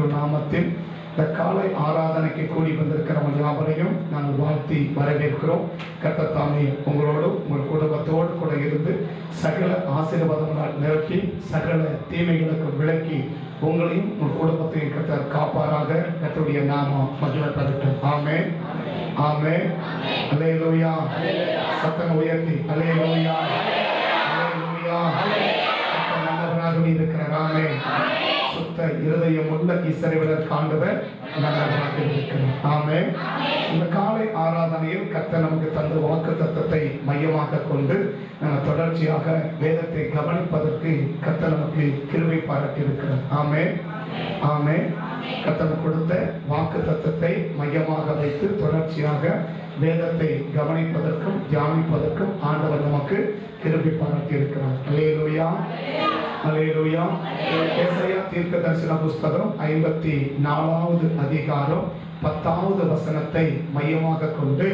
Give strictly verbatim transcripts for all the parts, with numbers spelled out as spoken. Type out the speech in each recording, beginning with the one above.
ஒரு நாமத்தில் இந்த காலை ஆராதனைக்கு கூடி வந்திருக்கிறவங்க யாவரையும் நாங்கள் வாழ்த்தி வரவேற்கிறோம். கர்த்தர் தாமே உங்களோடும் உங்கள் குடும்பத்தோடு கூட இருந்து சகல ஆசீர்வாதங்களால் நிரப்பி சகல தீமைகளுக்கு விலக்கி உங்களையும் உங்கள் குடும்பத்தையும் கர்த்தர் காப்பாராக. கர்த்தருடைய நாமம் மகிமைப்படட்டும். ஆமென், ஆமென், அல்லேலூயா. சத்தம் உயர்த்தி அல்லேலூயா, அல்லேலூயா. கர்த்தர் நல்லவராக இருக்கிறார். ஆமென். சுத்த இருதயம் உள்ள இஸ்ரவேலர் காண்டவர் நல்லவராக இருக்கிறார். ஆமென். இந்த காலை ஆராதனையில் கர்த்தர் நமக்கு தந்த வாக்குத்தத்தத்தை மையமாக கொண்டு தொடர்ச்சியாக வேதத்தை கவனிப்பதற்கு கர்த்தர் நமக்கு கிருபை பாராட்டி இருக்கிறார். ஆமென், ஆமென். கர்த்தர் கொடுத்த வாக்குத்தத்தத்தை மையமாக வைத்து தொடர்ச்சியாக வேதத்தை கவனிப்பதற்கும் தியானிப்பதற்கும் ஆண்டவர் நமக்கு கிருபை பாராட்டி இருக்கிறார். அல்லேலூயா, அல்லேலூயா. ஏசாயா தீர்க்கதரிசன புஸ்தகம் ஐம்பத்தி நாலாவது அதிகாரம் பத்தாவது வசனத்தை மையமாக கொண்டு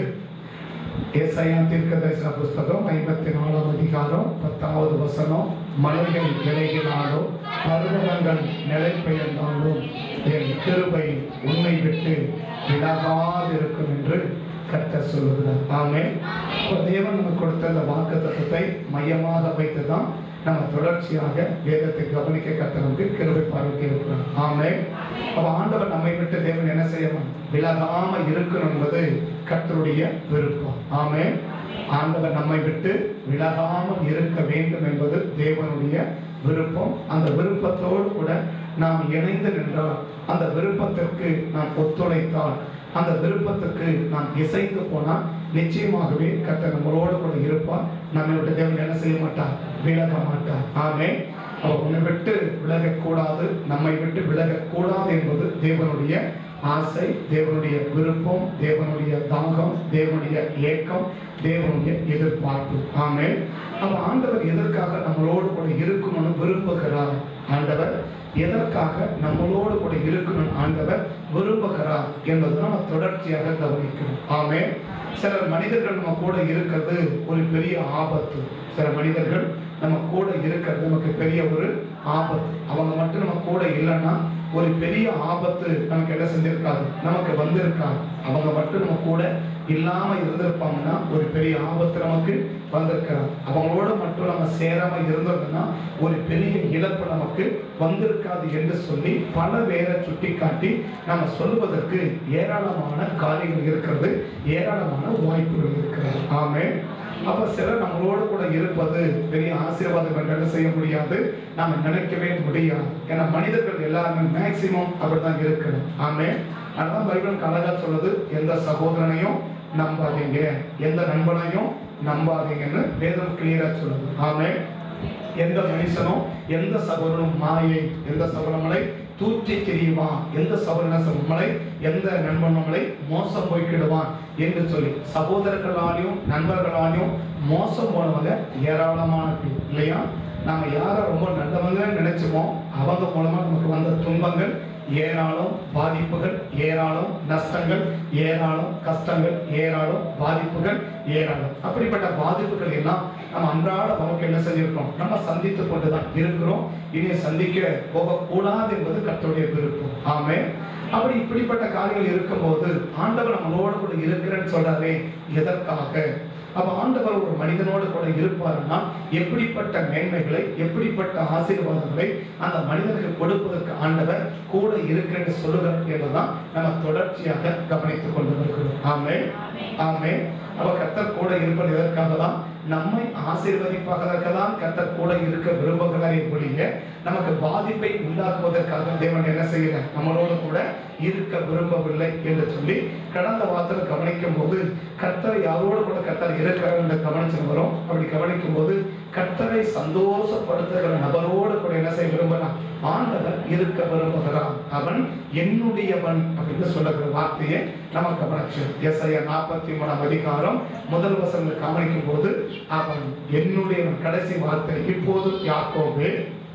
ஏசாயா தீர்க்கதரிசன புஸ்தகம் ஐம்பத்தி நாலாம் அதிகாரம் பத்தாவது வசனம், மலைகள் விலகினாலும் பர்வதங்கள் நிலை பெயர்ந்தாலும் என் கிருபை உன்னை விட்டு விலகாதிருக்கும் என்று கர்த்தர் சொல்லுகிறார். ஆமென். தேவன் நமக்கு கொடுத்த அந்த வாக்குத்தத்தத்தை மையமாக வைத்துதான் நம்ம தொடர்ச்சியாக வேதத்தை கவனிக்க கர்த்தர் நமக்கு கிருபை பாராட்டி இருக்கிறார். ஆமென். அப்ப ஆண்டவர் நம்மை விட்டு தேவன் என்ன செய்யணும், விலகாம இருக்கணும் என்பது கர்த்தருடைய விருப்பம். ஆமென். ஆண்டவர் நம்மை விட்டு விலகாமல் இருக்க வேண்டும் என்பது தேவனுடைய விருப்பம். அந்த விருப்பத்தோடு கூட நாம் இணைந்து நின்றால், அந்த விருப்பத்திற்கு நாம் ஒத்துழைத்தால், அந்த விருப்பத்துக்கு நாம் இசைத்து போனால் நிச்சயமாகவே கர்த்தர் நம்மளோடு கூட இருப்பார். நம்மை விட்டு தேவன் என்ன செய்ய மாட்டார், விலக மாட்டார். ஆமென். அவர் உன்னை விட்டு விலகக்கூடாது, நம்மை விட்டு விலகக்கூடாது என்பது தேவனுடைய ஆசை, தேவனுடைய விருப்பம், தேவனுடைய தாகம், தேவனுடைய ஏக்கம், தேவனுடைய எதிர்பார்ப்பு. ஆமென். அப்ப ஆண்டவர் எதற்காக நம்மளோடு கூட இருக்கணும்னு விரும்புகிறார், ஆண்டவர் எதற்காக நம்மளோடு கூட இருக்கணும் ஆண்டவர் விரும்புகிறார் என்பதை நம்ம தொடர்ச்சியாக கவனிக்கணும். ஆமென். சில மனிதர்கள் நம்ம கூட இருக்கிறது ஒரு பெரிய ஆபத்து. சில மனிதர்கள் நம்ம கூட இருக்கிறது நமக்கு பெரிய ஒரு ஆபத்து. அவங்க மட்டும் நம்ம கூட இல்லைன்னா ஒரு பெரிய ஆபத்து நமக்கு என்ன செஞ்சிருக்காது, நமக்கு வந்திருக்காது. அவங்க மட்டும் நம்ம கூட இல்லாம இருந்திருப்பாங்கன்னா ஒரு பெரிய ஆபத்து நமக்கு வந்திருக்கிறார். அவங்களோட மட்டும் நம்ம சேராம இருந்தோம்னா ஒரு பெரிய இழப்பு நமக்கு வந்திருக்காது என்று சொல்லி பல பேரை சுட்டி காட்டி நம்ம சொல்வதற்கு ஏராளமான காரியங்கள் இருக்கிறது, ஏராளமான வாய்ப்புகள் இருக்கிறது. ஆமென். அப்ப சிலர் நம்மளோடு கூட இருப்பது பெரிய ஆசீர்வாதம் என்று செய்ய முடியாது, நாம நினைக்கவே முடியாது. ஏன்னா மனிதர்கள் எல்லாருமே மேக்சிமம் அப்படிதான் இருக்கணும். ஆமென். அதான் பைபிள் அழகா சொல்லுது, எந்த சகோதரனையும் நம்பாதீங்க, எந்த நண்பனையும் நம்பாதீங்கன்னு வேதம் கிளியரா சொல்லுது. ஆமென். எந்த மனுஷனும் எந்த சகோதரனும் மாயை, எந்த சகோதரனை தூற்றி திரியுவான், எந்த சகோதரனை எந்த நண்பன் நம்மளை மோசம் போய்க்கிடுவான் என்று சொல்லி சகோதரர்களாலையும் நண்பர்களாலையும் மோசம் போனவங்க ஏராளமான இல்லையா. நாம யாரை ரொம்ப நல்லவங்க நினைச்சோமோ அவங்க மூலமா நமக்கு வந்த துன்பங்கள் ஏராளம், பாதிப்புகள் ஏராளம், நஷ்டங்கள் ஏராளம், கஷ்டங்கள் ஏராளம், பாதிப்புகள் ஏராளம். அப்படிப்பட்ட பாதிப்புகள் எல்லாம் நம்ம அன்றாட நமக்கு என்ன செஞ்சிருக்கோம், நம்ம சந்தித்து கொண்டுதான் இருக்கிறோம். இனி சந்திக்க போகக்கூடாது என்பது கர்த்தருடைய விருப்பம். ஆமென். அப்படி இப்படிப்பட்ட காரியங்கள் இருக்கும்போது ஆண்டவர் நம்மளோடு கூட இருக்கிறேன்னு சொல்றாரே, எதற்காக? அப்ப ஆண்டவர் ஒரு மனிதனோடு கூட இருப்பாருன்னா எப்படிப்பட்ட மேன்மைகளை, எப்படிப்பட்ட ஆசீர்வாதங்களை அந்த மனிதனுக்கு கொடுப்பதற்கு ஆண்டவர் கூட இருக்கிறேன்னு சொல்லுகிறார் என்பதுதான் நம்ம தொடர்ச்சியாக கவனித்துக் கொண்டு வருகிறோம். ஆமென், ஆமென். அப்ப கர்த்தர் கூட இருப்பது எதற்காக தான், நம்மை ஆசீர்வதிப்பதற்காக தான் கர்த்தர் கூட இருக்க விரும்புகிறாரே ஒழிய நமக்கு பாதிப்பை உண்டாக்குவதற்காக தேவன் என்ன செய்யல, நம்மளோடு கூட இருக்க விரும்பவில்லை என்று சொல்லி கடந்த வாரத்தில் கவனிக்கும் போது கர்த்தரை யாரோடு கூட கர்த்தர் இருக்கிறார் என்று கவனிச்சு வரும். அப்படி கவனிக்கும் போது கர்த்தரை சந்தோஷப்படுத்துகிற நபரோடு கூட என்ன செய்ய விரும்புகிறான், ஆண்டவர் இருக்க விரும்புகிறான். அவன் என்னுடையவன் அப்படின்னு சொல்லுகிற வார்த்தையை நம்ம கவனிச்சு ஏசாயா நாற்பத்தி மூணாம் அதிகாரம் முதல் வசனத்தை கவனிக்கும் போது அவன் என்னுடையவன், கடைசி வார்த்தை, இப்போது யாக்கோபே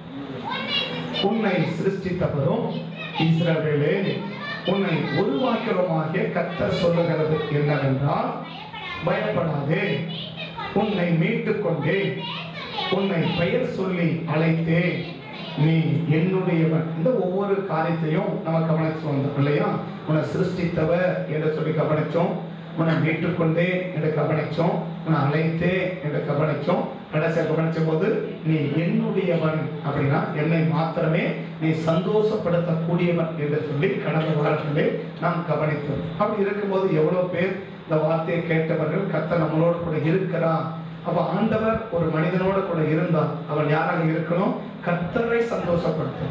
உன்னை சிருஷ்டித்தவரும் இஸ்ரவேலே உன்னை உருவாக்கிறோமாகிய கர்த்தர் சொல்லுகிறது என்னவென்றால், பயப்படாதே, உன்னை மீட்டுக் கொண்டே, உன்னை பெயர் சொல்லி அழைத்தே, நீ என்னுடையவன். இந்த ஒவ்வொரு காரியத்தையும் நம்ம கவனிச்சு வந்தோம் இல்லையா? உன்னை சிருஷ்டித்தவர் என்று சொல்லி கவனிச்சோம், உன்னை மீட்டுக்கொண்டே என்று கவனிச்சோம், உன்னை அழைத்தே என்று கவனிச்சோம். கடைசியாக கவனிச்ச போது நீ என்னுடையவன் அப்படின்னா என்னை மாத்திரமே நீ சந்தோஷப்படுத்தக்கூடியவன் என்று சொல்லி கடந்த வாரத்திலே நாம் கவனித்தோம். அப்படி இருக்கும்போது எவ்வளவு பேர் இந்த வார்த்தையை கேட்டவர்கள் கர்த்தர் நம்மளோடு கூட இருக்கிறார். அப்ப ஆண்டவர் ஒரு மனிதனோடு கூட இருந்தால் அவன் யாராக இருக்கணும்? கர்த்தரை சந்தோஷப்படுத்தும்.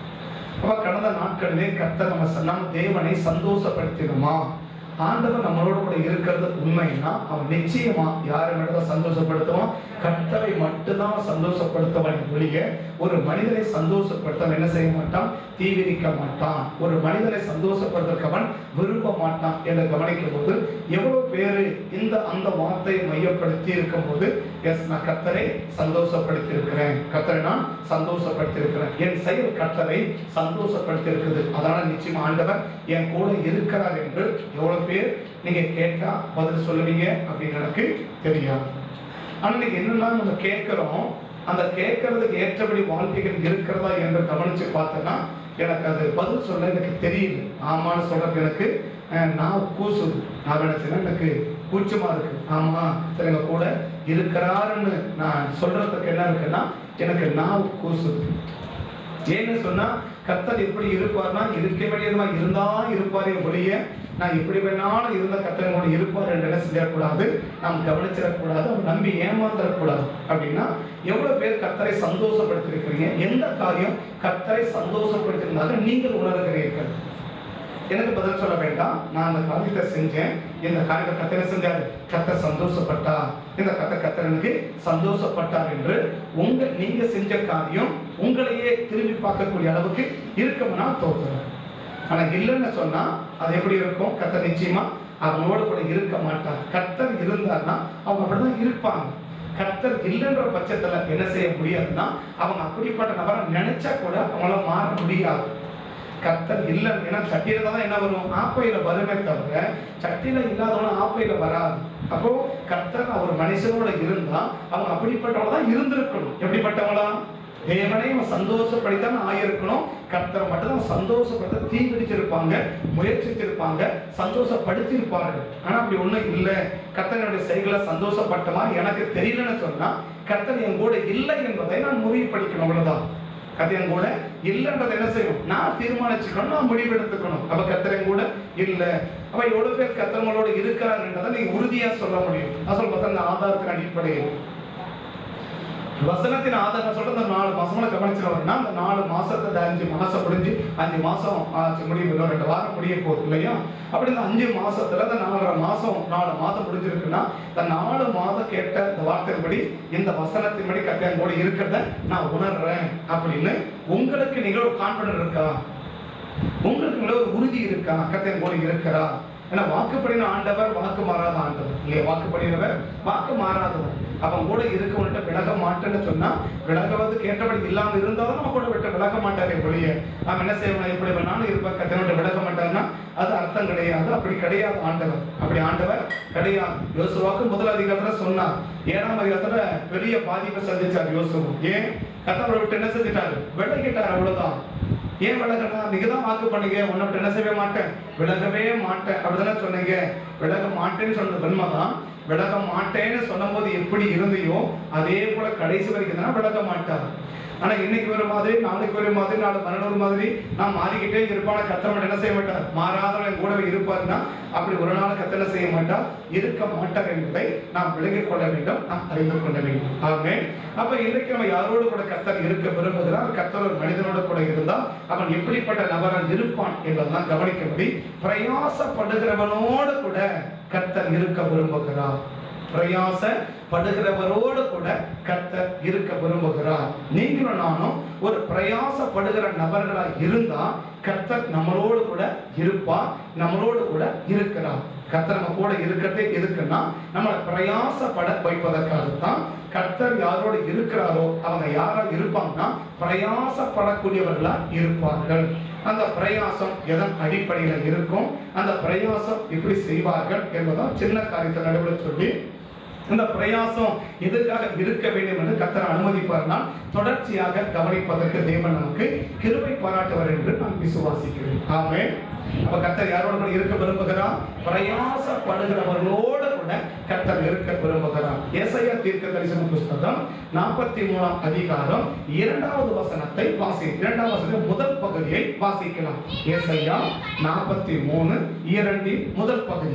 அப்ப கடந்த நாட்களிலே கர்த்தர் நம்ம நம் தேவனை சந்தோஷப்படுத்திடுமா? ஆண்டவர் நம்மளோட கூட இருக்கிறது உண்மைன்னா அவன் நிச்சயமா யாரை மட்டும் சந்தோஷப்படுத்துவான்? கர்த்தரை மட்டும்தான் சந்தோஷப்படுத்துவான் ஒழிய ஒரு மனிதனை சந்தோஷப்படுத்தவன் என்ன செய்ய மாட்டான்? தீவிரிக்க மாட்டான். ஒரு மனிதனை சந்தோஷப்படுத்தவன் விரும்ப மாட்டான் என்று கவனிக்கும் போது எவ்வளவு பேரு இந்த அந்த வார்த்தையை மையப்படுத்தி இருக்கும் போது எஸ் நான் கர்த்தரை சந்தோஷப்படுத்தி இருக்கிறேன், கர்த்தரை நான் சந்தோஷப்படுத்தி இருக்கிறேன், என் செயல் கர்த்தரை சந்தோஷப்படுத்தி இருக்குது, அதனால நிச்சயமா ஆண்டவர் என் கூட இருக்கிறார் என்று எவ்வளவு பேர் நீங்க கேட்டா பதில் சொல்லுவீங்க அப்படின்னு எனக்கு தெரியாது. ஆனா நீங்க என்னன்னா நம்ம கேட்கிறோம், அந்த கேட்கறதுக்கு ஏற்றபடி வாழ்க்கைகள் இருக்கிறதா என்று கவனிச்சு பார்த்தேன்னா எனக்கு அது பதில் சொல்ல எனக்கு தெரியல. ஆமான்னு சொல்றது எனக்கு நான் கூசுது. நான் நினைச்சேன்னா எனக்கு கூச்சமா இருக்கு. ஆமா எங்க கூட இருக்கிறாருன்னு நான் சொல்றதுக்கு என்ன இருக்குன்னா எனக்கு நான் கூசுது. ஏன்னு சொன்னா கர்த்தர் எப்படி இருப்பார்னா இருக்க வேண்டியதுமா இருந்தா இருப்பாரே ஒழிய நான் எப்படி வேணாலும் இருந்த கர்த்தர் கூட இருப்பார் என்று என்ன செய்யக்கூடாது, நாம் கவனிச்சிடக்கூடாது, அவர் நம்பி ஏமாந்துடக்கூடாது. அப்படின்னா எவ்வளவு பேர் கர்த்தரை சந்தோஷப்படுத்திருக்கிறீங்க? எந்த காரியம் கர்த்தரை சந்தோஷப்படுத்திருந்தாலும் நீங்கள் உணர்கிறீர்கள்? எனக்கு பதில் சொல்ல வேண்டாம். நான் அந்த காரியத்தை செஞ்சேன், இந்த காரியத்தை கர்த்தரை செஞ்சாரு, கர்த்தர் சந்தோஷப்பட்டார், இந்த கர்த்தர் கர்த்தருக்கு சந்தோஷப்பட்டார் என்று உங்க நீங்க செஞ்ச காரியம் உங்களையே திரும்பி பார்க்கக்கூடிய அளவுக்கு இருக்கும்னா தோற்றுறேன். ஆனா இல்லைன்னு சொன்னா அது எப்படி இருக்கும்? கர்த்தர் நிச்சயமா அவங்களோட கூட இருக்க மாட்டார். கர்த்தர் இருந்தார்னா அவங்க அப்படிதான் இருப்பாங்க. கர்த்தர் இல்லைன்ற பட்சத்துல என்ன செய்ய முடியாதுன்னா அவங்க அப்படிப்பட்ட நபரை நினைச்சா கூட அவங்களால மாற முடியாது. கர்த்தர் இல்லை, ஏன்னா சட்டியில தான் என்ன வரும்? ஆப்பையில வருமே தவிர சட்டியில இல்லாதவங்க ஆப்பையில வராது. அப்போ கர்த்தர் ஒரு மனுஷனோட இருந்தா அவங்க அப்படிப்பட்டவங்க தான் இருந்திருக்கணும். எப்படிப்பட்டவங்களா? தேவனை சந்தோஷப்படுத்தான் ஆயிருக்கணும். கர்த்தரை மட்டும் தான் சந்தோஷப்படுத்த தீவிரிச்சிருப்பாங்க, முயற்சித்திருப்பாங்க, சந்தோஷப்படுத்தியிருப்பார்கள். ஆனா அப்படி ஒண்ணும் இல்லை. கர்த்தனுடைய செயல்களை சந்தோஷப்பட்டமா எனக்கு தெரியலன்னு சொன்னா கர்த்தர் என் கூட இல்லை என்பதை நான் முடிவுபடுத்தணும். அவ்வளவுதான். கர்த்தர் கூட இல்லைன்றது என்ன செய்யணும்? நான் தீர்மானிச்சுக்கணும், நான் முடிவெடுத்துக்கணும். அப்ப கர்த்தர் கூட இல்லை. அப்ப எவ்வளவு பேர் கர்த்தர்களோட இருக்கிறாருன்றதை நீங்க உறுதியா சொல்ல முடியும். அசல் பார்த்தா அந்த ஆதாரத்தின் அடிப்படையில் வசனத்தின் ஆதாரம் சொல்ற நாலு மாசமா கவனிச்சிருவாருன்னா அந்த நாலு மாசத்துல அஞ்சு மாசம் முடிஞ்சு அஞ்சு மாசம் ஆச்சு முடியும், ரெண்டு வாரம் முடிய போகுது இல்லையா? அப்படி இந்த அஞ்சு மாசத்துல இந்த நாலரை மாசம் நாலு மாதம் முடிஞ்சிருக்குன்னா இந்த நாலு மாதம் கேட்ட இந்த வார்த்தையின்படி இந்த வசனத்தின்படி கர்த்தர் கூட இருக்கிறத நான் உணர்றேன் அப்படின்னு உங்களுக்கு நீங்க ஒரு கான்பிடன்ட் இருக்கா? உங்களுக்கு ஒரு உறுதி இருக்கா? கர்த்தர் கூட இருக்கிறா? ஏன்னா வாக்குப்படின ஆண்டவர் வாக்கு மாறாத ஆண்டவர் இல்லையா? வாக்குப்படினவர் வாக்கு மாறாதவர். அவன் கூட இருக்கவன்கிட்ட விலக மாட்டேன்னு சொன்னா விலகுவது கேட்டபடி இல்லாம இருந்தாலும் நம்ம கூட விட்டு விலக மாட்டாரு ஒழிய அவன் என்ன செய்யணும்? எப்படி வேணாலும் இருப்ப கர்த்தரோட விலக மாட்டாருன்னா அது அர்த்தம் கிடையாது. அப்படி கிடையாது ஆண்டவர். அப்படி ஆண்டவர் கிடையாது. யோசுவாக்கு முதல் அதிகாரத்துல சொன்னார். ஏழாம் அதிகாரத்துல பெரிய பாதிப்பை சந்திச்சார் யோசுவா. ஏன்? கர்த்தரை விட்டு என்ன செஞ்சிட்டாரு? விலகிட்டார். அவ்வளவுதான். ஏன் விலகனா? நீங்க தான் வாக்கு பண்ணீங்க, உன்னை விட்டு என்ன செய்ய மாட்டேன், விலகவே மாட்டேன் அப்படிதானே சொன்னீங்க. விலக மாட்டேன்னு சொன்னது உண்மைதான். விலக மாட்டேன்னு சொன்ன போது எப்படி இருந்தையோ அதே போல கடைசி வரைக்கும் தான் விலக மாட்டார். ஆனா இன்னைக்கு ஒரு மாதிரி, நாளைக்கு ஒரு மாதிரி, நாலு பன்னெண்டு மாதிரி நான் மாறிக்கிட்டே இருப்பான. கர்த்தர் என்ன செய்ய மாட்டார்? மாறாதவன் கூடவே இருப்பார்னா அப்படி ஒரு நாள் கர்த்தர் செய்ய மாட்டார், இருக்க மாட்டார் என்பதை நாம் விளங்கிக் கொள்ள வேண்டும், நாம் அறிந்து கொள்ள வேண்டும். ஆகவே அப்ப இன்றைக்கு நம்ம யாரோடு கூட கர்த்தர் இருக்க விரும்புகிறார்? கர்த்தர் ஒரு மனிதனோட கூட இருந்தால் அவன் எப்படிப்பட்ட நபராக இருப்பான் என்பதுதான் கவனிக்கும்படி பிரயாசப்படுகிறவனோடு கூட கர்த்தர் இருக்க விரும்புகிறார். பிரயாசப்படுகிறவரோடு கூட கர்த்தர் இருக்க விரும்புகிறார். நீங்களும் நானும் ஒரு பிரயாசப்படுகிற நபர்களா இருந்தா கர்த்தர் நம்மளோடு கூட இருப்பார், நம்மளோடு கூட இருக்கிறார். கர்த்தர் நம்ம கூட இருக்கிறதே எதுக்குன்னா நம்மளை பிரயாசப்பட வைப்பதற்காகத்தான். கர்த்தர் யாரோடு இருக்கிறாரோ அவங்க யாரா இருப்பாங்கன்னா பிரயாசப்படக்கூடியவர்களா இருப்பார்கள். அந்த பிரயாசம் எதன் அடிப்படையில் இருக்கும், அந்த பிரயாசம் எப்படி செய்வார்கள் என்பதான் சின்ன காரியத்தை நடுவில் சொல்லி இந்த பிரயாசம் எதுக்காக இருக்க வேண்டும் என்று கர்த்தர் அனுமதிப்பார்னால் தொடர்ச்சியாக கவனிப்பதற்கு தேவன் நமக்கு கிருபை பாராட்டுவார் என்று நான் விசுவாசிக்கிறேன். ஆமென். அப்ப கர்த்தர் யாரோட கூட இருக்க விரும்புகிறார்? பிரயாசப்படுகிறவர்களோடு கூட கர்த்தர் இருக்க விரும்புகிறார். ஏசாயா தீர்க்கதரிசன புத்தகம் நாற்பத்தி மூணாம் அதிகாரம் இரண்டாவது வசனத்தை வாசி இரண்டாவது வசனம் முதல் பகுதியை வாசிக்கலாம். ஏசாயா நாற்பத்தி மூணு இரண்டின் முதல் பகுதி.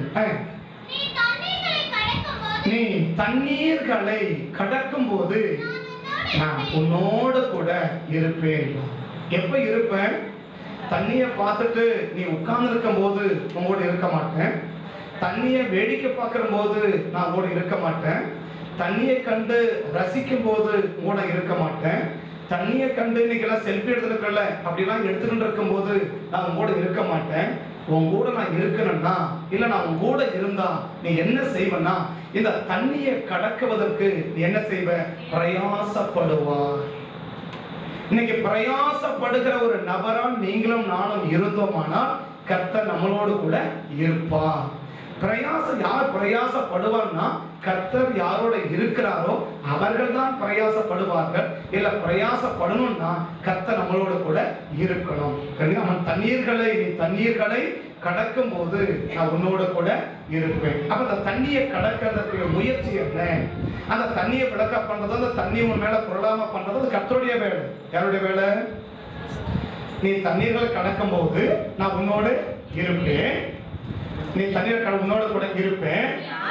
நீ தண்ணீர்களை கடக்கும் போது நான் உன்னோடு கூட இருப்பேன். எப்ப இருப்பேன்? தண்ணியை பார்த்துட்டு நீ உட்கார்ந்து இருக்கும் போது உங்களோட இருக்க மாட்டேன். தண்ணியை வேடிக்கை பார்க்கிற போது நான் உங்களோட இருக்க மாட்டேன். தண்ணியை கண்டு ரசிக்கும் போது உங்களோட இருக்க மாட்டேன். தண்ணியை கண்டு இன்னைக்கெல்லாம் செல்ஃபி எடுத்துருக்கல அப்படிலாம் எடுத்துக்கிட்டு இருக்கும் போது நான் உங்களோட இருக்க மாட்டேன். உன் கூட நான் இருக்கணும்னா இல்ல நான் உன் கூட இருந்தா நீ என்ன செய்வனா, இந்த தண்ணியை கடக்குவதற்கு நீ என்ன செய்வ? பிரயாசப்படுவார். இன்னைக்கு பிரயாசப்படுகிற ஒரு நபரால் நீங்களும் நானும் இருந்தோமானால் கர்த்தர் நம்மளோடு கூட இருப்பார். பிரயாசம் யார் பிரயாசப்படுவார்னா கர்த்தர் யாரோட இருக்கிறாரோ அவர்கள் தான் பிரயாசப்படுவார்கள். இல்ல பிரயாசப்படணும்னா கர்த்தர் நம்மளோட கூட இருக்கணும். அவன் தண்ணீர்களை நீ தண்ணீர்களை கடக்கும் போது நான் உன்னோட கூட இருப்பேன். அப்ப அந்த தண்ணியை கடக்கிறதுக்கு முயற்சி என்ன? அந்த தண்ணியை விளக்க பண்றது, அந்த தண்ணி உன் மேல புரளாம பண்றது அது கர்த்தருடைய வேலை. யாருடைய வேலை? நீ தண்ணீர்களை கடக்கும் போது நான் உன்னோட இருப்பேன். நீ தண்ணீர் கட உன்னோட கூட இருப்பேன்.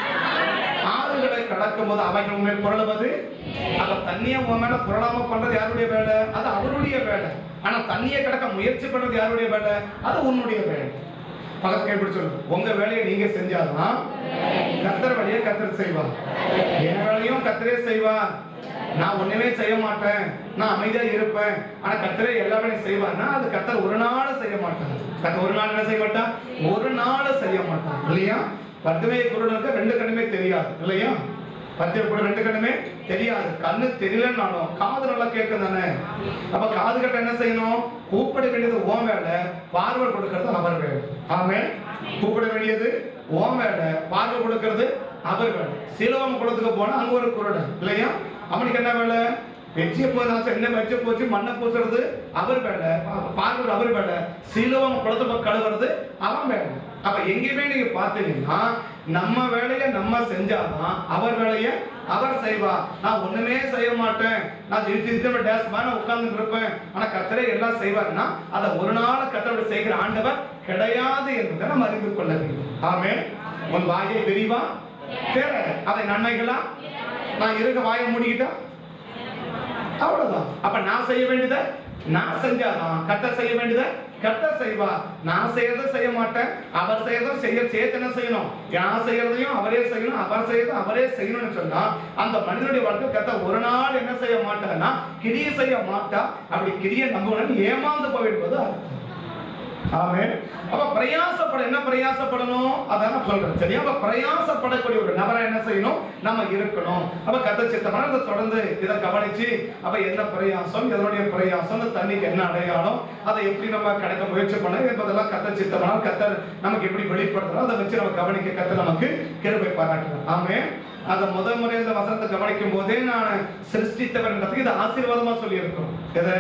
ஆறுகளை கடக்கும் போது அவைகள் உண்மையில் புரளுவது. அப்ப தண்ணியை உன் மேல புரளாம பண்றது யாருடைய வேலை? அது அவருடைய வேலை. ஆனா தண்ணியை கடக்க முயற்சி பண்றது யாருடைய வேலை? அது உன்னுடைய வேலை. பக்கத்து கைப்பிடி சொல்லு, உங்க வேலையை நீங்க செஞ்சாதான் கர்த்தர் வேலையை கர்த்தர் செய்வார். என் வேலையும் கர்த்தரே செய்வார். நான் ஒண்ணுமே செய்ய மாட்டேன், நான் அமைதியா இருப்பேன், ஆனா கர்த்தரே எல்லா வேலையும் செய்வார்னா அது கர்த்தர் ஒரு நாள் செய்ய மாட்டாங்க. கர்த்தர் ஒரு நாள் என்ன செய்ய மாட்டா? ஒரு நாள் செய்ய மாட்டான் இல்லையா? பத்துவே குருடனுக்கு ரெண்டு கண்ணுமே தெரியாது இல்லையா? பத்து கூட ரெண்டு கண்ணுமே தெரியாது. கண்ணு தெரியலன்னாலும் காது நல்லா கேட்கும் தானே. அப்ப காது கட்ட என்ன செய்யணும்? கூப்பிட வேண்டியது ஓம் வேலை, பார்வை கொடுக்கிறது அவர் வேலை. ஆமென். கூப்பிட வேண்டியது ஓம் வேலை, பார்வை கொடுக்கிறது அவர் வேலை. சீலவம் குளத்துக்கு போனா அங்க ஒரு குருடன் இல்லையா? அவனுக்கு என்ன வேலை? வெற்றிய போதாச்சு என்ன வெச்ச போச்சு மண்ணை பூசுறது அவர் வேலை, பார்வை அவர் வேலை. சீலவம் குளத்தை கழுவுறது அவன் வேலை. அப்ப எங்கேயுமே நீங்க பாத்தீங்கன்னா நம்ம வேலையை நம்ம செஞ்சாதான் அவர் வேலையை அவர் செய்வார். நான் ஒண்ணுமே செய்ய மாட்டேன், நான் டேஸ் நான் உட்கார்ந்து இருப்பேன், ஆனா கர்த்தரே எல்லாம் செய்வார்னா அதை ஒரு நாள் கர்த்தரோட செய்கிற ஆண்டவர் கிடையாது என்பதை நம்ம அறிந்து கொள்ள வேண்டும். ஆமென். உன் வாயை விரிவா தேர அதை நன்மைகளா நான் இருக்க வாயை மூடிக்கிட்டா அவ்வளவுதான். அப்ப நான் செய்ய வேண்டியதை நான் செஞ்சாதான் கர்த்தர் செய்ய வேண்டியதை கர்த்தர் செய்வார். நான் செய்யறதை செய்ய மாட்டேன், அவர் செய்யறதும் செய்ய சேர்த்து என்ன செய்யணும்? நான் செய்யறதையும் அவரே செய்யணும், அவர் செய்யறதும் அவரே செய்யணும்னு சொன்னா அந்த மனிதனுடைய வாழ்க்கை கர்த்தர் ஒரு நாள் என்ன செய்ய மாட்டார்னா கிரியை செய்ய மாட்டா. அப்படி கிரியை நம்புவன் ஏமாந்து போயிடுவது அர்த்தம். ஆமென். அப்ப பிரயாசப்பட என்ன பிரயாசப்படணும் அதான் நான் சொல்றேன் சரியா? அப்ப பிரயாசப்படக்கூடிய ஒரு நபரா என்ன செய்யணும்? நம்ம இருக்கணும். அப்ப கர்த்தர் சித்தமான அதை தொடர்ந்து இதை கவனிச்சு அப்ப என்ன பிரயாசம், எதனுடைய பிரயாசம், அந்த தண்ணிக்கு என்ன அடையாளம், அதை எப்படி நம்ம கடக்க முயற்சி பண்ண என்பதெல்லாம் கர்த்தர் சித்தமான கர்த்தர் நமக்கு எப்படி வெளிப்படுத்துறோம் அதை வச்சு நம்ம கவனிக்க கர்த்தர் நமக்கு கிருபை பாராட்டுறோம். ஆமென். அந்த முதல் முறை இந்த வசனத்தை கவனிக்கும் போதே நான் சிருஷ்டித்தவர்ன்றதுக்கு இது ஆசீர்வாதமா சொல்லி இருக்கோம். எதை?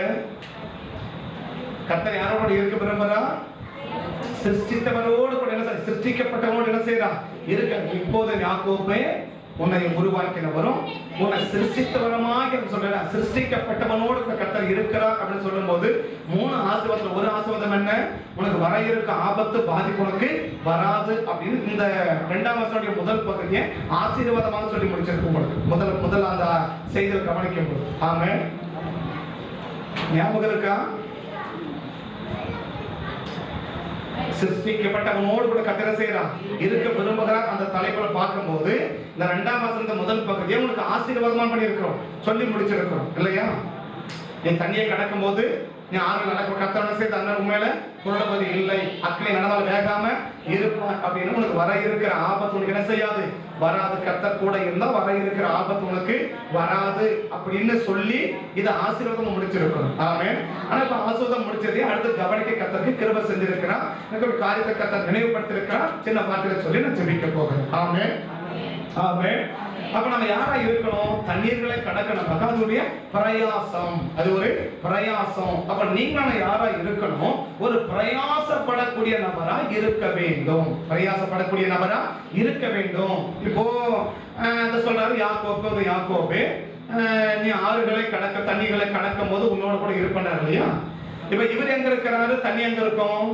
கர்த்தர் யாரோட இருக்க விரும்புறா? சிருஷ்டித்தவரோடு கூட என்ன செய்ய? சிருஷ்டிக்கப்பட்டவரோடு என்ன செய்யறா? இருக்க. இப்போது யாக்கோபே உன்னை உருவாக்கினவரும் உன்னை சிருஷ்டித்தவரமாக சொல்ற சிருஷ்டிக்கப்பட்டவனோடு கர்த்தர் இருக்கிறார் அப்படின்னு சொல்லும் போது மூணு ஆசீர்வாதம். ஒரு ஆசீர்வாதம் என்ன? உனக்கு வர இருக்க ஆபத்து பாதிப்பு உனக்கு வராது அப்படின்னு இந்த இரண்டாம் வசனத்துடைய முதல் பகுதியை ஆசீர்வாதமாக சொல்லி முடிச்சிருக்கு. உங்களுக்கு முதல் முதல் அந்த செய்தியை கவனிக்கும் போது ஆமென். ஞாபகம் இருக்கா? சிருஷ்டிக்கப்பட்டவனோடு கூட கர்த்தர் செய்யறான் இருக்க விரும்புகிறார். அந்த தலைப்புல பார்க்கும்போது இந்த இரண்டாம் வசனத்து முதல் பகுதியை உங்களுக்கு ஆசீர்வாதமா பண்ணி இருக்கிறோம், சொல்லி முடிச்சிருக்கிறோம் இல்லையா? நீ தண்ணியை கடக்கும் போது நீ ஆறு நடக்கும் கர்த்தர் செய்த அந்த உண்மையில புரளுவது இல்லை, அக்னி நடந்தால் வேகாம இருப்பான் அப்படின்னு உனக்கு வர இருக்கிற ஆபத்து உனக்கு என்ன செய்யாது? வராது. கர்த்தர் கூட இருந்தா வர இருக்கிற ஆபத்து உனக்கு வராது அப்படின்னு சொல்லி இதை ஆசீர்வாதம் முடிச்சிருக்கிறோம். ஆமென். ஆனா இப்ப ஆசீர்வாதம் முடிச்சதே அடுத்து கவனிக்க கர்த்தருக்கு கிருபை செஞ்சிருக்கிறான். எனக்கு ஒரு காரியத்தை கர்த்தர் நினைவுபடுத்தி இருக்கிறார். சின்ன வார்த்தையில சொல்லி நான் ஜெபிக்க போகிறேன். ஆமென். ஆமென். அப்ப நம்ம யாரா இருக்கணும்? தண்ணீர்களை கடக்கணும். அதனுடைய பிரயாசம், அது ஒரு பிரயாசம். அப்ப நீங்க யாரா இருக்கணும்? ஒரு பிரயாசப்படக்கூடிய நபரா இருக்க வேண்டும். பிரயாசப்படக்கூடிய நபரா இருக்க வேண்டும். இப்போ அத சொல்றாரு யாக்கோபு, யாக்கோபு நீ ஆறுகளை கடக்க, தண்ணிகளை கடக்கும் போது உன்னோட கூட இருப்பேன் இல்லையா? இப்ப இவர் எங்க இருக்கிறாரு? தண்ணி எங்க இருக்கும்?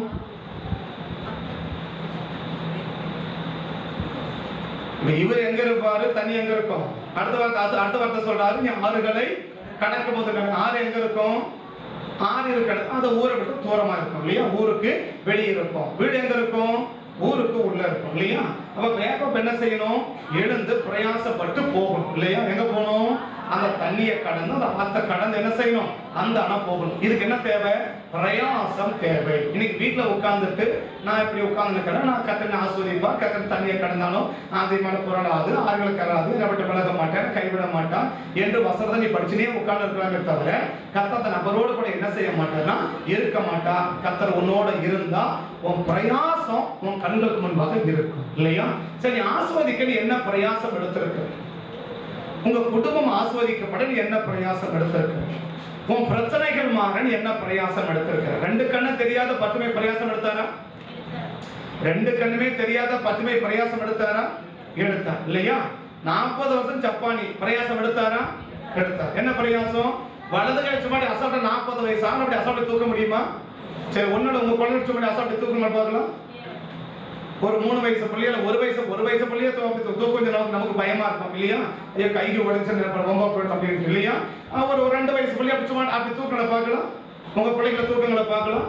இவர் எங்க இருப்பாரு? தண்ணி எங்க இருக்கும்? அடுத்த வார்த்தை அடுத்த வார்த்தை சொல்றாரு நீ ஆறுகளை கடக்கும் போது. ஆறு எங்க இருக்கும்? ஆறு இருக்கிறது அந்த ஊரை விட்டு தூரமா இருக்கும் இல்லையா? ஊருக்கு வெளியே இருக்கும். வீடு எங்க இருக்கும்? ஊருக்கு உள்ள இருக்கும் இல்லையா? அப்ப யாக்கோபு என்ன செய்யணும்? எழுந்து பிரயாசப்பட்டு போகணும் இல்லையா? எங்க போகணும்? அந்த தண்ணியை கடந்து, அந்த ஆத்த கடந்து என்ன செய்யணும்? அந்த அணை போகணும். இதுக்கு என்ன தேவை? பிரயாசம் தேவை. இன்னைக்கு வீட்டுல உட்கார்ந்துட்டு நான் இப்படி உட்கார்ந்துருக்கிறேன், நான் கத்தனை ஆஸ்வதிப்பா, கத்தனை தண்ணியை கடந்தாலும் அதிகமான புரளாது, ஆறுகளுக்கு கராது, என்னை விட்டு விலக மாட்டேன், கைவிட மாட்டான் என்று வசனத்தை நீ படிச்சுனே உட்கார்ந்து இருக்கிறாங்க தவிர கத்தத்தை நபரோடு கூட என்ன செய்ய மாட்டேன்னா இருக்க மாட்டா. கத்தர் உன்னோட இருந்தா உன் பிரயாசம் உன் கண்களுக்கு முன்பாக இருக்கும் இல்லையா? சரி, ஆஸ்வதிக்க நீ என்ன பிரயாசம் எடுத்திருக்க? உங்க குடும்பம் ஆஸ்வதிக்கப்பட நீ என்ன பிரயாசம் எடுத்திருக்க? உன் பிரச்சனைகள் மாற நீ என்ன பிரயாசம் எடுத்திருக்க? ரெண்டு கண்ணு தெரியாத பத்துமை பிரயாசம் எடுத்தாரா? ரெண்டு கண்ணுமே தெரியாத பத்துமை பிரயாசம் எடுத்தாரா? எடுத்தா இல்லையா? நாற்பது வருஷம் ஜப்பானி பிரயாசம் எடுத்தாரா? எடுத்தார். என்ன பிரயாசம்? வலது கை சும்மா அசால்ட்டா நாற்பது வயசு ஆன அப்படி அசால்ட்டா தூக்க முடியுமா? சரி, ஒன்னோட உங்க குழந்தை சும்மா அசால்ட்டா தூக்க பார்க்கலாம். ஒரு மூணு வயசு பிள்ளையில ஒரு வயசு ஒரு வயசு பிள்ளைய தூக்க கொஞ்சம் நமக்கு பயமா இருக்கும் இல்லையா? ஐயோ கைக்கு உடச்சு ரொம்ப போயிடும் அப்படின்னு இல்லையா? ஒரு ஒரு ரெண்டு வயசு பிள்ளைய அப்படி சும்மா அப்படி தூக்கங்களை பார்க்கலாம். உங்க பிள்ளைகளை தூக்கங்களை பார்க்கலாம்.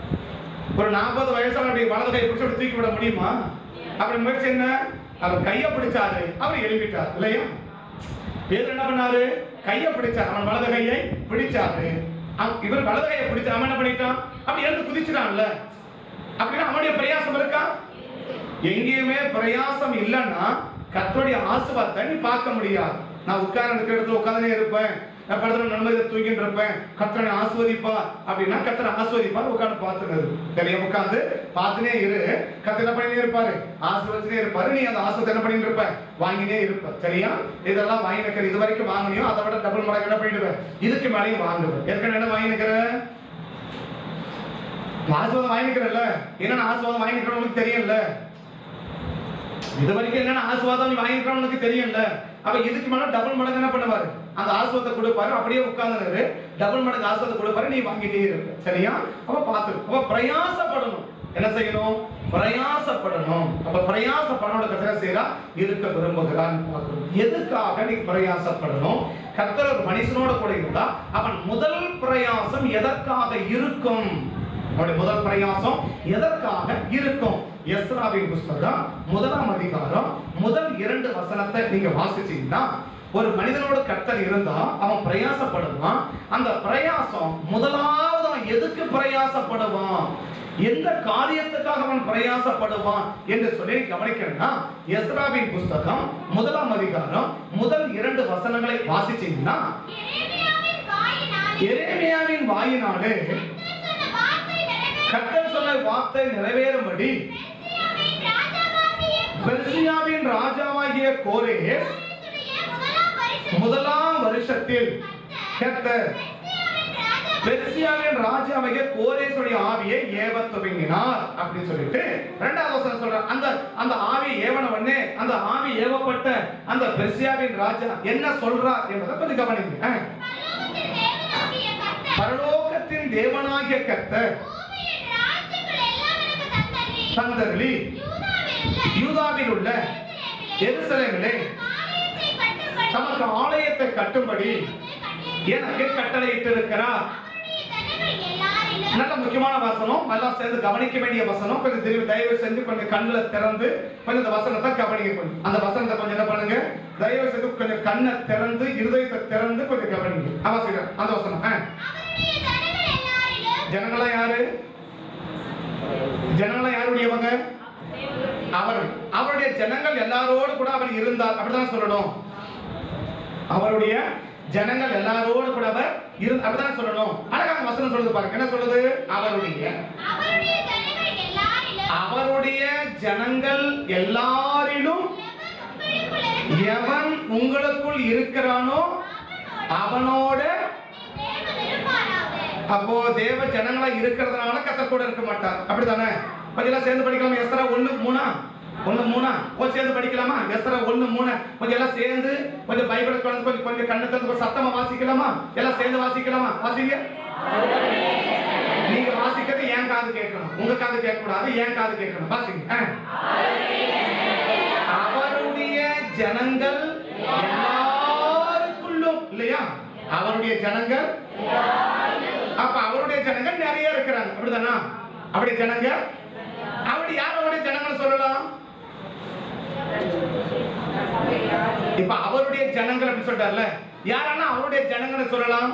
ஒரு நாற்பது வயசுல அப்படி வலது கை பிடிச்சி அப்படி தூக்கி விட முடியுமா? அப்படி முயற்சி என்ன? அவர் கையை பிடிச்சாரு, அவர் எழுப்பிட்டார் இல்லையா? பேர் என்ன பண்ணாரு? கையை பிடிச்சார், அவன் வலது கையை பிடிச்சாரு. இவர் வலது கையை பிடிச்சா அவன் என்ன பண்ணிட்டான்? அப்படி எழுந்து குதிச்சுட்டான்ல. அப்படின்னா அவனுடைய பிரயாசம் இருக்கா? எங்கேயுமே பிரயாசம் இல்லைன்னா கர்த்தருடைய ஆசீர்வாதத்தை நீ பார்க்க முடியாது. நான் உட்கார்ந்து இருக்கிற இடத்துல உட்கார்ந்தே இருப்பேன், நான் படத்துல நன்மையை தூக்கிட்டு இருப்பேன், கர்த்தரை ஆசீர்வதிப்பா அப்படின்னா கர்த்தரை ஆசீர்வதிப்பார். உட்கார்ந்து பார்த்துனது சரியா? உட்கார்ந்து பார்த்துனே இரு, கர்த்தர் என்ன பண்ணினே இருப்பாரு? ஆசீர்வதிச்சுனே இருப்பாரு. நீ அந்த ஆசீர்வாதத்தை என்ன பண்ணிட்டு இருப்ப? வாங்கினே இருப்ப சரியா? இதெல்லாம் வாங்கி நிக்கிற, இது வரைக்கும் வாங்கினியோ அதை விட டபுள் மடங்கு என்ன பண்ணிடுவேன், இதுக்கு மேலேயும் வாங்குவேன். ஏற்கனவே என்ன வாங்கி நிக்கிற? ஆசீர்வாதம் வாங்கி நிக்கிறல்ல, என்னென்ன ஆசீர்வாதம் வாங்கி நிக்கிறவங்களுக்கு தெரியல. இது வரைக்கும் என்னென்ன ஆசீர்வாதம் நீ வாங்கிக்கிறவனுக்கு தெரியும்ல. அப்ப இதுக்கு மேல டபுள் மடங்கு என்ன பண்ணுவாரு? அந்த ஆசீர்வாதத்தை கொடுப்பாரு. அப்படியே உட்கார்ந்து டபுள் மடங்கு ஆசீர்வாதத்தை கொடுப்பாரு, நீ வாங்கிட்டே இருக்க சரியா? அப்ப பார்த்து அப்ப பிரயாசப்படணும். என்ன செய்யணும்? பிரயாசப்படணும். அப்ப பிரயாசப்படனோட கர்த்தர் செய்யறா இருக்க விரும்புகிறான்னு பார்க்கணும். எதுக்காக நீ பிரயாசப்படணும்? கர்த்தர் ஒரு மனுஷனோட கூட இருந்தா அவன் முதல் பிரயாசம் எதற்காக இருக்கும்? அவனுடைய முதல் பிரயாசம் எதற்காக இருக்கும்? எஸ்ராவின் புஸ்தகம் முதலாம் அதிகாரம் முதல் இரண்டு வசனத்தை நீங்க வாசிச்சீங்கன்னா, ஒரு மனிதனோட கர்த்தர் இருந்தா அவன் பிரயாசப்படுவான். அந்த பிரயாசம் முதலாவது அவன் எதுக்கு பிரயாசப்படுவான், எந்த காரியத்துக்காக அவன் பிரயாசப்படுவான் என்று சொல்லி கவனிக்கணும்னா, எஸ்ராவின் புஸ்தகம் முதலாம் அதிகாரம் முதல் இரண்டு வசனங்களை வாசிச்சீங்கன்னா, எரேமியாவின் வாயினாலே கர்த்தர் சொன்ன வார்த்தை நிறைவேறும்படி பெர்சியாவின் ராஜாவாகிய கோரேஸ் முதலாம் வருஷத்தில் கர்த்தர் பெர்சியாவின் ராஜாவாகிய கோரேசுடைய ஆவியை ஏவ துவங்கினார் அப்படின்னு சொல்லிட்டு இரண்டாவது வசனம் சொல்ற. அந்த அந்த ஆவி ஏவன உடனே அந்த ஆவி ஏவப்பட்ட அந்த பெர்சியாவின் ராஜா என்ன சொல்றார் என்பதை கொஞ்சம் கவனிங்க. பரலோகத்தின் தேவனாகிய கர்த்தர் தந்தருளி யூதாவில் உள்ள எருசலேமிலே தமக்கு ஆலயத்தை கட்டும்படி எனக்கு கட்டளையிட்டு இருக்கிறார். நல்ல முக்கியமான வசனம், எல்லாம் சேர்ந்து கவனிக்க வேண்டிய வசனம். கொஞ்சம் தயவு செஞ்சு கொஞ்சம் கண்ணுல திறந்து கொஞ்சம் இந்த வசனத்தை கவனிக்க. அந்த வசனத்தை கொஞ்சம் என்ன பண்ணுங்க, தயவு செஞ்சு கொஞ்சம் கண்ணை திறந்து இருதயத்தை திறந்து கொஞ்சம் கவனிங்க. அவசியம் அந்த வசனம். ஜனங்களா யாரு? ஜனங்களா யாருடையவங்க? அவர் அவருடைய ஜனங்கள் எல்லாரோடு கூட அவர் இருந்தார். அப்படிதான் சொல்லணும். அவருடைய ஜனங்கள் எல்லாரோடு கூட அவர் இருந்து அப்படிதான் சொல்லணும். அழகான வசனம் சொல்லுது பாருங்க. என்ன சொல்லுது? அவருடைய அவருடைய ஜனங்கள் எல்லாரிலும் எவன் உன்னோடு இருக்கிறானோ அவனோட. அப்போ தேவ ஜனங்களா இருக்கிறதுனால கர்த்தர் கூட இருக்க மாட்டார். அப்படிதானே? கொஞ்சம் சேர்ந்து படிக்கலாமா? எஸ்றா ஒண்ணு மூணா ஒண்ணு மூணா கொஞ்சம் சேர்ந்து படிக்கலாமா? எஸ்றா ஒண்ணு மூணு கொஞ்சம் எல்லாம் சேர்ந்து கொஞ்சம் பைபிள் கொஞ்சம் கொஞ்சம் கொஞ்சம் கண்ணு திறந்து ஒரு சத்தமா வாசிக்கலாமா? எல்லாம் சேர்ந்து வாசிக்கலாமா? வாசிங்க. நீங்க வாசிக்கிறது ஏன் காது கேட்கணும், உங்க காது கேட்க கூடாது, ஏன் காது கேட்கணும். வாசிங்க. அவருடைய ஜனங்கள் எல்லாருக்குள்ளும் இல்லையா? அவருடைய ஜனங்கள். அப்ப அவருடைய ஜனங்கள் நிறைய இருக்கிறாங்க. அப்படிதானா? அவருடைய ஜனங்கள். அப்படி யார் அவருடைய ஜனங்கள் சொல்லலாம்? இப்ப அவருடைய ஜனங்கள் அப்படி சொல்றாருல, யாரானா அவருடைய ஜனங்களை சொல்லலாம்?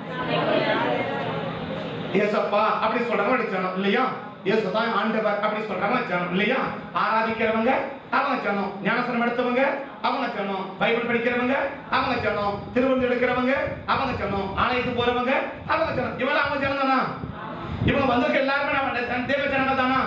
ஏசப்பா அப்படி சொல்றவங்க ஜனம் இல்லையா? இயேசுதான் ஆண்டவர் அப்படி சொல்றவங்க ஜனம் இல்லையா? ஆராதிக்கிறவங்க அவங்க ஜனம், ஞானஸ்நானம் எடுத்தவங்க அவங்க ஜனம், பைபிள் படிக்கிறவங்க அவங்க ஜனம், திருவள்ளுவர் எடுக்கிறவங்க அவங்க ஜனம், ஆலயத்துக்கு போறவங்க அவங்க ஜனம். இவங்க அவங்க ஜனம் தானா? இவங்க வந்திருக்க எல்லாருமே நம்ம தேவ ஜனங்கள் தானா?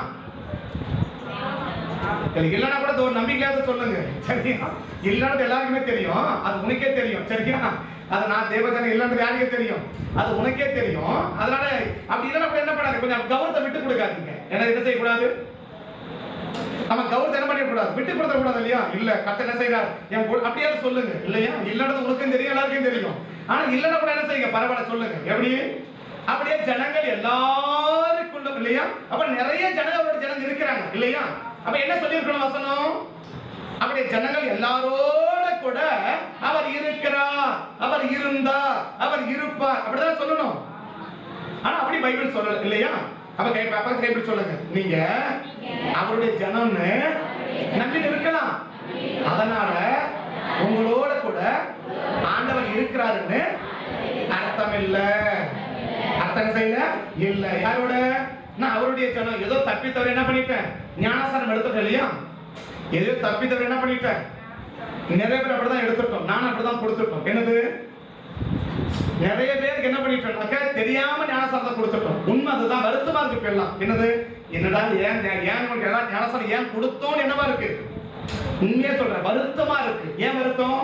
இல்லைன்னா கூட ஒரு நம்பிக்கையாவது சொல்லுங்க. சரியா? இல்லைன்னு எல்லாருக்குமே தெரியும், அது உனக்கே தெரியும். சரியா? அது நான் தேவஜனம் இல்லைன்னு யாருக்கே தெரியும், அது உனக்கே தெரியும். அதனால அப்படி இல்லைன்னா என்ன பண்ணாது, கொஞ்சம் கௌரவத்தை விட்டு கொடுக்காதீங்க. என்ன என்ன செய்யக்கூடாது, நம்ம கௌரவத்தை என்ன பண்ணிடக்கூடாது, விட்டு கொடுத்த கூடாது இல்லையா? இல்ல கர்த்தர் என்ன செய்யறார் என் அப்படியாவது சொல்லுங்க இல்லையா? இல்லைன்னு உனக்கும் தெரியும், எல்லாருக்கும் தெரியும். ஆனா இல்லைன்னா கூட என்ன செய்யுங்க, பரவாயில்ல சொல்லுங்க. எப்படி? அப்படியே ஜனங்கள் எல்லாருக்குள்ளும் இல்லையா? அப்ப நிறைய ஜனங்களோட ஜனங்கள் இருக்கிறாங்க இல்லையா? அப்ப என்ன சொல்லியிருக்கணும் வசனம்? அப்படியே ஜனங்கள் எல்லாரோட கூட அவர் இருக்கிறார், அவர் இருந்தார், அவர் இருப்பார், அப்படிதான் சொல்லணும். ஆனா அப்படி பைபிள் சொல்லல இல்லையா? அப்ப கை பாப்பா கைப்பிடி சொல்லுங்க. நீங்க அவருடைய ஜனம்னு நம்பிட்டு இருக்கலாம், அதனால உங்களோட கூட ஆண்டவர் இருக்கிறாருன்னு அர்த்தம் இல்ல. அர்த்தம் செய்யல இல்ல. யாரோட? நான் அவருடைய ஜனம். ஏதோ தப்பி தவிர என்ன பண்ணிட்டேன், ஞானஸ்நானம் எடுத்துட்டேன் இல்லையா? ஏதோ தப்பி தவிர என்ன பண்ணிட்டேன், நிறைய பேர் அப்படிதான் எடுத்துட்டோம், நானும் அப்படிதான் கொடுத்துட்டோம். என்னது, நிறைய பேருக்கு என்ன பண்ணிட்டோம், தெரியாம ஞானஸ்நானம் கொடுத்துட்டோம். உண்மை அதுதான், வருத்தமா இருக்கு எல்லாம். என்னது, என்னடா ஏன் ஏன் ஞானஸ்நானம் ஏன் கொடுத்தோம் என்னவா இருக்கு, உண்மையே சொல்றேன், வருத்தமா இருக்கு. ஏன் வருத்தம்,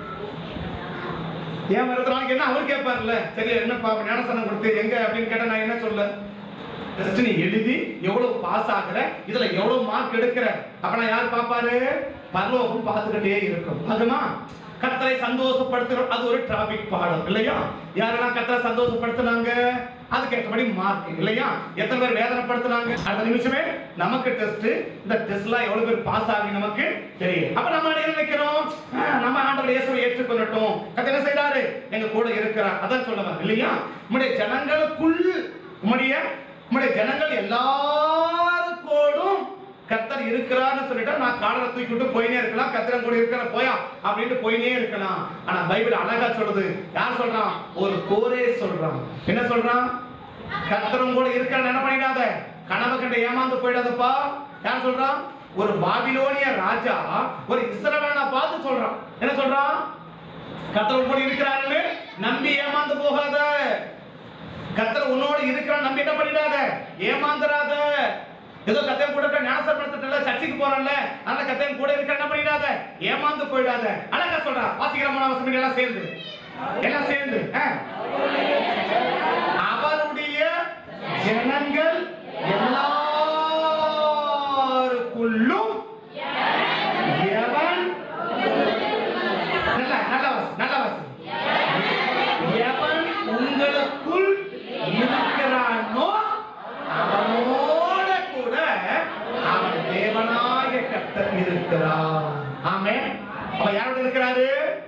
ஏன் வருத்தம் என்ன அவர் கேட்பார்ல, சரி என்னப்பா ஞானஸ்நானம் கொடுத்து எங்க அப்படின்னு கேட்டா நான் என்ன சொல்ல, நீ எழுதி எவ்வளவு பாஸ் ஆகுற, இதுல எவ்வளவு மார்க் எடுக்கிற, அப்ப யார் பாப்பாரு, பரலோகம் பார்த்துக்கிட்டே இருக்கும். அதுமா கர்த்தரை சந்தோஷப்படுத்துறோம், அது ஒரு டிராபிக் பாடம் இல்லையா? யாரெல்லாம் கர்த்தரை சந்தோஷப்படுத்தினாங்க அதுக்கு ஏற்றபடி மார்க் இல்லையா? எத்தனை பேர் வேதனைப்படுத்தினாங்க, அடுத்த நிமிஷமே நமக்கு டெஸ்ட். இந்த டெஸ்ட்லாம் எவ்வளவு பேர் பாஸ் ஆகி நமக்கு தெரியும். அப்ப நம்ம என்ன நினைக்கிறோம், நம்ம ஆண்டவர் இயேசுவை ஏற்றுக்கொள்ளட்டும், கர்த்தர் என்ன செய்றாரு, எங்க கூட இருக்கிறார், அதான் சொல்லுவாங்க இல்லையா? நம்முடைய ஜனங்களுக்குள் உம்முடைய நம்முடைய ஜனங்கள் எல்லாருக்கோடும் கர்த்தர் இருக்கிறார்னு சொல்லிட்டா நான் காலரை தூக்கி விட்டு போயினே இருக்கலாம், கர்த்தர் கூட இருக்கிற போயா அப்படின்ட்டு போயினே இருக்கலாம். ஆனா பைபிள் அழகா சொல்றது, யார் சொல்றான், ஒரு கோரே சொல்றான். என்ன சொல்றான், கர்த்தரும் கூட இருக்கிற என்ன பண்ணிடாத, கனவு கண்ட ஏமாந்து போயிடாதப்பா. யார் சொல்றான், ஒரு பாபிலோனிய ராஜா ஒரு இஸ்ரவேலனை பார்த்து சொல்றான். என்ன சொல்றான், கர்த்தரும் கூட இருக்கிறாருன்னு நம்பி ஏமாந்து போகாத, கர்த்தர் உன்னோட இருக்கிறான் நம்பி என்ன பண்ணிடாத, ஏமாந்துராத. ஏதோ கர்த்தர் கூட ஞானஸ்நானப்படுத்தல சர்ச்சுக்கு போறல்ல, அதனால கர்த்தர் கூட இருக்கிற என்ன பண்ணிடாத, ஏமாந்து போயிடாத. அழகா சொல்றா, வாசிக்கிறோமா வசனம் எல்லாம் சேர்ந்து எல்லாம் சேர்ந்து அவருடைய ஜனங்கள் எல்லாருக்குள்ளும் எவன், நல்ல நல்ல வாசி நல்ல வாசி எவன் உங்களுக்குள் இருக்கிறானோ அவனோட கூட அவன் தேவனாய கர்த்தர் இருக்கிறார். ஆமென். அப்ப யாரோட இருக்கிறாரு,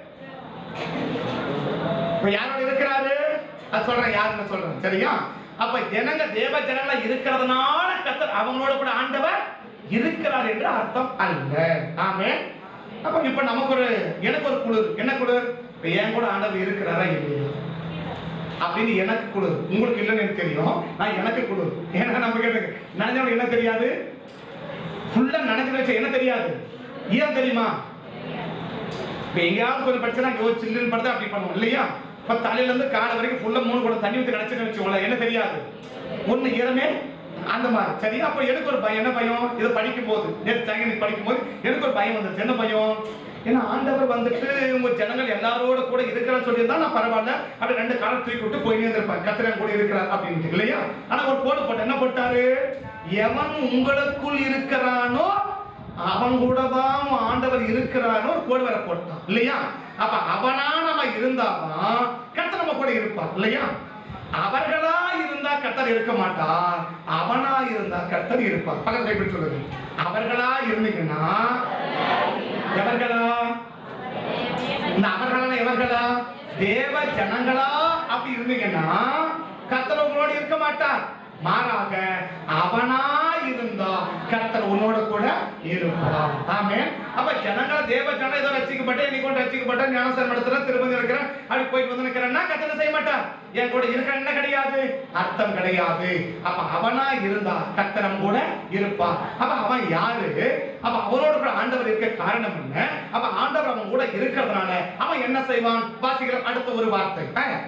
இப்ப யாரோட இருக்கிறாரு அது சொல்றேன், யாருன்னு சொல்றேன் சரியா? அப்ப ஜனங்க தேவ ஜனங்களா இருக்கிறதுனால கர்த்தர் அவங்களோட கூட ஆண்டவர் இருக்கிறார் என்று அர்த்தம் அல்ல. ஆமென். அப்ப இப்ப நமக்கு ஒரு எனக்கு ஒரு குளிர், என்ன குளிர், என் கூட ஆண்டவர் இருக்கிறாரா இல்லையா அப்படின்னு எனக்கு குளிர். உங்களுக்கு இல்லைன்னு எனக்கு தெரியும், நான் எனக்கு குளிர். ஏன்னா நமக்கு நினைஞ்சவங்க என்ன தெரியாது, ஃபுல்லா நினைச்சு வச்ச என்ன தெரியாது, ஏன் தெரியுமா? இப்ப எங்கேயாவது கொஞ்சம் படிச்சா சில்லுன்னு படுத்து அப்படி பண்ணுவோம் இல்லையா? இப்ப தலையில இருந்து காலை வரைக்கும் ஃபுல்லா மூணு கூட தண்ணி ஊற்றி நினைச்சுன்னு வச்சுக்கோங்களேன், என்ன தெரியாது, ஒண்ணு ஈரமே அந்த மாதிரி சரி. அப்ப எனக்கு ஒரு பயம், என்ன பயம்? இதை படிக்கும் போது, நேற்று சாயங்காலம் படிக்கும் போது எனக்கு ஒரு பயம் வந்துருச்சு. என்ன பயம்? ஏன்னா ஆண்டவர் வந்துட்டு உங்க ஜனங்கள் எல்லாரோட கூட இருக்கிறான்னு சொல்லியிருந்தா நான் பரவாயில்ல, அப்படி ரெண்டு காலம் தூக்கி விட்டு போய் இருந்திருப்பேன், கத்திரன் கூட இருக்கிறார் அப்படின்ட்டு இல்லையா. ஆனா ஒரு கோடு போட்டு என்ன போட்டாரு? எவன் உங்களுக்குள் இருக்கிறானோ அவன் கூட தான் ஆண்டவர் இருக்கிறானோ ஒரு கோடு வர போட்டான் இல்லையா. அப்ப அவனா நம்ம இருந்தாதான் கர்த்தர் நம்ம கூட இருப்பார் இல்லையா. அவர்களா இருந்தா கர்த்தர் இருக்க மாட்டார், அவனா இருந்தா கர்த்தர் இருப்பார். பக்கத்துல எப்படி சொல்லுது? அவர்களா இருந்தீங்கன்னா, எவர்களா? இந்த அவர்களா எவர்களா? தேவ ஜனங்களா அப்படி இருந்தீங்கன்னா கர்த்தர் உங்களோட இருக்க மாட்டார், மாறாக அவனா இருந்தா கர்த்தர் உன்னோட கூட இருப்பார். ஆமென். அப்ப ஜனங்கள தேவ ஜனம் ஏதோ ரட்சிக்கப்பட்டு இன்னைக்கு கூட ரட்சிக்கப்பட்ட ஞானஸ்நானம் எடுத்துற திருப்பதி இருக்கிறேன் அப்படி போயிட்டு வந்து நிக்கிறேன்னா கர்த்தர் செய்ய மாட்டார், என் கூட இருக்க என்ன கிடையாது, அர்த்தம் கிடையாது. அப்ப அவனா இருந்தா கர்த்தர் கூட இருப்பார். அப்ப அவன் யாரு? அப்ப அவனோட கூட ஆண்டவர் இருக்க காரணம் என்ன? அப்ப ஆண்டவர் அவன் கூட இருக்கிறதுனால அவன் என்ன செய்வான்? வாசிக்கிற அடுத்த ஒரு வார்த்தை,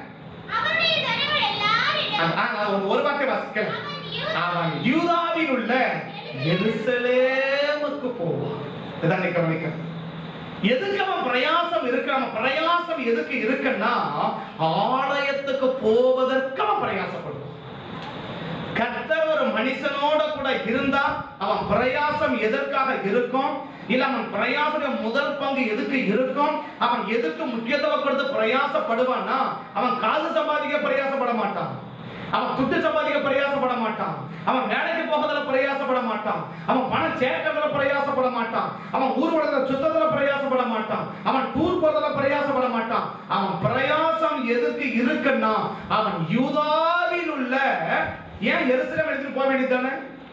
ஒரு வார்த்தை வாசிக்கலாம். அவன் யூதாவில் உள்ள எருசலேமுக்கு போவான். இதான் கவனிக்க. எதுக்கு அவன் பிரயாசம் இருக்கு? அவன் பிரயாசம் எதுக்கு இருக்குன்னா ஆலயத்துக்கு போவதற்கு அவன் பிரயாசப்படுவான். கர்த்தர் ஒரு மனுஷனோட கூட இருந்தா அவன் பிரயாசம் எதற்காக இருக்கும்? இல்ல அவன் பிரயாச முதல் பங்கு எதுக்கு இருக்கும்? அவன் எதுக்கு முக்கியத்துவம் கொடுத்து பிரயாசப்படுவான்னா அவன் காசு சம்பாதிக்க பிரயாசப்பட மாட்டான், அவன் துட்டு சம்பாதிக்க பிரயாசப்பட மாட்டான், அவன் வேலைக்கு போகிறதுல பிரயாசப்பட மாட்டான், அவன் பணம் சேர்க்கறதுல பிரயாசப்பட மாட்டான், அவன் ஊர்வலத்துல சுத்தத்துல பிரயாசப்பட மாட்டான், அவன் டூர் போறதுல பிரயாசப்பட மாட்டான். அவன் பிரயாசம் எதுக்கு இருக்குன்னா அவன் யூதாவில் உள்ள, ஏன் எருசலேம் எடுத்துட்டு போக வேண்டியதானே?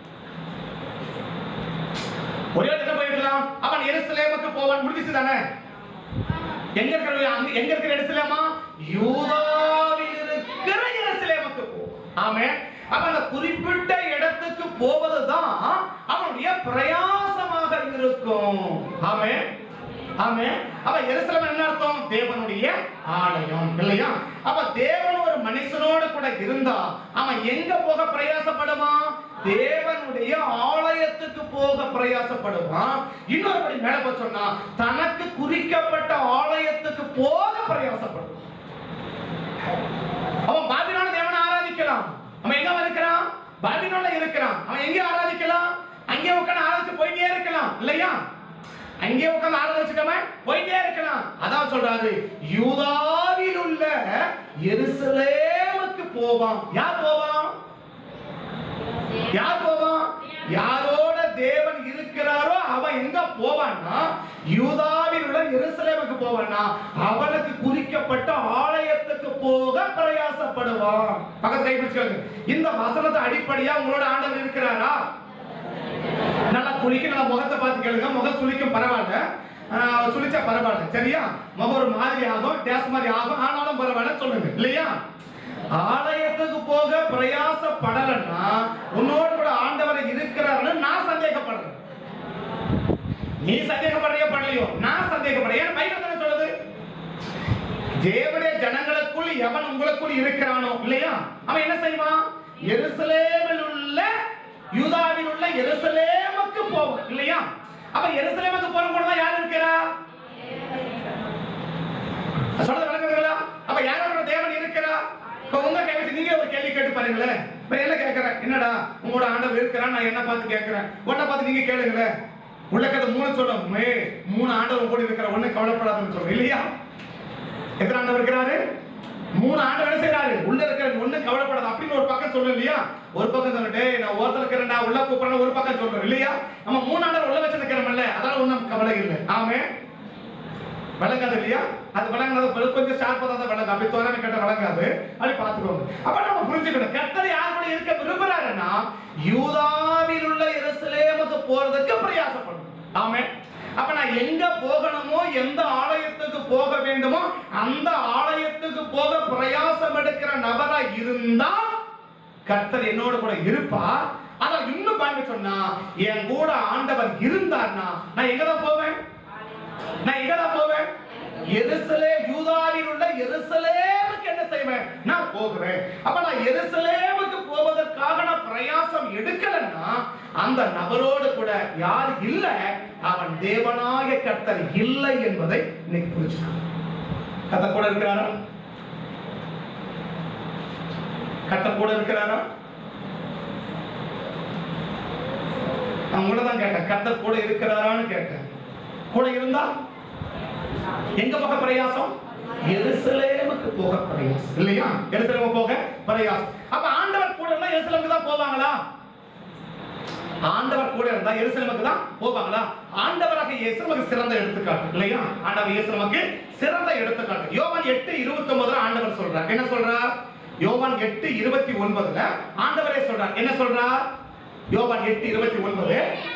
ஒரே இடத்துல போயிடலாம். அவன் எருசலேமுக்கு போவான், முடிஞ்சிச்சு தானே? எங்க இருக்கிற எங்க இருக்கிற எருசலேமா? யூதாவில் இருக்கிற எருசலேமுக்கு போ. ஆமென். அப்ப அந்த குறிப்பிட்ட இடத்துக்கு போவதுதான் அவனுடைய பிரயாசமாக இருக்கும். ஆமென். ஆமென். அப்ப எருசலேம் என்ன அர்த்தம்? தேவனுடைய ஆலயம் இல்லையா. அப்ப தேவன் ஒரு மனுஷனோட கூட இருந்தா அவன் எங்க போக பிரயாசப்படுவான்? தேவனுடைய ஆலயத்துக்கு போக பிரயாசப்படுவான். இன்னொரு மேல போய் சொன்னா தனக்கு குறிக்கப்பட்ட ஆலயத்துக்கு போக பிரயாசப்படுவான். அவன் பாபிலோன தேவனை ஆராதிக்கலாம். அவன் எங்க இருக்கிறான்? பாபிலோன்ல இருக்கிறான். அவன் எங்க ஆராதிக்கலாம்? அங்கே உட்கார்ந்து ஆராதிச்சு போயிட்டே இருக்கலாம் இல்லையா. அங்கே உட்கார்ந்து ஆராதிச்சுக்கமே போயிட்டே இருக்கலாம். அதான் சொல்றாரு யூதாவில் உள்ள எருசலேமுக்கு போவான். யார் போவான்? யார் போவான்? யாரோட தேவன் இருக்கிறாரோ அவன் எங்க போவான்னா யூதாவில் உள்ள எருசலேமுக்கு போவான்னா அவனுக்கு குறிக்கப்பட்ட ஆலயத்துக்கு போக பிரயாசப்படுவான். பக்கத்துல கை பிடிச்சுக்கோங்க. இந்த வசனத்தை அடிப்படையா உங்களோட ஆண்டவர் இருக்கிறாரா? நல்லா குளிக்க, நல்லா முகத்தை பார்த்து கேளுங்க. முகம் சுளிக்கும் பரவாயில்ல, சுளிச்சா பரவாயில்ல சரியா. முகம் ஒரு மாதிரி ஆகும், டேஸ் மாதிரி ஆகும், ஆனாலும் பரவாயில்ல சொல்லுங்க இல்லையா. ஆலயத்துக்கு போக பிரயாசப்படலன்னா உன்னோட கூட ஆண்டவர் இருக்கிறாருன்னு நான் சந்தேகப்படுறேன். நீ சந்தேகப்படுறியோ படலையோ, நான் சந்தேகப்படுறேன். ஏன் பைபிள் என்ன சொல்லுது? தேவனுடைய ஜனங்களுக்குள் எவன் உங்களுக்குள் இருக்கிறானோ இல்லையா அவன் என்ன செய்வான்? எருசலேமில் உள்ள யூதாவில் உள்ள எருசலேமுக்கு போவான் இல்லையா. அப்ப எருசலேமுக்கு போறவங்க யார் இருக்கிறா? சொல்றது விளங்குதுங்களா? அப்ப யாரோட தேவன் இருக்கிறா? உங்க கேள்வி நீங்க ஒரு கேள்வி கேட்டு பாருங்களேன். என்ன கேட்கிறேன்? என்னடா உங்களோட ஆண்டவர் இருக்கிறான், நான் என்ன பார்த்து கேட்கிறேன், உன்னை பார்த்து நீங்க கேளுங்களேன். உள்ள கதை மூணு சொல்லும், மூணு ஆண்டவர் கூட இருக்கிற ஒண்ணு கவலைப்படாதுன்னு சொல்றோம் இல்லையா. எத்தனை ஆண்டவர் இருக்கிறாரு? மூணு ஆண்டு வேலை செய்யறாரு. உள்ள இருக்கிற ஒண்ணு கவலைப்படாது அப்படின்னு ஒரு பக்கம் சொல்றோம் இல்லையா. ஒரு பக்கம் சொல்லிட்டு நான் ஓரத்துல இருக்கிறேன், நான் உள்ள கூப்பிடுறேன் ஒரு பக்கம் சொல்றோம் இல்லையா. நம்ம மூணு ஆண்டு உள்ள வச்சிருக்கிறோம்ல, அதனால ஒண்ணும் கவலை இல்லை. ஆமே விளங்காது இல்லையா. அது விளங்காது, கொஞ்சம் ஷார்ப்பா தான் விளங்கும். அப்படி தோரணை கேட்ட விளங்காது, அப்படி பார்த்துக்கோங்க. அப்ப நம்ம புரிஞ்சுக்கணும் கர்த்தர் யார் கூட இருக்க விரும்புறாருன்னா யூதாவில் உள்ள எருசலேமுக்கு போறதுக்கு பிரயாசப்படணும். ஆமே. அப்ப நான் எங்க போகணுமோ, எந்த ஆலயத்துக்கு போக வேண்டுமோ அந்த ஆலயத்துக்கு போக பிரயாசம் எடுக்கிற நபரா இருந்தா கர்த்தர் என்னோட கூட இருப்பா. அத இன்னும் பாருங்க சொன்னா என் கூட ஆண்டவர் இருந்தார்னா நான் எங்கதான் போவேன்? நான் எங்கதான் போவேன்? எருசலேம், யூதாவில் உள்ள எருசலேமுக்கு என்ன செய்வேன்? நான் போகிறேன். அப்ப நான் எருசலேமுக்கு போவதற்காக நான் பிரயாசம் எடுக்கலன்னா அந்த நபரோடு கூட யார் இல்ல, அவன் தேவனாய கர்த்தர் இல்லை என்பதை இன்னைக்கு புரிஞ்சுக்கணும். கர்த்தர் கூட இருக்கிறாரா? கர்த்தர் கூட இருக்கிறாரா? நான் கூட தான் கேட்டேன், கர்த்தர் கூட இருக்கிறாரான்னு கேட்டேன். கூட இருந்தா எங்க போக பிரயாசம்? எருசலேமுக்கு போக பிரயாசம் இல்லையா? எருசலேமுக்கு போக பிரயாசம். அப்ப ஆண்டவர் கூட இருந்தா எருசலேமுக்கு தான் போவாங்களா? ஆண்டவர் கூட இருந்தா எருசலேமுக்கு தான் போவாங்களா? ஆண்டவராக இயேசு நமக்கு சிறந்த எடுத்துக்காட்டு இல்லையா? ஆண்டவர் இயேசு நமக்கு சிறந்த எடுத்துக்காட்டு. யோவான் எட்டு இருபத்தி ஒன்பதுல ஆண்டவர் சொல்றார். என்ன சொல்றார்? யோவான் எட்டு இருபத்தி ஒன்பதுல ஆண்டவரே சொல்றார். என்ன சொல்றார்? யோவான் எட்டு இருபத்தி ஒன்பது,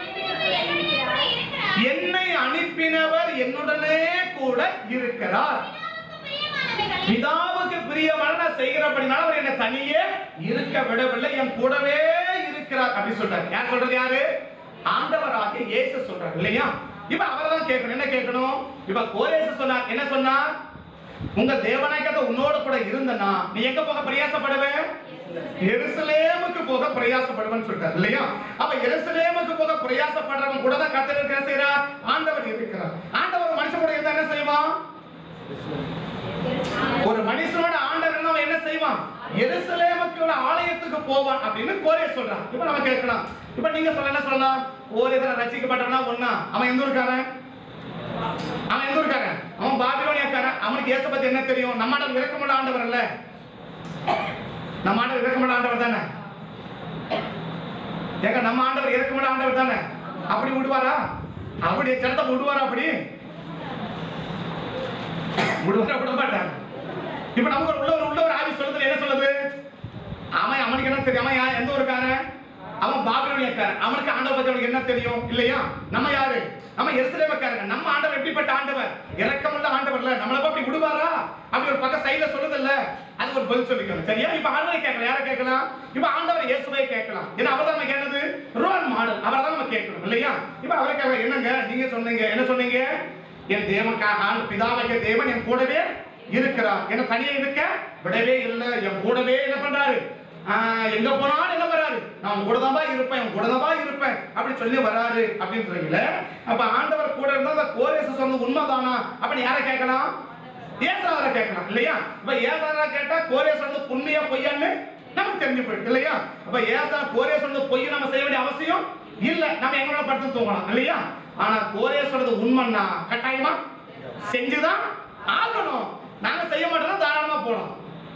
என்னை அனுப்பினவர் என்னுடனே கூட இருக்கிறார், பிதாவுக்கு பிரியமான செய்கிறபடினால அவர் என்னை தனியே இருக்க விடவில்லை, என் கூடவே இருக்கிறார் அப்படி சொல்றார். யார் சொல்றது? யாரு? ஆண்டவராகிய இயேசு சொல்றார் இல்லையா? இப்ப அவர்தான் கேட்கணும். என்ன கேட்கணும்? இப்ப கோரேசு சொன்னார். என்ன சொன்னார்? உங்க தேவனாக உன்னோட கூட இருந்தனா நீ எங்க போக பிரயாசப்படுவே? எருசலேமுக்கு போக பிரயாசப்படுவன்னு சொல்றார் இல்லையா? அப்ப எருசலேமுக்கு போக பிரயாசப்படுறவன் கூட தான் கர்த்தர் இருக்கிற செய்றார், ஆண்டவர் இருக்கிறார். ஆண்டவர் மனுஷன் கூட இருந்தா என்ன செய்வான்? ஒரு மனுஷனோட ஆண்டவர் அவன் என்ன செய்வான்? எருசலேமுக்கு ஆலயத்துக்கு போவான் அப்படின்னு கோரே சொல்றான். இப்ப நம்ம கேட்கலாம், இப்ப நீங்க சொல்ல என்ன சொல்லலாம்? கோரேச ரட்சிக்கப்பட்டவனா ஒண்ணா? அவன் எந்த ஊருக்காரன்? அவன் எந்த ஊருக்காரன்? அவன் பாபிலோனியக்காரன். அவனுக்கு இயேசு பத்தி என்ன தெரியும்? நம்ம ஆண்டவர் இரக்கமுள்ள ஆண்டவர் இல்ல? நம்ம ஆண்டவர் இரக்கமுள்ள ஆண்டவர் தானே? ஏங்க நம்ம ஆண்டவர் இரக்கமுள்ள ஆண்டவர் தானே? அப்படி விடுவாரா? அப்படி சட்டத்தை விடுவாரா? அப்படி விடுவாரா? விட மாட்டாங்க. இப்ப நமக்கு ஒரு உள்ள ஒரு உள்ள ஒரு ஆவி சொல்லுது. என்ன சொல்லுது? அவன் அவனுக்கு என்ன தெரியும்? அவன் எந்த ஊருக்காரன்? அவன் பாபிலோனியக்காரன். அவனுக்கு ஆண்டவர் பத்தி அவனுக்கு என்ன தெரியும் இல்லையா? நம்ம யாரு? நம்ம எருசலேமுக்காரங்க. நம்ம ஆண்டவர் எப்படிப்பட்ட ஆண்டவர்? இரக்கமுள்ள ஆண்டவர் இல்ல? நம்மள அப்படி விடுவாரா? அப்படி ஒரு பக்கம் சைடுல சொல்லுது இல்ல? அது ஒரு பதில் சொல்லிக்கணும். சரியா? இப்ப ஆண்டவரை கேட்கலாம். யாரை கேட்கலாம்? இப்ப ஆண்டவர் இயேசுவை கேட்கலாம். ஏன்னா அவர்தான் நம்ம கேட்டது ரோல் மாடல். அவர்தான் நம்ம கேட்கணும் இல்லையா? இப்ப அவரை கேட்கலாம். என்னங்க நீங்க சொன்னீங்க? என்ன சொன்னீங்க? என் தேவன் பிதாவாகிய தேவன் என் கூடவே இருக்கிறார், என்ன தனியே இருக்க விடவே இல்லை, என் கூடவே என்ன பண்றாரு? எங்க போனாலும் என்ன வராரு? நான் கூட தான் இருப்பேன், கூட தான் இருப்பேன் அப்படி சொல்லி வராரு அப்படின்றீங்களே. அப்ப ஆண்டவர் கூட இருந்தா அந்த கோரேசு சொன்னது உண்மைதானா அப்படின்னு யாரை கேட்கலாம்? ஏசாயாவை கேட்கலாம் இல்லையா? இப்ப ஏசாயா கேட்டா கோரேசு சொன்னது உண்மையா பொய்யான்னு நமக்கு தெரிஞ்சு போயிடுது இல்லையா? அப்ப ஏசாயா கோரேசு சொன்னது பொய் நம்ம செய்ய வேண்டிய அவசியம் இல்ல, நம்ம எங்களோட படுத்து தூங்கலாம் இல்லையா? ஆனா கோரேசு சொன்னது உண்மைன்னா கட்டாயமா செஞ்சுதான் ஆகணும். நாங்க செய்ய மாட்டோம், தாராளமா போலாம்.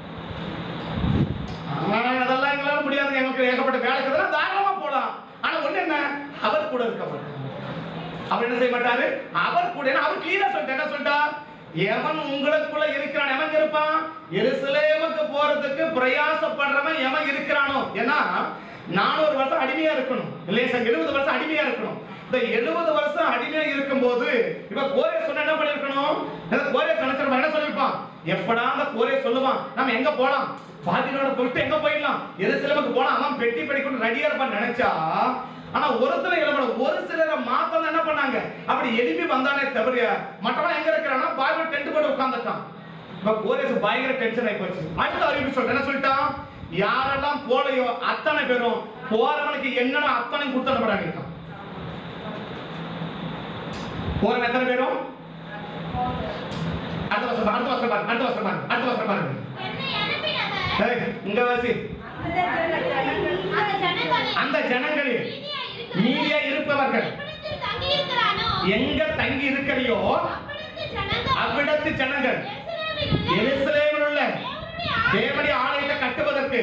அதெல்லாம் எங்களால முடியாது, எங்களுக்கு ஏகப்பட்ட வேலை இருக்குதுன்னா தாராளமா போலாம். ஆனா ஒண்ணு என்ன, அவர் கூட இருக்க மாட்டார். அவர் என்ன செய்ய மாட்டாரு? அவர் கூட அவர் கிளியரா சொல்லிட்டு என்ன சொல்லிட்டார்? எவன் உங்களுக்குள்ள இருக்கிறான், எவன் இருப்பான்? எருசலேமுக்கு போறதுக்கு பிரயாசப்படுறவன் எவன் இருக்கிறானோ. ஏன்னா நானூறு வருஷம் அடிமையா இருக்கணும் இல்லையா? எழுபது வருஷம் அடிமையா இருக்கணும். இந்த எழுபது வருஷம் அடிமையா இருக்கும் போது இப்ப கோரே சொன்ன என்ன பண்ணிருக்கணும்? கோரே நினைச்சிருப்பான், என்ன சொல்லிருப்பான்? எப்படா அந்த கோரே சொல்லுவான் நம்ம எங்க போலாம்? பாபிலோன போயிட்டு எங்க போயிடலாம்? எருசலேமுக்கு போனா அவன் பெட்டி படிக்கணும் ரெடியா இருப்பான்னு நினைச்சா, ஆனா ஒருத்தரை எழுப்ப ஒரு சிலரை மாத்தம் என்ன பண்ணாங்க? அப்படி எழுப்பி வந்தானே தவிர மற்றவன் எங்க இருக்கிறான்னா பாபிலோன் டென்ட் போட்டு உட்கார்ந்துட்டான். இப்ப கோரேசு பயங்கர டென்ஷன் ஆகி போச்சு. அடுத்த அறிவிப்பு சொல்ற என்ன சொல்லிட்டான்? யாரெல்லாம் போலையோ அத்தனை பேரும் போறவனுக்கு என்னென்ன அத்தனை கொடுத்தப்படாங்க. போறவன் எத்தனை பேரும்? அடுத்த வருஷம் அடுத்த வருஷம் பாருங்க அடுத்த வருஷம் பாருங்க அடுத்த வருஷம் பாருங்க இங்க வாசி. அந்த ஜனங்களில் மீதியா இருப்பவர்கள் எங்க தங்கி இருக்கிறையோ அவ்விடத்து ஜனங்கள் எருசலேமில் உள்ள தேவனுடைய ஆலயத்தை கட்டுவதற்கு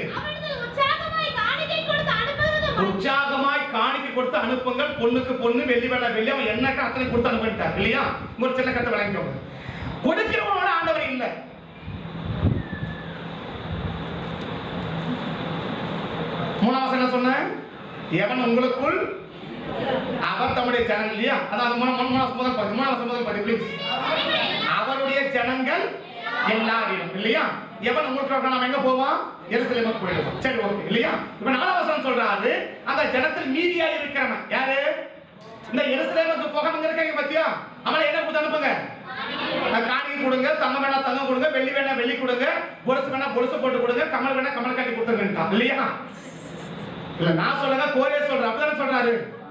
உற்சாகமாய் காணிக்கை கொடுத்து அனுப்புங்கள். பொண்ணுக்கு பொண்ணு, வெள்ளி வேலை வெள்ளி, அவன் என்ன அத்தனை கொடுத்து அனுப்பிட்டார் இல்லையா? ஒரு சின்ன கட்டை வழங்கிக்கோங்க. கொடுக்கிறவனோட ஆண்டவர் இல்லை. மூணாவது என்ன சொன்ன? எவன் உங்களுக்குள் அவர் தம்முடைய ஜனங்கள் இல்லையா? அதாவது மூணாவது முதல் பதி மூணாவது முதல் பதி பிளீஸ். அவருடைய ஜனங்கள் எல்லாரும் இல்லையா? எவன் உங்களுக்கு நாம எங்க போவோம்? எருசலேமுக்கு போயிடுவோம். சரி ஓகே இல்லையா? இப்ப நாலாவது வசனம் சொல்றாரு அந்த ஜனத்தில் மீதியா இருக்கிறவன் யாரு? இந்த எருசலேமுக்கு போகாம இருக்காங்க பாத்தியா? அவளை என்ன கொடுத்து அனுப்புங்க? காணிக்கை கொடுங்க, தங்கம் வேணா தங்கம் கொடுங்க, வெள்ளி வேணா வெள்ளி கொடுங்க, பொருசு வேணா பொருசு போட்டு கொடுங்க, கமல் வேணா கமல் காட்டி கொடுத்துருக்கான் இல்லையா? இல்ல நான் சொல்லல, கோரே சொல்றேன். அப்படிதானே சொல்றாரு?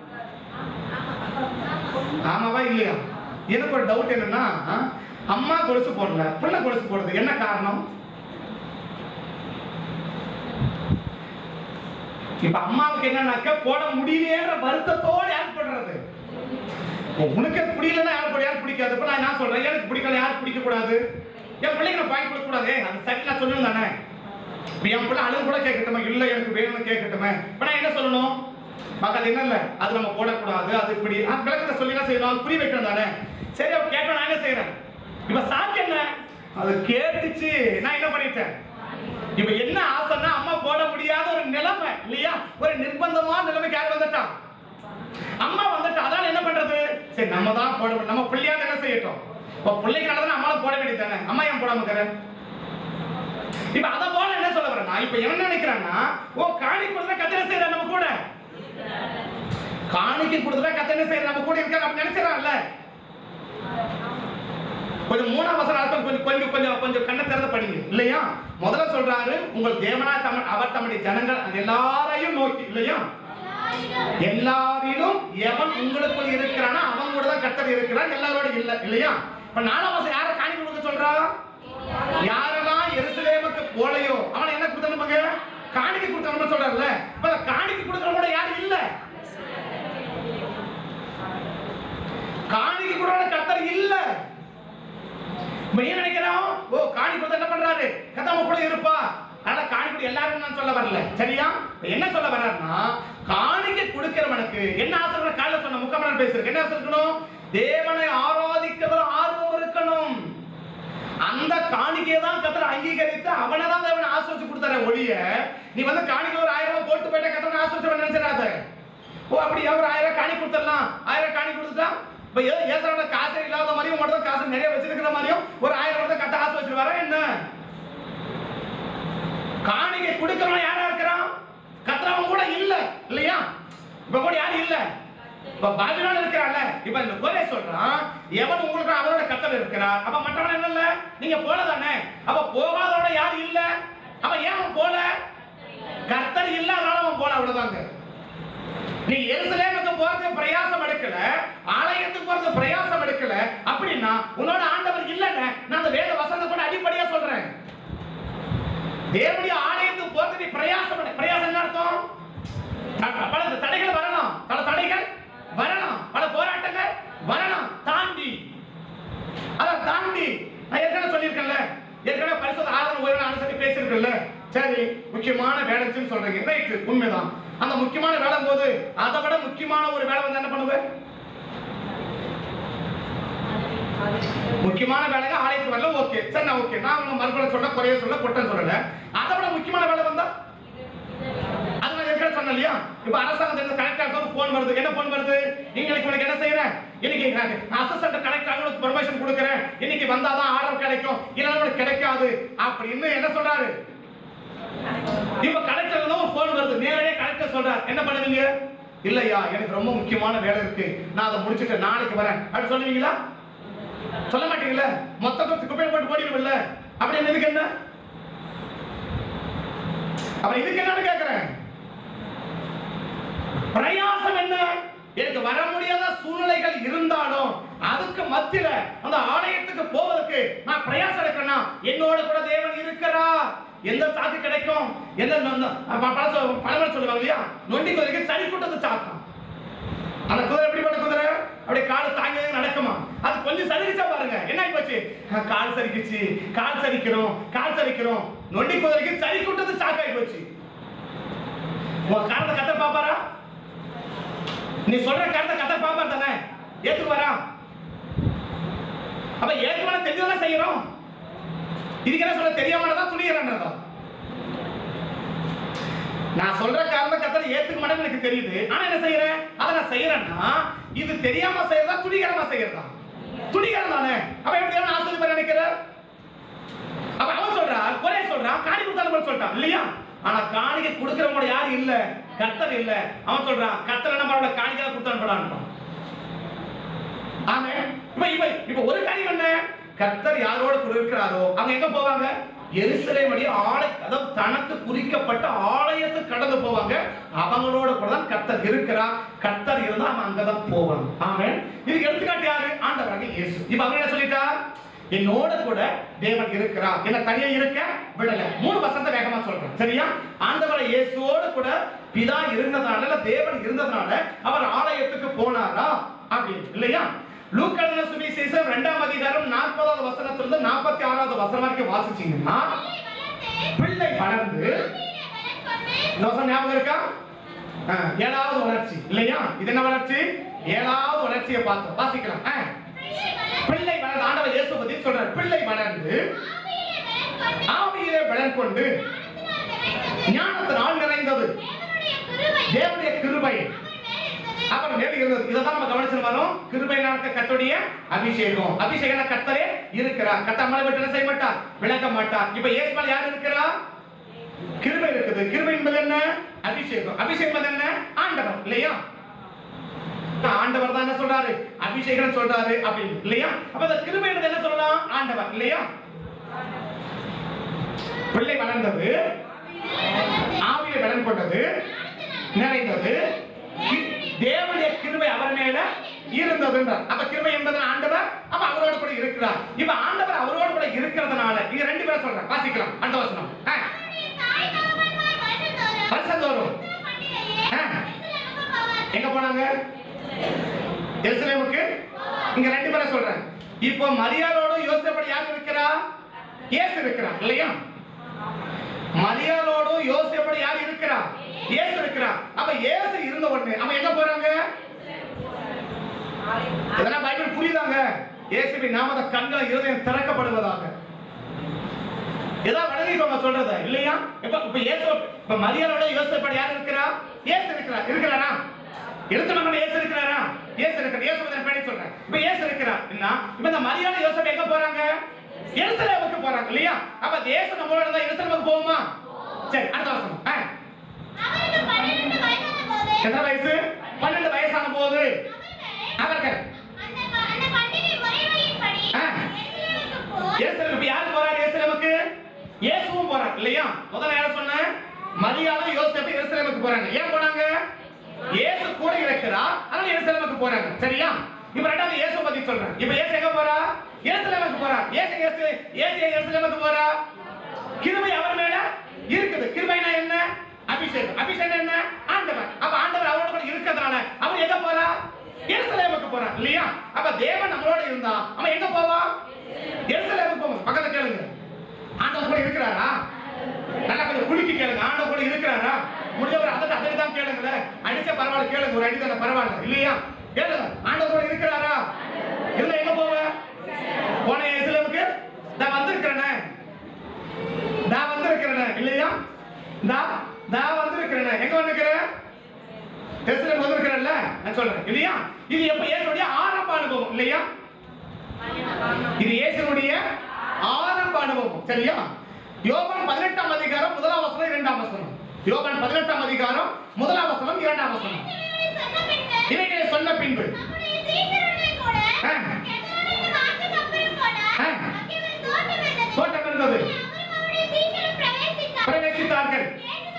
ஆமாவா இல்லையா? எனக்கு ஒரு டவுட் என்னன்னா, அம்மா கொலுசு போடல, பிள்ளை கொலுசு போடுறது என்ன காரணம்? இப்ப அம்மாவுக்கு என்னன்னாக்க போட முடியலையேன்ற வருத்தத்தோடு யார் போடுறது? உனக்கு பிடிக்கலன்னா யார் போட யார் பிடிக்காது. இப்ப நான் என்ன சொல்றேன், எனக்கு பிடிக்கல யார் பிடிக்க கூடாது? என் பிள்ளைங்க நான் வாங்கி கொடுக்க கூடாது. அந்த சைட் நான் சொல்லணும் தானே. இப்ப என் பிள்ளை அழுது கூட கேட்கட்டுமே, இல்ல எனக்கு வேணும்னு கேட்கட்டுமே. இப்ப நான் என்ன சொல்லணும்? மக்கள் என்ன இல்ல அது நம்ம போடக்கூடாது, அது இப்படி விளக்கத்தை சொல்லி என்ன செய்யணும், புரிய வைக்கணும் தானே. சரி அவ கேட்க நான் என்ன செய்யறேன்? இப்ப சாக்கு என்ன அது கேட்டுச்சு, நான் என்ன பண்ணிட்டேன்? இப்ப என்ன ஆசைன்னா அம்மா போட முடியாத ஒரு நிலைமை இல்லையா, ஒரு நிர்பந்தமான நிலைமைக்கு யார் வந்துட்டான்? அம்மா வந்துட்டா. அதான் என்ன பண்றது? சரி நம்ம தான் போட, நம்ம பிள்ளையா என்ன செய்யட்டும். இப்ப பிள்ளைக்கு நடந்தா அம்மாவும் போட வேண்டியது தானே, அம்மா ஏன் போடாம இருக்கிற? இப்ப அத போல என்ன சொல்ல வரேன்னா, இப்ப என்ன நினைக்கிறான்னா, ஓ காணிக்கை கொடுத்தா கத்தனை செய்யற நம்ம கூட, காணிக்கை கொடுத்தா கத்தனை செய்யற நம்ம கூட இருக்க அப்படி நினைச்சான்ல. கொஞ்சம் மூணாம் வசனம் அர்த்தம் கொஞ்சம் கொஞ்சம் கொஞ்சம் கொஞ்சம் கண்ணை திறந்து படிங்க இல்லையா. முதல்ல சொல்றாரு, உங்கள் தேவனா தமிழ் அவர் தம்முடைய ஜனங்கள் எல்லாரையும் நோக்கி இல்லையா, எல்லாரிலும் எவன் உங்களுக்குள் இருக்கிறானா அவன் கூட தான் கர்த்தர் இருக்கிறான், எல்லாரோட இல்ல இல்லையா. இப்ப நாலாம் வசனம் யாரை காணிக்கை கொடுக்க சொல்றா? யாரெல்லாம் எருசலேமுக்கு போலையோ அவனை என்ன கொடுத்தனுங்க, காணிக்கை கொடுத்தவங்க சொல்றாருல்ல. இப்ப காணிக்கை கொடுக்கறவங்க யாரும் இல்ல, காணிக்கை கொடுக்கற கர்த்தர் இல்ல. மெயின் நினைக்கிறோம், ஓ காணிக்கை கொடுத்தா என்ன பண்றாரு, கர்த்தர் கூட இருப்பா. ஆனா காணிக்கை எல்லாரும் நான் சொல்ல வரல சரியா. என்ன சொல்ல வர்றாருன்னா, காணிக்கை கொடுக்கிறவனுக்கு என்ன ஆசை? காலைல சொன்ன முக்கமலன் பேசுறதுக்கு என்ன ஆசை இருக்கணும்? தேவனை ஆராதிக்கிறதுல ஆர்வம் இருக்கணும். அந்த காணிக்கையை தான் கர்த்தர் அங்கீகரித்து அவனை தான் தேவனை ஆசீர்வதிச்சு கொடுத்தாரு ஒழிய, நீ வந்து காணிக்கை ஒரு ஆயிரம் ரூபாய் போட்டு போயிட்ட கர்த்தரை ஆசீர்வதிச்சு நினைச்சிடாத. ஓ அப்படி ஒரு ஆயிரம் காணி கொடுத்துடலாம், ஆயிரம் காணி கொடுத்துட்டா இப்ப ஏதோ ஏசாவோட காசு இல்லாத மாதிரியும் மட்டும் காசு நிறைய வச்சிருக்கிற மாதிரியும் ஒரு ஆயிரம் ரூபாய் கட்ட ஆசை வச்சுட்டு வர என்ன? காணிக்கை கொடுக்கிறவன் யாரா இருக்கிறான்? கர்த்தரவன் கூட இல்ல இல்லையா. இப்ப கூட யாரும் இல்ல, இப்ப பாபிலோன் இருக்கிறான்ல. இப்ப இந்த கோரே சொல்றான், எவன் உங்களுக்கு அவரோட கர்த்தர் இருக்கிறார், அப்ப மற்றவன் என்ன இல்ல, நீங்க போல தானே. அப்ப போகாதோட யாரும் இல்ல, அப்ப ஏன் அவன் போல? கர்த்தர் இல்ல அதனால அவன் போல, அவ்வளவுதாங்க. நீ எருசலேமுக்கு போறது பிரயாசம் எடுக்கல, ஆலயத்துக்கு போறது பிரயாசம் எடுக்கல அப்படின்னா உன்னோட ஆண்டவர் இல்லன்னு நான் அந்த வேத வசனத்தை கூட அடிப்படையா சொல்றேன். தேவனுடைய ஆலயத்துக்கு போறது நீ பிரயாசம் எடு. பிரயாசம் என்ன அர்த்தம்? பல தடைகள் வரலாம், பல தடைகள் வரலாம், பல போராட்டங்கள் வரலாம், தாண்டி அத தாண்டி நான் ஏற்கனவே சொல்லியிருக்கேன்ல, ஏற்கனவே பரிசுத்த ஆராதனை ஓய்வு அனுசரித்து பேசியிருக்கேன்ல. சரி முக்கியமான வேலைன்னு சொல்றீங்க, ரைட் உண்மைதான். அந்த முக்கியமான வேலை போது அதை விட முக்கியமான ஒரு வேலை வந்து என்ன பண்ணுவேன்? முக்கியமான வேலைங்க ஆலயத்துக்கு வரல, ஓகே சரி நான் ஓகே, நான் உங்க மறுபடியும் சொல்ல குறைய சொல்ல பொட்டன் சொல்லல. அதை விட முக்கியமான வேலை வந்தா அது நான் ஏற்கனவே சொன்னேன் இல்லையா. இப்ப அரசாங்கத்துல கலெக்டர் போன் வருது, என்ன போன் வருது, நீங்களுக்கு உனக்கு என்ன செய்யறேன், இன்னைக்கு அசிஸ்டன்ட் கலெக்டர் உங்களுக்கு பெர்மிஷன் கொடுக்குறேன், இன்னைக்கு வந்தாதான் ஆர்டர் கிடைக்கும், இல்லைன்னா உனக்கு கிடைக்காது அப்படின்னு என்ன சொல்றாரு. இப்ப கலெக்டர் தான் ஒரு போன் வருது, நேரடியா கலெக்டர் சொல்றாரு, என்ன பண்ணுவீங்க? இல்லையா எனக்கு ரொம்ப முக்கியமான வேலை இருக்கு, நான் அதை முடிச்சுட்டு நாளைக்கு வரேன் அப்படி சொல்லுவீங்களா? சொல்ல மாட்டீங்களா? மொத்த குப்பையை போட்டு போடுவீங்கல்ல. அப்படி என்ன இதுக்கு என்ன, அப்ப இதுக்கு என்னன்னு கேக்குறேன். பிரயாசம் என்ன? எனக்கு வர முடியாத சூழ்நிலைகள் இருந்தாலும் அதுக்கு மத்தியில அந்த ஆலயத்துக்கு போவதற்கு நான் பிரயாசம் எடுக்கிறேன்னா என்னோட கூட தேவன் இருக்கிறா. எந்த சாக்கு கிடைக்கும்? எந்த பழமொழி சொல்லுவாங்க இல்லையா, நொண்டி குதிரைக்கு சளி கூட்டது சாக்கம். அந்த குதிரை எப்படிப்பட்ட குதிரை? அப்படி கால் தாங்கி நடக்குமா? அது கொஞ்சம் சரிக்கிச்சா பாருங்க என்ன ஆகி போச்சு, கால் சரிக்கிச்சு, கால் சரிக்கிறோம், கால் சரிக்கிறோம். நொண்டி குதிரைக்கு சளி கூட்டது சாக்காகி போச்சு. உன் காரணத்தை கத்தர் பாப்பாரா? நீ சொல்ற காரணத்தை கத்தர் பாப்பார் தானே, ஏத்துக்குவாரா? அப்ப ஏத்துமான தெரிஞ்சதான் செய்யறோம். இதுக்கு என்ன சொல்ல, தெரியாமதான் துணிகிறன்றதா? நான் சொல்ற காரணத்தை கத்தர் ஏத்துக்க மாட்டேன்னு எனக்கு தெரியுது, ஆனா என்ன செய்யறேன்? அதை நான் செய்யறேன்னா இது தெரியாம செய்யறதா துணிகரமா செய்யறதா? துணிகரம் தானே. அப்ப எப்படி நான் ஆசிரியர் நினைக்கிற? அப்ப அவன் சொல்றான், குறை சொல்றான், காணி கொடுத்தாலும் சொல்லிட்டான் இல்லையா. ஆனா காணிக்கை கொடுக்கிறவங்க யாரும் இல்ல, கர்த்தர் இல்ல. அவன் சொல்றான் கர்த்தர் நம்ம காணிக்கை கொடுத்தான்னு. ஆமே இப்ப இப்ப இப்ப ஒரு காரியம் என்ன, கர்த்தர் யாரோட கூட இருக்கிறாரோ அவங்க எங்க போவாங்க? எருசலேமுடைய ஆலய, அதாவது தனக்கு குறிக்கப்பட்ட ஆலயத்துக்கு கடந்து போவாங்க. அவங்களோட கூட தான் கர்த்தர் இருக்கிறார். கர்த்தர் இருந்தா அவன் அங்கதான் போவான். ஆமென். இதுக்கு எடுத்துக்காட்டு யாரு? ஆண்டவராகிய இயேசு. இப்ப அவர் என்ன சொல்லிட்டார்? என்னோட கூட தேவன் இருக்கிறார், என்ன தனியா இருக்க விடல. மூணு வசனத்தை வேகமா சொல்றேன், சரியா? ஆண்டவர் இயேசுவோடு கூட பிதா இருந்ததால, தேவன் இருந்ததால அவர் ஆலயத்துக்கு போனாரா அப்படின்னு இல்லையா? லூக்கா எழுதின சுவிசேஷம் இரண்டாம் அதிகாரம் நாற்பதாவது வசனத்திலிருந்து நாற்பத்தி ஆறாவது வசனம் வரைக்கும் வாசிச்சீங்கன்னா, பிள்ளை வளர்ந்து, தோசை ஞாபகம் இருக்கா? ஏழாவது வளர்ச்சி இல்லையா? இது என்ன வளர்ச்சி? ஏழாவது வளர்ச்சியை பார்த்தோம். வாசிக்கலாம். பிள்ளை வளர்ந்து, ஆண்டவர் இயேசு பத்தி சொல்றார். பிள்ளை வளர்ந்து ஆவியிலே பலன் கொண்டு ஞானத்தினால் நிறைந்தது, தேவனுடைய கிருபை அவர் மேல் இருந்தது. இதான் நம்ம கவனிச்சு வரோம். கிருபையினால கர்த்தருடைய அபிஷேகம். அபிஷேகம் கர்த்தரே இருக்கிறார். கர்த்தர் நம்மளை விட்டு என்ன செய்ய மாட்டார், விலக மாட்டார். இப்ப இயேசு மேல யார் இருக்கிறா? கிருபை இருக்குது. கிருபை என்பது என்ன? அபிஷேகம். அபிஷேகம் என்ன? ஆண்டவர் இல்லையா? ஆண்டவர் தான் என்ன சொல்றாரு? அபிஷேகம் சொல்றாரு அப்படின்னு இல்லையா? அப்ப அந்த கிருபை என்ன சொல்லலாம்? ஆண்டவர் இல்லையா? பிள்ளை வளர்ந்தது, ஆவியை பலன் கொண்டது, நிறைந்தது, தேவனுடைய கிருபை அவர் மேல இருந்தது. அப்ப கிருபை என்பது ஆண்டவர், அப்ப அவரோட கூட இருக்கிறார். இப்ப ஆண்டவர் அவரோட கூட இருக்கிறதுனால இங்க ரெண்டு பேரும் சொல்றாங்க. வாசிக்கலாம் அந்த வசனம். வருஷந்தோறும் எங்க போனாங்க? எருசலேமுக்கு. இங்க ரெண்டு பேரும் சொல்றாங்க. இப்போ மரியாளோட யோசேப்போடு யார் இருக்கிறா? இயேசு இருக்கிறார் இல்லையா? மரியாளோட யோசேப்போடு யார் இருக்கிறா? இயேசு இருக்கிறார். அப்ப இயேசு இருந்த உடனே அவன் எங்க போறாங்க? இதெல்லாம் பைபிள் புரியுதாங்க? இயேசுவின் நாமத்தை கண்கள் இருதயம் திறக்கப்படுவதாக. ஏதாவது வணங்கிக்கோங்க சொல்றத இல்லையா? இப்ப இப்ப இயேசு, இப்ப மரியாளோட யோசேப்போடு யார் இருக்கிறா? இயேசு இருக்கிறார். இருக்கிறாரா? எடுத்துக்கணும். இயேசு இருக்கிறாரா? இயேசு இருக்கிறார். இயேசு பத்தி பேடி சொல்றேன். இப்ப இயேசு இருக்கிறார். என்ன? இப்ப இந்த மரியாதை யோசேப்பு எங்க போறாங்க? எருசலேமுக்கு போறாங்க இல்லையா? அப்ப இயேசு நம்மளோட இருந்தா எருசலேமுக்கு போகுமா? சரி, அடுத்த வசனம். அவருக்கு பன்னிரண்டு வயசான போது, எத்தனை வயசு? பன்னிரண்டு வயசான போது அவர்கள் அந்த அந்த பண்டிகை முறைமையின்படி எருசலேமுக்கு போய், எருசலேமுக்கு யார் போறாங்க? எருசலேமுக்கு இயேசுவும் போறாங்க இல்லையா? முதல்ல யார சொன்னேன்? மரியாதை யோசேப்பு எருசலேமுக்கு போறாங்க. ஏன் போறாங்க? இயேசு கூட இருக்கிறார், அதனால எருசலேமுக்கு போறாங்க. சரியா? இப்ப ரெண்டாவது இயேசு பத்தி சொல்றேன். இப்ப இயேசு எங்க போறா? எருசலேமுக்கு போறா. இயேசு இயேசு இயேசு எருசலேமுக்கு போறா. கிருபை அவர் மேல இருக்குது. கிருபைனா என்ன? அபிஷேகம். அபிஷேகம் என்ன? ஆண்டவர். அப்ப ஆண்டவர் அவரோட கூட இருக்கிறதுனால அவர் எங்க போறா? எருசலேமுக்கு போறா இல்லையா? அப்ப தேவன் நம்மளோட இருந்தா அவன் எங்க போவா? எருசலேமுக்கு போவான். பக்கத்துல கேளுங்க, ஆண்டவர் கூட இருக்கிறாரா? நல்லா கொஞ்சம் குலுக்கி கேளுங்க, ஆண்டவர் கூட இருக்கிறாரா? முடிஞ்சவர் அதை அதை தான் கேளுங்கள. அடிச்ச பரவாயில்ல, கேளுங்க, ஒரு அடி தானே பரவாயில்ல இல்லையா? கேளுங்க, ஆண்டவர் கூட இருக்கிறாரா? இல்ல எங்க போவ? போன எருசலேமுக்கு நான் வந்திருக்கிறேனே, நான் வந்திருக்கிறேனே இல்லையா? நான் நான் வந்திருக்கிறேனே. எங்க வந்திருக்கிறேன்? எருசலேம் வந்திருக்கிறேன்ல நான் சொல்றேன் இல்லையா? இது எப்ப? இயேசுடைய ஆரம்ப அனுபவம் இல்லையா? இது இயேசுடைய ஆரம்ப அனுபவம். சரியா? யோவான் பதினெட்டாம் அதிகாரம் முதலாம் வசனம் இரண்டாம் வசனம். யோவான் பதினெட்டாம் அதிகாரம் முதலாம் வசனம் இரண்டாம் வசனம். இவைகளை சொன்ன பின்பு தோட்டம் இருந்தது, பிரவேசித்தார்கள்.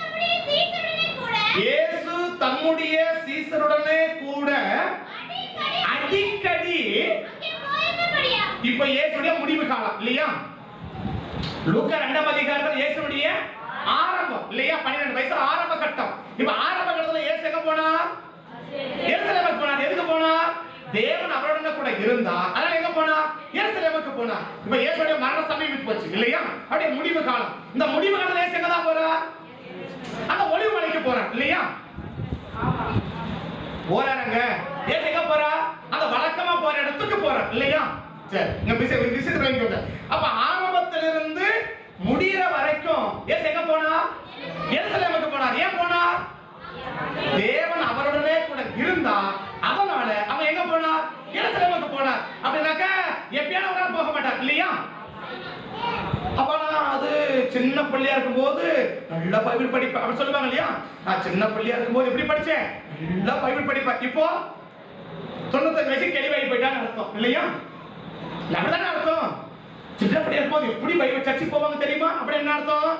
இயேசு தம்முடைய சீசருடனே கூட அடிக்கடி. இப்ப இயேசுடைய முடிவு காலம் இல்லையா? லூக்கா இரண்டாம் அதிகாரத்தில் இயேசுடைய ஆரம்பம் இல்லையா? பன்னிரண்டு வயசு ஆரம்ப கட்டம். இப்ப ஆரம்ப கட்டத்துல இயேசு எங்க போனா? எருசலேமுக்கு போனார். எதுக்கு போனா? தேவன் அவரோட கூட இருந்தா, அதனால எங்க போனா? எருசலேமுக்கு போனா. இப்ப இயேசுடைய மரண சமீபித்து போச்சு இல்லையா? அப்படியே முடிவு காலம். இந்த முடிவு காலத்துல இயேசு எங்க தான் போறா? அந்த ஒளிவு மலைக்கு போறார் இல்லையா? போறாருங்க. இயேசு எங்க போறா? அந்த வழக்கமா போற இடத்துக்கு போறார் இல்லையா? சரி, இங்க விஷயம் விஷயத்தை விளங்கிக்கோங்க. அப்ப ஆரம்பத்திலிருந்து முடிகிற வரைக்கும் இயேசு எங்க போனா? எருசலேமுக்கு போனார். ஏன் போனா? தேவன் அவருடனே கூட இருந்தா, அதனால அவன் எங்க போனா? எருசலேமுக்கு போனார். அப்படினாக்க எப்பயாவது ஒரு நாள் போக மாட்டார் இல்லையா? அப்ப அது சின்ன பிள்ளையா இருக்கும்போது நல்லா பைபிள் படிப்பேன் அப்படி சொல்லுவாங்க இல்லையா? நான் சின்ன பிள்ளையா இருக்கும்போது எப்படி படிச்சேன்? நல்லா பைபிள் படிப்பேன். இப்போ தொண்ணூத்தஞ்சு வயசு கேள்வி போயிட்டான்னு அர்த்தம் இல்லையா? அப்படிதானே அர்த்தம். சின்னப்படி இருக்கும்போது எப்படி பைபிள் சர்ச்சுக்கு போவாங்க தெரியுமா? அப்படி என்ன அர்த்தம்?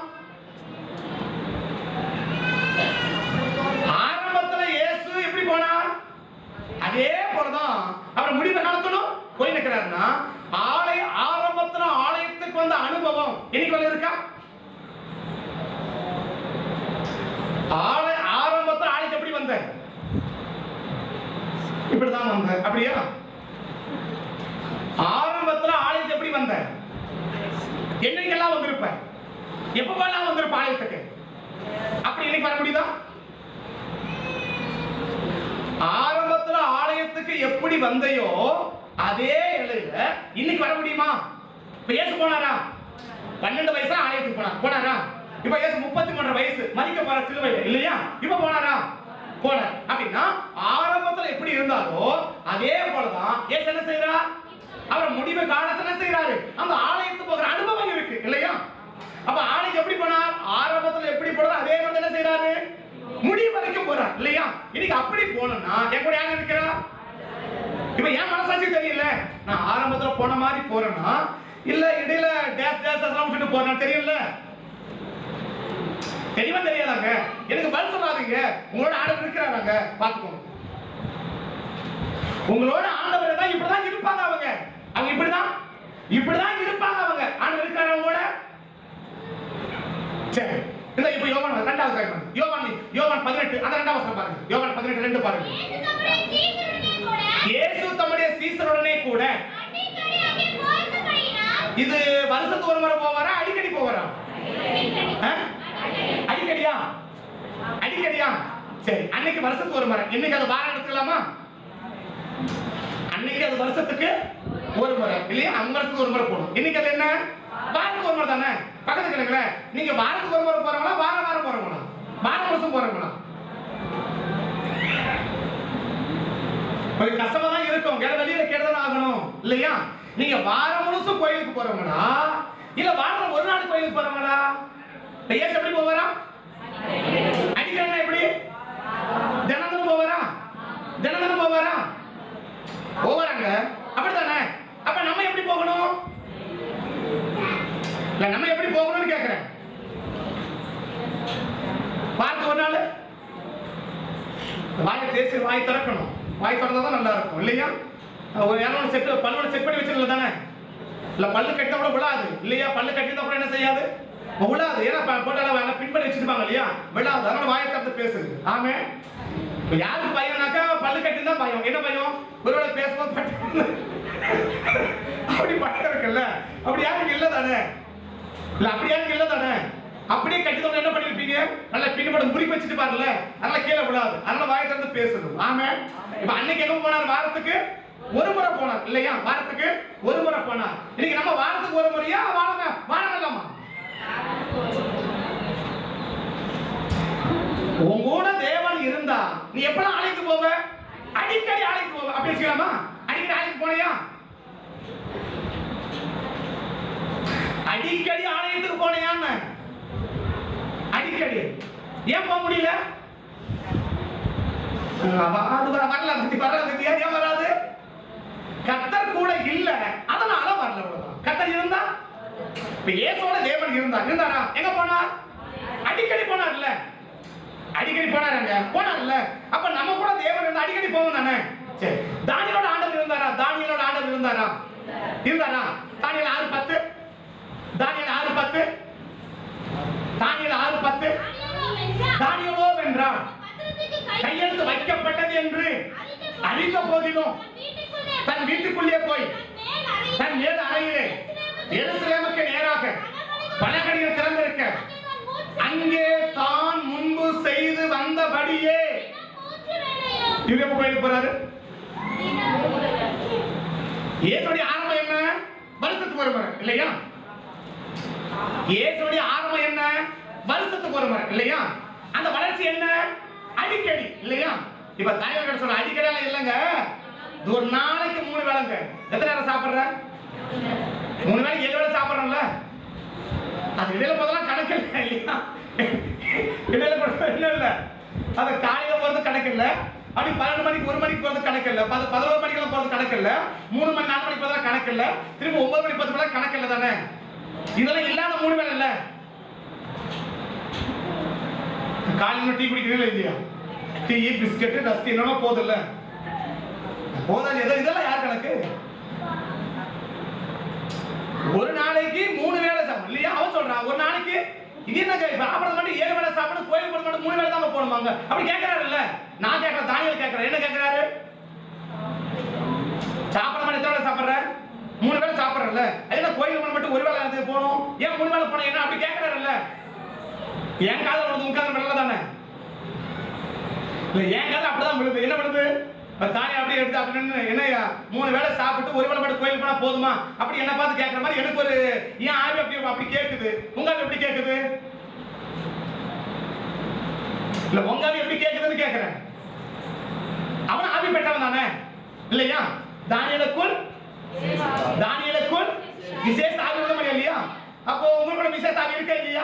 ஆரம்பத்துல இயேசு எப்படி போனார் அதே போலதான் அவர் முடிவு காலத்திலும் போய் நிற்கிறாருன்னா, ஆலய ஆரம்பத்துல ஆலயத்துக்கு வந்த அனுபவம் இன்னைக்கு வந்து இருக்கா? ஆலய ஆரம்பத்துல ஆலயத்துக்கு எப்படி வந்த? இப்படிதான் வந்த. அப்படியா? ஆரம்பத்துல ஆலயத்துக்கு எப்படி வந்த? என்னைக்கெல்லாம் வந்திருப்ப? எப்பவெல்லாம் வந்திருப்ப ஆலயத்துக்கு? அப்படி இன்னைக்கு வர முடியுதா? ஆரம்பத்துல ஆலயத்துக்கு எப்படி வந்தையோ அதே நிலையில இன்னைக்கு வர முடியுமா? இப்ப இயேசு போனாரா? பன்னெண்டு வயசுல ஆலயத்துக்கு போனார். போனாரா? இப்ப இயேசு முப்பத்தி மூன்று வயசு மரிக்க போற சிலுவையில இல்லையா? இப்ப போனாரா? போனார். அப்படின்னா ஆரம்பத்துல எப்படி இருந்தாரோ அதே போலதான் இயேசு என்ன செய்யறார்? அவர் முடிவு காலத்துல என்ன செய்யறாரு? அந்த ஆலயத்துக்கு போகிற அனுபவம் இருக்கு இல்லையா? அப்ப ஆலயம் எப்படி போனார்? ஆரம்பத்துல எப்படி போனார் அதே மாதிரி என்ன செய்யறாரு? முடிவு வரைக்கும் போறார் இல்லையா? இன்னைக்கு அப்படி போனா என் கூட யார் இருக்கிறா? இப்ப என் மனசாட்சி தெரியல, நான் ஆரம்பத்துல போன மாதிரி போறேன்னா இல்ல இடையில டேஸ் டேஸ் எல்லாம் விட்டுட்டு போறேன் தெரியல? தெரியவா தெரியாதாங்க? எனக்கு பதில் சொல்லாதீங்க. உங்களோட ஆண்டவர் இருக்கிறாங்க, பாத்துக்கோங்க. உங்களோட ஆண்டவர் தான் இப்படிதான் இருப்பாங்க. அவங்க அவங்க இப்படிதான் இப்படிதான் இருப்பாங்க. அவங்க ஆண்டவர் இருக்கிறாங்க உங்களோட. சரி, இந்த இப்ப யோவான் இரண்டாவது காரியம், யோவான் யோவான் பதினெட்டு அந்த இரண்டாவது வசனம் பாருங்க. யோவான் பதினெட்டு ரெண்டு பாருங்க. இயேசு தம்முடைய சீசருடனே கூட இது வருஷத்துக்கு ஒரு முறை போவாரா? அடிக்கடி போவாரா? அடிக்கடியா? அடிக்கடியா? சரி, அன்னைக்கு வருஷத்துக்கு ஒரு முறை. இன்னைக்கு அது வாரம் எடுத்துக்கலாமா? அன்னைக்கு அது வருஷத்துக்கு ஒரு முறை இல்லையா? அந்த வருஷத்துக்கு ஒரு முறை போகணும். இன்னைக்கு அது என்ன? வாரத்துக்கு ஒரு முறை தானே. பக்கத்து கிழக்குல நீங்க வாரத்துக்கு ஒரு முறை போறவங்களா வாரம் வாரம் போறவங்களா வாரம் வருஷம் போறவங்களா? கொஞ்சம் கஷ்டமா தான் இருக்கும். கேட வெளியில கேட்டதான் ஆகணும் இல்லையா? நீங்க வாரம் முழுசும் கோயிலுக்கு போறவங்களா இல்ல வாரம் ஒரு நாள் கோயிலுக்கு போறவங்களா? ஏன் எப்படி போவாரா? அடிக்கிறா எப்படி? தினமும் போவாரா? தினமும் போவாரா? போவாராங்க. அப்படித்தானே? அப்ப நம்ம எப்படி போகணும்? இல்ல நம்ம எப்படி போகணும்னு கேக்குறேன். வாரத்துக்கு ஒரு நாள் வாயை தேசி வாய் திறக்கணும். வாய் திறந்தாதான் நல்லா இருக்கும் இல்லையா? ஒரு யாரும் செட் பல்லோட செட் பண்ணி வச்சிருக்கல தானே? இல்ல பல்லு கட்டினா கூட விழாது இல்லையா? பல்லு கட்டினா கூட என்ன செய்யாது? விழாது. ஏன்னா போட்டால பின்பற்றி வச்சிருப்பாங்க இல்லையா? விழாது. அதனால வாயை திறந்து பேசுது. ஆமே. யாருக்கு பயம்னாக்கா பல்லு கட்டி தான் பயம். என்ன பயம்? ஒருவேளை பேசும்போது பட்டு அப்படி பட்டம் இருக்குல்ல, அப்படி யாருக்கு இல்லை தானே? இல்ல அப்படி யாருக்கு இல்லை தானே? அப்படியே கட்டிதவங்க என்ன பண்ணிருப்பீங்க? நல்லா பின்பட முடி வச்சுட்டு பாருல, அதனால கீழே விழாது. அதனால வாயை திறந்து பேசணும். ஆமே. இப்ப அன்னைக்கு எங்க போனார்? வாரத்துக்கு ஒரு முறை போனார் இல்லையா? வாரத்துக்கு ஒரு முறை போனார். இன்னைக்கு நம்ம வாரத்துக்கு ஒரு முறையா வாழ வாழ இல்லாமா? உங்களோட தேவன் இருந்தா நீ எப்பலாம் ஆலயத்துக்கு போவ? அடிக்கடி ஆலயத்துக்கு போவ. அப்படி சொல்லலாமா? அடிக்கடி ஆலயத்துக்கு போனியா? அடிக்கடி ஆலயத்துக்கு போனியான்னு அடிக்கடி ஏன் போக முடியல? அது வரல வரல ஏன் வராது? கர்த்தர் கூட இல்ல, அதனால வரல. கர்த்தர் இருந்தா இப்ப இயேசுவோட தேவன் இருந்தா இருந்தாரா? எங்க போனார்? அடிக்கடி போனார் இல்ல? அடிக்கடி போனாருங்க போனார்ல. அப்ப நம்ம கூட தேவன் இருந்தா அடிக்கடி போவோம் தானே? சரி, தானியேலோட ஆண்டவர் இருந்தாரா? தானியேலோட ஆண்டவர் இருந்தாரா? இருந்தாரா? தானியேல் ஆறு பத்து தானியேல் ஆறு பத்து தானியேல் ஆறு பத்து தானியேலோ வென்றான், கையெழுத்து வைக்கப்பட்டது என்று அறிந்த போதிலும் தன் வீட்டுக்குள்ளே போய் தன் மேல் அறையிலே எருசலேமுக்கு நேராக பலகணிகள் திறந்திருக்க அங்கே தான் முன்பு செய்து வந்தபடியே இவங்க எப்ப கோயிலுக்கு போறாரு? இயேசுடைய ஆரம்பம் என்ன? வருஷத்துக்கு ஒரு முறை இல்லையா? இயேசுடைய ஆரம்பம் என்ன? வருஷத்துக்கு ஒரு முறை இல்லையா? அந்த வளர்ச்சி என்ன? அடிக்கடி இல்லையா? இப்ப தாய்கள் சொல்ற அடிக்கடி எல்லாம் இல்லைங்க. ஒரு நாளைக்கு மூணு வேளைங்க. எத்தனை நேரம் சாப்பிடுற? மூணு வேளைக்கு ஏழு வேளை சாப்பிடுறோம்ல. அது இடையில போதெல்லாம் கணக்கு இல்லை இல்லையா? இடையில போறது இல்ல. அது காலையில போறது கணக்கு இல்லை. அப்படி பன்னெண்டு மணிக்கு ஒரு மணிக்கு போறது கணக்கு இல்லை. பதினோரு மணிக்கு தான் போறது கணக்கு இல்ல, மூணு மணி நாலு மணிக்கு போறதா கணக்கு இல்ல, திரும்ப ஒன்பது மணி பத்து மணி கணக்கு இல்ல தானே. இதெல்லாம் இல்லாத மூணு வேலை இல்ல. காலையில டீ குடிக்கிறீங்களா இல்லையா? டீ பிஸ்கெட் டஸ்ட் என்னன்னா போதும் இல்ல, போதா இதெல்லாம் யார் கணக்கு? ஒரு நாளைக்கு மூணு வேலை சாப்பிடும் இல்லையா? அவன் சொல்றான் ஒரு நாளைக்கு இது என்ன சாப்பிட மட்டும் ஏழு வேலை சாப்பிடு, கோயில் போட மட்டும் மூணு வேலை தான் போடுவாங்க அப்படி கேட்கறாரு இல்ல. நான் கேட்கறேன், தானியல் கேட்கறேன், என்ன கேட்கறாரு? சாப்பிட மட்டும் எத்தனை வேலை சாப்பிடுற? மூணு வேலை சாப்பிடுறல, என்ன கோயில் மட்டும் ஒரு வேலை போகணும், ஏன் மூணு வேலை போன என்ன அப்படி கேட்கறாரு இல்ல. என் காதல் விழுது உன் காதல் விழல தானே இல்ல, என் காதல் அப்படிதான் விழுது. என்ன விழுது? தானியம் அப்படியே எடுத்து அப்படின்னு என்ன மூணு வேலை சாப்பிட்டு ஒரு வேலை மட்டும் கோயில் போனா போதுமா அப்படி என்ன பார்த்து கேட்கற மாதிரி எனக்கு ஒரு ஏன் ஆவி அப்படி அப்படி கேட்குது. உங்க ஆவி எப்படி கேட்குது? இல்ல உங்க ஆவி எப்படி கேட்குதுன்னு கேட்கிறேன். அவன் ஆவி பெற்றவன் தானே இல்லையா? தானியலுக்குள் தானியலுக்குள் விசேஷ ஆவி உள்ள மாதிரி இல்லையா? அப்போ உங்களோட விசேஷ ஆவி இருக்கா இல்லையா?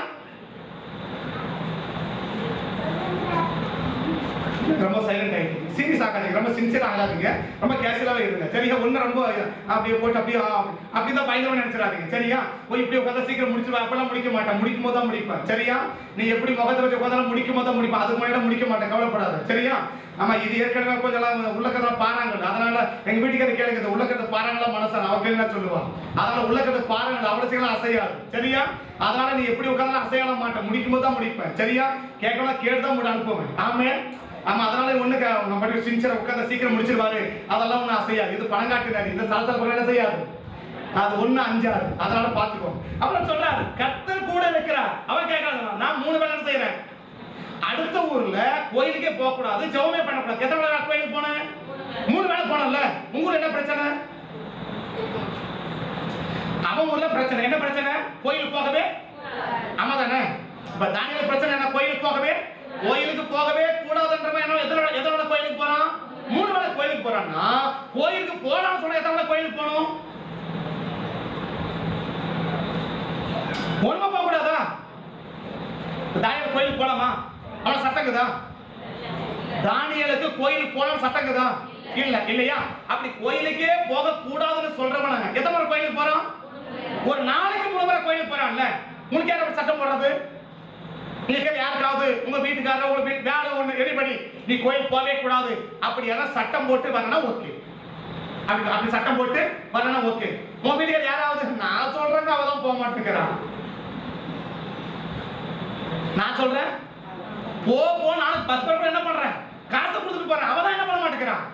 ரொம்ப சைலண்ட் ஆயிடுங்க, சீரியஸ் ஆகாதீங்க, ரொம்ப சின்சியரா ஆகாதீங்க, ரொம்ப கேஷுவலாவே இருங்க சரியா? ஒண்ணு ரொம்ப அப்படியே போட்டு அப்படியே அப்படிதான் பயங்கரமா நினைச்சிடாதீங்க சரியா? போய் இப்படி உட்காந்து சீக்கிரம் முடிச்சிருவா, அப்பெல்லாம் முடிக்க மாட்டேன், முடிக்கும் போது தான் முடிப்பேன் சரியா? நீ எப்படி முகத்தை வச்சு உட்காந்தாலும் முடிக்கும் போது தான் முடிப்பேன், அதுக்கு முன்னாடி முடிக்க மாட்டேன், கவலைப்படாத சரியா? ஆமா, இது ஏற்கனவே கொஞ்சம் உள்ளக்கதை பாறாங்கல், அதனால எங்க வீட்டுக்கு கேளுங்க, உள்ளக்கதை பாறாங்களா மனசான அவ கேள்வி சொல்லுவான், அதனால உள்ளக்கதை பாறாங்கல் அவசியம் அசையாது சரியா? அதனால நீ எப்படி உட்காந்தாலும் அசையால மாட்டேன், முடிக்கும் போது தான் முடிப்பேன் சரியா? கேட்கலாம் கேட்டுதான் முடி அனுப்புவேன். ஆமே ஆமா, அதனால ஒண்ணுக்கு நம்ம சின்சியரா உட்கார்ந்து சீக்கிரம் முடிச்சிருவாரு அதெல்லாம் ஒண்ணு அசையாது. இது பணங்காட்டுறாரு, இந்த சாலத்தில் பணம் என்ன செய்யாது, அது ஒண்ணு அஞ்சாது, அதனால பாத்துக்கோ. அப்புறம் சொல்றாரு கர்த்தர் கூட இருக்கிறார். அவன் கேட்கறான், நான் மூணு வேலை செய்யறேன், அடுத்த ஊர்ல கோயிலுக்கே போக கூடாது, ஜெபமே பண்ணக்கூடாது. எத்தனை வேலை கோயிலுக்கு போனேன்? மூணு வேலை போனல. உங்க ஊர்ல என்ன பிரச்சனை? அவன் ஊர்ல பிரச்சனை என்ன பிரச்சனை? கோயிலுக்கு போகவே ஆமா தானே. இப்ப தானியல் பிரச்சனை என்ன? கோயிலுக்கு போகவே கோயிலுக்கு போகவே கூடாதுன்றவன் என்ன எதனோட எதனோட கோயிலுக்கு போறான்? மூணு வேளை கோயிலுக்கு போறான்னா கோயிலுக்கு போறான்னு சொன்னா எத்தனை கோயிலுக்கு போகணும்? ஒண்ணுமா போக கூடாதா? தானியல் கோயிலுக்கு போலாமா? அவன சட்டங்குதா? தானியலுக்கு கோயிலுக்கு போலாம் சட்டங்குதா? இல்ல இல்லையா? அப்படி கோயிலுக்கே போக கூடாதுன்னு சொல்றவன எத்தனை முறை கோயிலுக்கு போறான்? ஒரு நாளைக்கு மூணு முறை கோயிலுக்கு போறான்ல. உனக்கு யார் சட்டம் போடுறது? நீங்க யாருக்காவது உங்க வீட்டுக்காரர் உங்க வீட்டு வேலை ஒண்ணு எரிபடி நீ கோயில் போகவே கூடாது அப்படி எல்லாம் சட்டம் போட்டு வரனா ஓகே, அப்படி அப்படி சட்டம் போட்டு வரனா ஓகே. உங்க வீட்டுக்காரர் யாராவது நான் சொல்றேங்க அவதான் போக மாட்டேங்கிறான், நான் சொல்றேன் போ போ நான் பஸ் பண்ற என்ன பண்றேன் காசை கொடுத்துட்டு போறேன், அவதான் என்ன பண்ண மாட்டேங்கிறான்.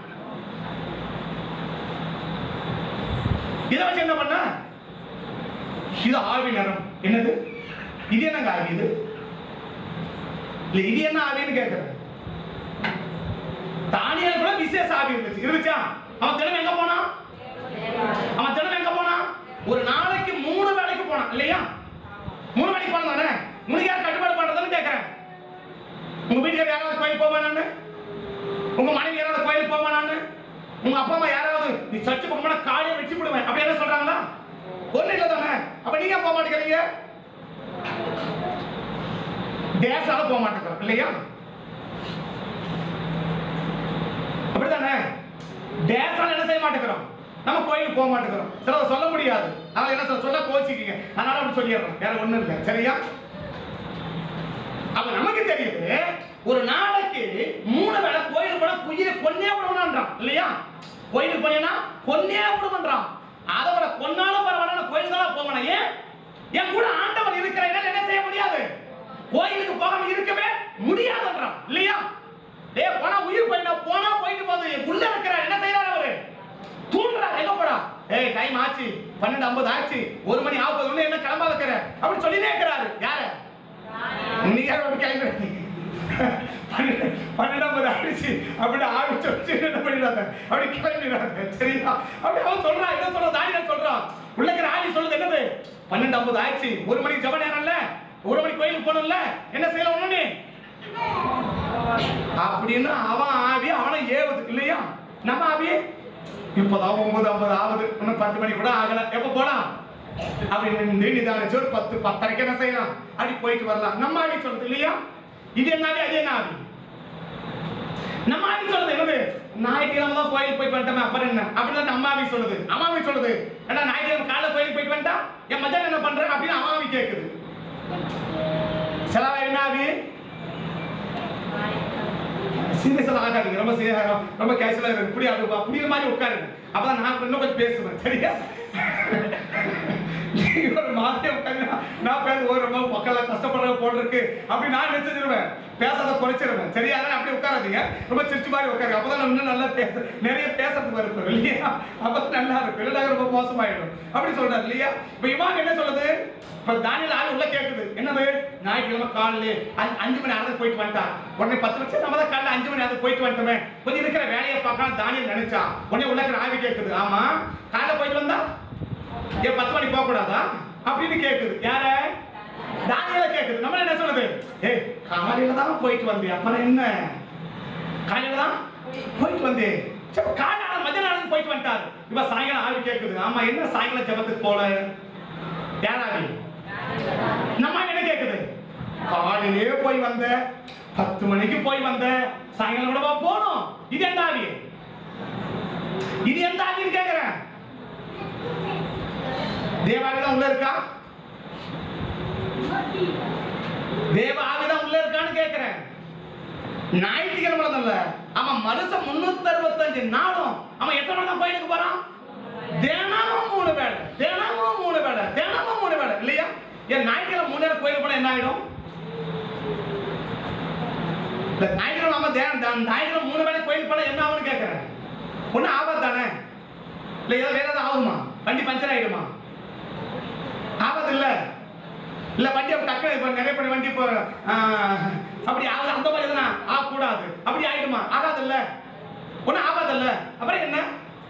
இதை வச்சு என்ன பண்ண? இது ஆவி நேரம் என்னது? இது என்னங்க ஆவி? இது இல்ல இது என்ன ஆவின்னு கேக்குறேன். தானியல் கூட விசேஷ ஆவி இருந்துச்சு இருந்துச்சா? அவன் தினம் எங்க போனான்? அவன் தினம் எங்க போனான்? ஒரு நாளைக்கு மூணு வேளைக்கு போனான் இல்லையா? மூணு வேளைக்கு போனானே. உனக்கு யார் கட்டுப்பாடு பண்றதுன்னு கேக்குறேன். உங்க வீட்டுல யாராவது கோயில் போவானான்னு? உங்க மனைவி யாராவது கோயிலுக்கு போவானான்னு? உங்க அப்பா அம்மா யாராவது நீ சர்ச்சுக்கு போனா காலையை வெட்டி விடுவேன் அப்படி என்ன சொல்றாங்களா? ஒண்ணு இல்ல தானே. அப்ப நீங்க போக மாட்டேங்கிறீங்க, தேசால போக மாட்டேங்கிறோம் இல்லையா? அப்படிதானே? தேசால என்ன செய்ய மாட்டேங்கிறோம், நம்ம கோயிலுக்கு போக மாட்டேங்கிறோம். சில சொல்ல முடியாது, அதனால என்ன சொல்ல சொல்ல கோச்சிக்கீங்க, அதனால அப்படி சொல்லிடுறோம், வேற ஒண்ணும் இல்லை சரியா? அப்ப நமக்கு தெரியுது ஒரு நாளைக்கு மூணு வேளை கோயிலுக்கு போனா குயிலை கொன்னே விடுவான்றான் இல்லையா? கோயிலுக்கு போனீங்கன்னா கொன்னே விடுவான்றான். அதை விட கொன்னாலும் பரவாயில்ல கோயிலுக்கு தான் போவானே. ஏன்? என் கூட ஆண்டவர் இருக்கிற என்ன செய்ய முடியாது, கோயிலுக்கு போகாம இருக்கவே முடியாதுன்றான் இல்லையா? டே போனா உயிர் போயிட்டா போனா போயிட்டு போகுது, உள்ள இருக்கிறார் என்ன செய்யறாரு அவரு? தூண்டுறாரு. எங்க போடா? ஏய் டைம் ஆச்சு, பன்னெண்டு ஐம்பது ஆச்சு, ஒரு மணி ஆகுது, என்ன கிளம்ப வைக்கிற அப்படி சொல்லிட்டே இருக்கிறாரு. யாரு? நீ யாரும் அப்படி கிளம்பி பன்னெண்டு ஐம்பது ஆயிடுச்சு அப்படி ஆரம்பிச்சு வச்சு என்ன பண்ணிடாத அப்படி கிளம்பிடாத சரியா? அப்படி அவன் சொல்றான். என்ன சொல்ற? தானியல் சொல்றான். உள்ள இருக்கிற ஆவி சொல்லுது என்னது? பன்னெண்டு ஐம்பது ஆயிடுச்சு, ஒரு மணிக்கு ஜெப நேரம் இல்ல, ஒரு மணிக்கு கோயிலுக்கு போகணும்ல, என்ன செய்யலாம் ஒண்ணு அப்படின்னு அவன் ஆவி அவனை ஏவுது இல்லையா? நம்ம ஆவி இப்பதான் ஒன்பது ஐம்பது ஆகுது, இன்னும் பத்து மணி கூட ஆகல, எப்ப போலாம் அப்படின்னு நிதானிச்சு ஒரு பத்து பத்தரைக்கு என்ன செய்யலாம் அப்படி போயிட்டு வரலாம். நம்ம ஆவி சொல்றது இல்லையா? இது என்ன ஆவி? அது என்ன ஆவி? நம்ம ஆவி சொல்றது என்னது? ஞாயிற்றுக்கிழமை தான் கோயிலுக்கு போயிட்டு வந்துட்டோமே அப்புறம் என்ன அப்படின்னு அம்மாவி சொல்லுது. அம்மாவி சொல்லுது, ஏன்னா ஞாயிற்றுக்கிழமை காலைல கோயிலுக்கு போயிட்டு வந்துட்டா என் மச்சான் என்ன பண்றேன் அப்படின்னு அம்மாவி கேட்குது. செலவா என்னாவி சீரியஸா ஆகாதீங்க, ரொம்ப ரொம்ப கேஷுவலா இருக்கு. இப்படி அது புரியுற மாதிரி உட்காருங்க, அப்பதான் நான் இன்னும் கொஞ்சம் பேசுவேன். சரியா? ஒரு மாதிரி உட்காந்து நான் பேச ஒரு ரொம்ப மக்களை கஷ்டப்படுற போல் இருக்கு அப்படி நான் நினைச்சிருவேன், பேசாத குறைச்சிருவேன். சரியா? அப்படி உட்காராதீங்க, ரொம்ப சிரிச்சு மாதிரி உட்காருங்க. அப்பதான் இன்னும் நல்லா பேச நிறைய பேசுறதுக்கு இருக்கும் இல்லையா? அப்பதான் நல்லா இருக்கும், இல்லைன்னா ரொம்ப மோசமாயிடும் அப்படி சொல்றாரு இல்லையா? இப்ப இவங்க என்ன சொல்லுது, இப்ப தானியேல் ஆளு உள்ள கேக்குது, என்னது ஞாயிற்றுக்கிழமை காலையில அஞ்சு மணி நேரத்துக்கு போயிட்டு வந்துட்டான். உடனே பத்து வருஷம் நம்ம தான் காலையில அஞ்சு மணி நேரத்துக்கு போயிட்டு வந்துட்டோமே, கொஞ்சம் இருக்கிற வேலையை பார்க்கலாம் தானியேல் நினைச்சா. உடனே உள்ள இருக்கிற ஆவி கேக்குது, ஆமா காலையில போயிட்டு வந்தா ஏன் பத்து மணி போக கூடாதா அப்படின்னு கேக்குது. யார? தானியேல கேக்குது. நம்ம என்ன சொல்லுது, ஏ காலையில தான் போயிட்டு வந்தேன், அப்புறம் என்ன காலையில தான் போயிட்டு வந்தேன், காலையில மதிய நேரம் போயிட்டு வந்துட்டாரு. இப்ப சாயங்காலம் ஆவி கேக்குது, ஆமா என்ன சாயங்காலம் ஜெபத்துக்கு போல? யாராவி? நம்ம என்ன கேக்குது, காலையிலே போய் வந்த, பத்து மணிக்கு போய் வந்த, சாயங்காலம் கூட போனோம். இது எந்த ஆவி? இது எந்த ஆவின்னு கேக்குறேன். தேவாவிதான் உள்ள இருக்கா? தேவ ஆவிதான் உள்ள இருக்கான்னு கேக்குறேன். ஞாயிற்றுக்கிழமை இல்ல, அவன் மனுஷன் முன்னூத்தி அறுபத்தஞ்சு நாளும் அவன் எத்தனை நாள் தான் கோயிலுக்கு போறான்? தினமும் மூணு வேளை, தினமும் மூணு வேளை, தினமும் மூணு வேளை இல்லையா? ஏன் ஞாயிற்றுக்கிழமை மூணு நேரம் கோயிலுக்கு போனா என்ன ஆயிடும்? ஞாயிற்றுக்கிழமை நம்ம ஞாயிற்றுக்கிழமை மூணு வேளை கோயிலுக்கு போனா என்ன ஆகும்னு கேட்கிறேன். ஒன்னும் ஆபத்து தானே? இல்ல ஏதோ வேற ஏதாவது ஆகுமா? வண்டி பஞ்சர் ஆயிடுமா? ஆபத்து இல்ல இல்ல வண்டி டக்குனு இப்ப நிறைய பண்ணி வண்டி இப்போ அப்படி ஆகுது, அந்த மாதிரி எதுனா ஆகக்கூடாது அப்படி ஆயிடுமா? ஆகாது இல்ல, ஒன்னும் ஆகாது இல்ல. அப்புறம் என்ன,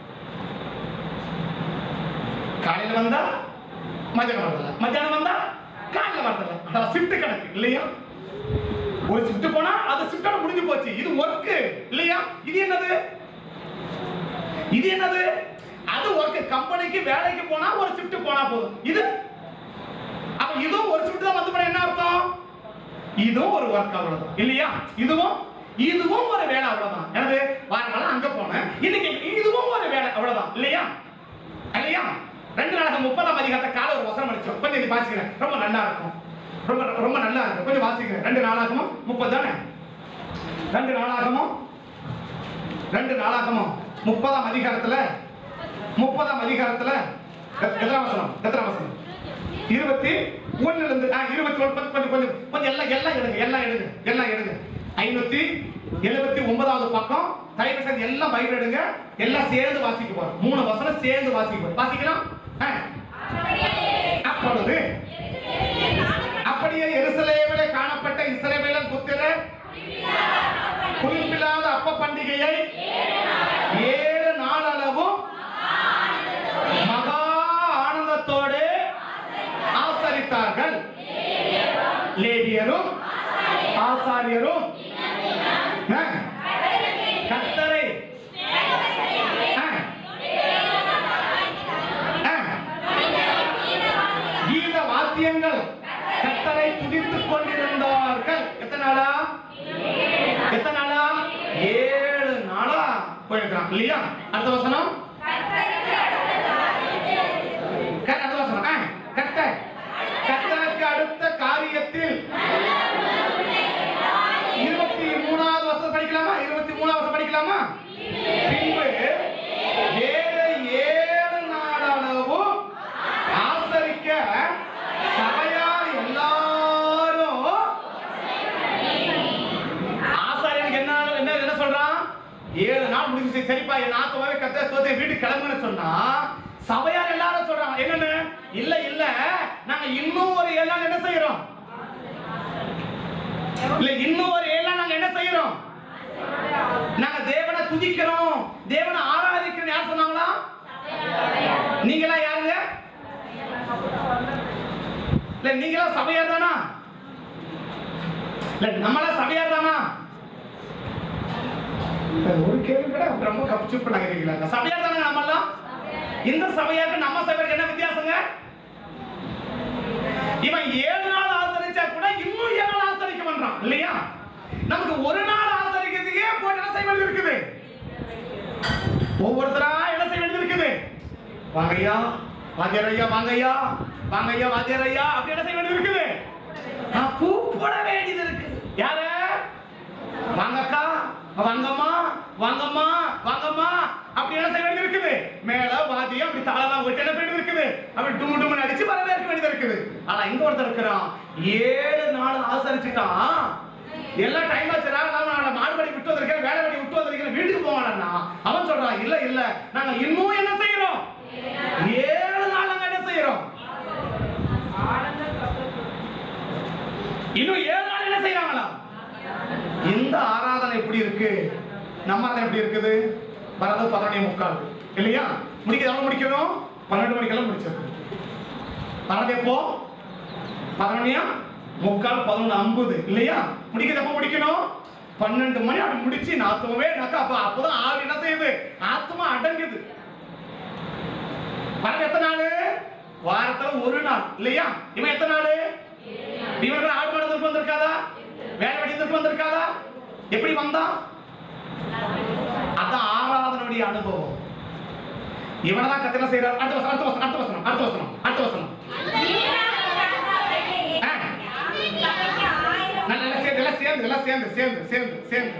காலையில வந்தா மத்தியானம் வரதில்ல, மத்தியானம் வந்தா காலையில வரதில்ல. அதான் ஷிஃப்ட் கணக்கு இல்லையா? ஒரு ஷிஃப்ட் போனா அது ஷிஃப்டோட முடிஞ்சு போச்சு. இது ஒர்க் இல்லையா? இது என்னது? இது என்னது? அது ஒர்க். கம்பெனிக்கு வேலைக்கு போனா ஒரு ஷிஃப்ட் போனா போதும். இது அப்ப இதுவும் ஒரு ஷிஃப்ட் தான் வந்து போனா என்ன அர்த்தம்? இதுவும் ஒரு ஒர்க் அவ்வளவுதான் இல்லையா? இதுவும் இதுவும் ஒரு வேலை அவ்வளவுதான். எனது வாரங்கள அங்க போனேன், இன்னைக்கு இதுவும் ஒரு வேலை அவ்வளவுதான் இல்லையா? இல்லையா? ரெண்டு நாளாக முப்பதாம் அதிகாரத்தை கால ஒரு வசனம் படிச்சோம், கொஞ்சம் இது வாசிக்கிறேன், ரொம்ப நல்லா இருக்கும், ரொம்ப ரொம்ப நல்லா இருக்கும், கொஞ்சம் வாசிக்கிறேன். ரெண்டு நாளாகமும் முப்பது தானே? ரெண்டு நாளாகமும் ரெண்டு நாளாகமும் முப்பதாம் அதிகாரத்துல முப்பதாம் அதிகாரத்துல எத்தனை வசனம்? எத்தனை வசனம்? இருபத்தி ஒண்ணுல இருந்து இருபத்தி ஒன்பது கொஞ்சம் கொஞ்சம் கொஞ்சம் எல்லாம் எல்லாம் எடுங்க, எல்லாம் எடுங்க, எல்லாம் எடுங்க. ஐநூத்தி எழுபத்தி ஒன்பதாவது பக்கம் தயவு செய்து எல்லாம் பைபிள் எடுங்க, எல்லாம் சேர்ந்து வாசிக்க போறோம். மூணு வசனம் சேர்ந்து வாசிக்க போறோம். வாசிக்கலாம். அப்பொழுது அப்படியே எருசலேமிலே காணப்பட்ட இஸ்ரவேலின் புத்திரர் குறிப்பில்லாத அப்ப பண்டிகையை ஏழு நாள் அளவும் மகா ஆனந்தத்தோடு ஆசரித்தார்கள். லேவியரும் ஆசாரியரும் கர்த்தரை கீத வாத்தியங்கள் கர்த்தரை துதித்துக் கொண்டிருந்தார்கள். எத்தனை நாளா? எத்தனை நாளா? ஏழு நாளா போயிருக்கிறான் இல்லையா? அடுத்த வசனம், அடுத்த வசனம், கர்த்தர் கர்த்தருக்கு அடுத்த காரியத்தில் இருபத்தி மூணாவது வருஷம் படிக்கலாமா? இருபத்தி மூணாவது வருஷம் படிக்கலாமா? பின்பு ஏழு ஏழு நாளளவும் ஆசரிக்க சபையார் எல்லாரும். ஆசாரியனுக்கு என்ன என்ன என்ன சொல்றான்? ஏழு நாள் முடிஞ்சு, சரிப்பா என் ஆத்மாவே கர்த்தர் ஸ்தோத்திரம் வீட்டுக்கு கிளம்புன்னு சொன்னா சபையார் எல்லாரும் சொல்றாங்க என்னன்னு? இல்ல இல்ல நாங்க இன்னும் ஒரு ஏழு நாள் என்ன செய்யறோம்? இல்ல இன்னும் ஒரு ஏழு நாள் நாங்க என்ன செய்யறோம்? நாங்க தேவனை துதிக்கிறோம், தேவனை ஆராதிக்கிறோம். யார் சொன்னாங்களா? நீங்களா யாருங்க? இல்ல நீங்களா சபையார் தானா? இல்ல நம்மளா சபையார் தானா? ஒரு கேள்வி கூட ரொம்ப கப்சு பண்ணாங்க. சபையார் தானே நம்மளாம்? இந்த சபையாருக்கு நம்ம சபையாருக்கு என்ன வித்தியாசங்க? இவன் ஏழு நாள் ஆசரிச்சா கூட இன்னும் ஏழு நாள் ஆசரிக்க பண்றான் இல்லையா? நமக்கு ஒரு நாள் ஆசரிக்கிறதுக்கே போட்டு என்ன செய்வது இருக்குது? ஒவ்வொருத்தரா என்ன செய்ய வேண்டியது இருக்குது? வாங்கய்யா வாத்தியாரையா, வாங்கய்யா வாங்கய்யா வாத்தியாரையா அப்படி என்ன செய்ய வேண்டியது இருக்குது? கூப்பிட வேண்டியது இருக்கு. யார? வாங்கக்கா, வாங்கம்மா, வாங்கம்மா, வாங்கம்மா அப்படி என்ன செய்ய வேண்டியது இருக்குது? மேல வாத்தியம் அப்படி தாளலாம் விட்டு என்ன வேண்டியது இருக்குது? அப்படி டும் டும் அடிச்சு வரவேற்க வேண்டியது இருக்குது. ஆனா இங்க ஒருத்தர் இருக்கிறான், ஏழு நாள் ஆசரிச்சுட்டான். எல்லாம் டைம் ஆச்சுடா, நான் மாடுபடி விட்டு வந்திருக்கேன், வேலை வடி விட்டு வந்திருக்கேன், வீட்டுக்கு போவானா? அவன் சொல்றான், இல்ல இல்ல நாங்க இன்னும் என்ன செய்யறோம்? ஏழு நாள் நாங்க என்ன செய்யறோம்? இன்னும் ஏழு நாள் என்ன செய்யறாங்களா? இந்த ஆராதனை எப்படி இருக்கு? நம்ம ஆராதனை எப்படி இருக்குது? வரது பதினொன்னே முக்கால் இல்லையா? முடிக்க எவ்வளவு முடிக்கணும்? பன்னெண்டு மணிக்கெல்லாம் முடிச்சிருக்கு. வரது எப்போ? பதினொன்னியா முக்கால் பதினொன்னு ஐம்பது இல்லையா? முடிக்கிறது எப்போ முடிக்கணும்? பன்னெண்டு மணி அப்படி முடிச்சு நாத்துவே நாக்கா அப்ப அப்பதான் ஆறு என்ன செய்யுது? ஆத்மா அடங்குது. வரது எத்தனை நாள்? வாரத்துல ஒரு நாள் இல்லையா? இவன் எத்தனை நாள்? இவர்கள் ஆடு மாடு வந்திருக்காதா? வேலை வடி வந்திருக்காதா? எப்படி வந்தா? அதான் ஆராதனுடைய அனுபவம். இவனதான் கத்தனை செய்யறார். அடுத்த வசனம், அடுத்த வசனம், அடுத்த வசனம், அடுத்த வசனம், அடுத்த வசனம். சேர்ந்து எல்லாம் சேர்ந்து சேர்ந்து சேர்ந்து சேர்ந்து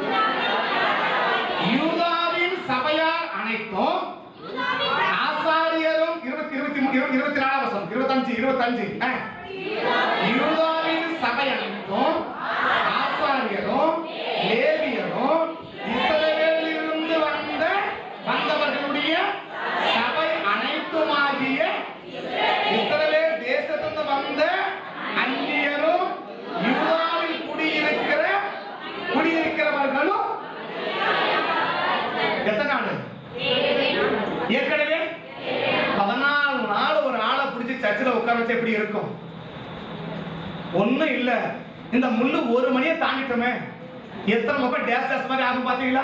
யூதாவின் சபையார் அனைத்தும் ஆசாரியரும் இருபத்தி இருபத்தி இருபத்தி நாலாம் வசனம் இருபத்தஞ்சு இருபத்தஞ்சு யூதாவின் சபை அனைத்தும் ஆசாரியரும் லேவியரும் இஸ்ரவேலிலிருந்து வந்த வந்தவர்களுடைய சபை அனைத்துமாகிய இஸ்ரவேல் தேசத்திலிருந்து வந்த அந்நியரும் யூதாவில் குடியிருக்கிற குடியிருக்கிறவர்களும் எத்தனை நாள்? ஏற்கனவே பதினாலு நாள் ஒரு ஆளை பிடிச்சி சர்ச்சில் உட்கார வச்சு எப்படி இருக்கும்? ஒண்ணும் இல்ல. இந்த முள்ளு ஒரு மணியை தாண்டிட்டோமே, எத்தனை முகம் டேஸ் டேஸ் மாதிரி ஆகும் பாத்தீங்களா?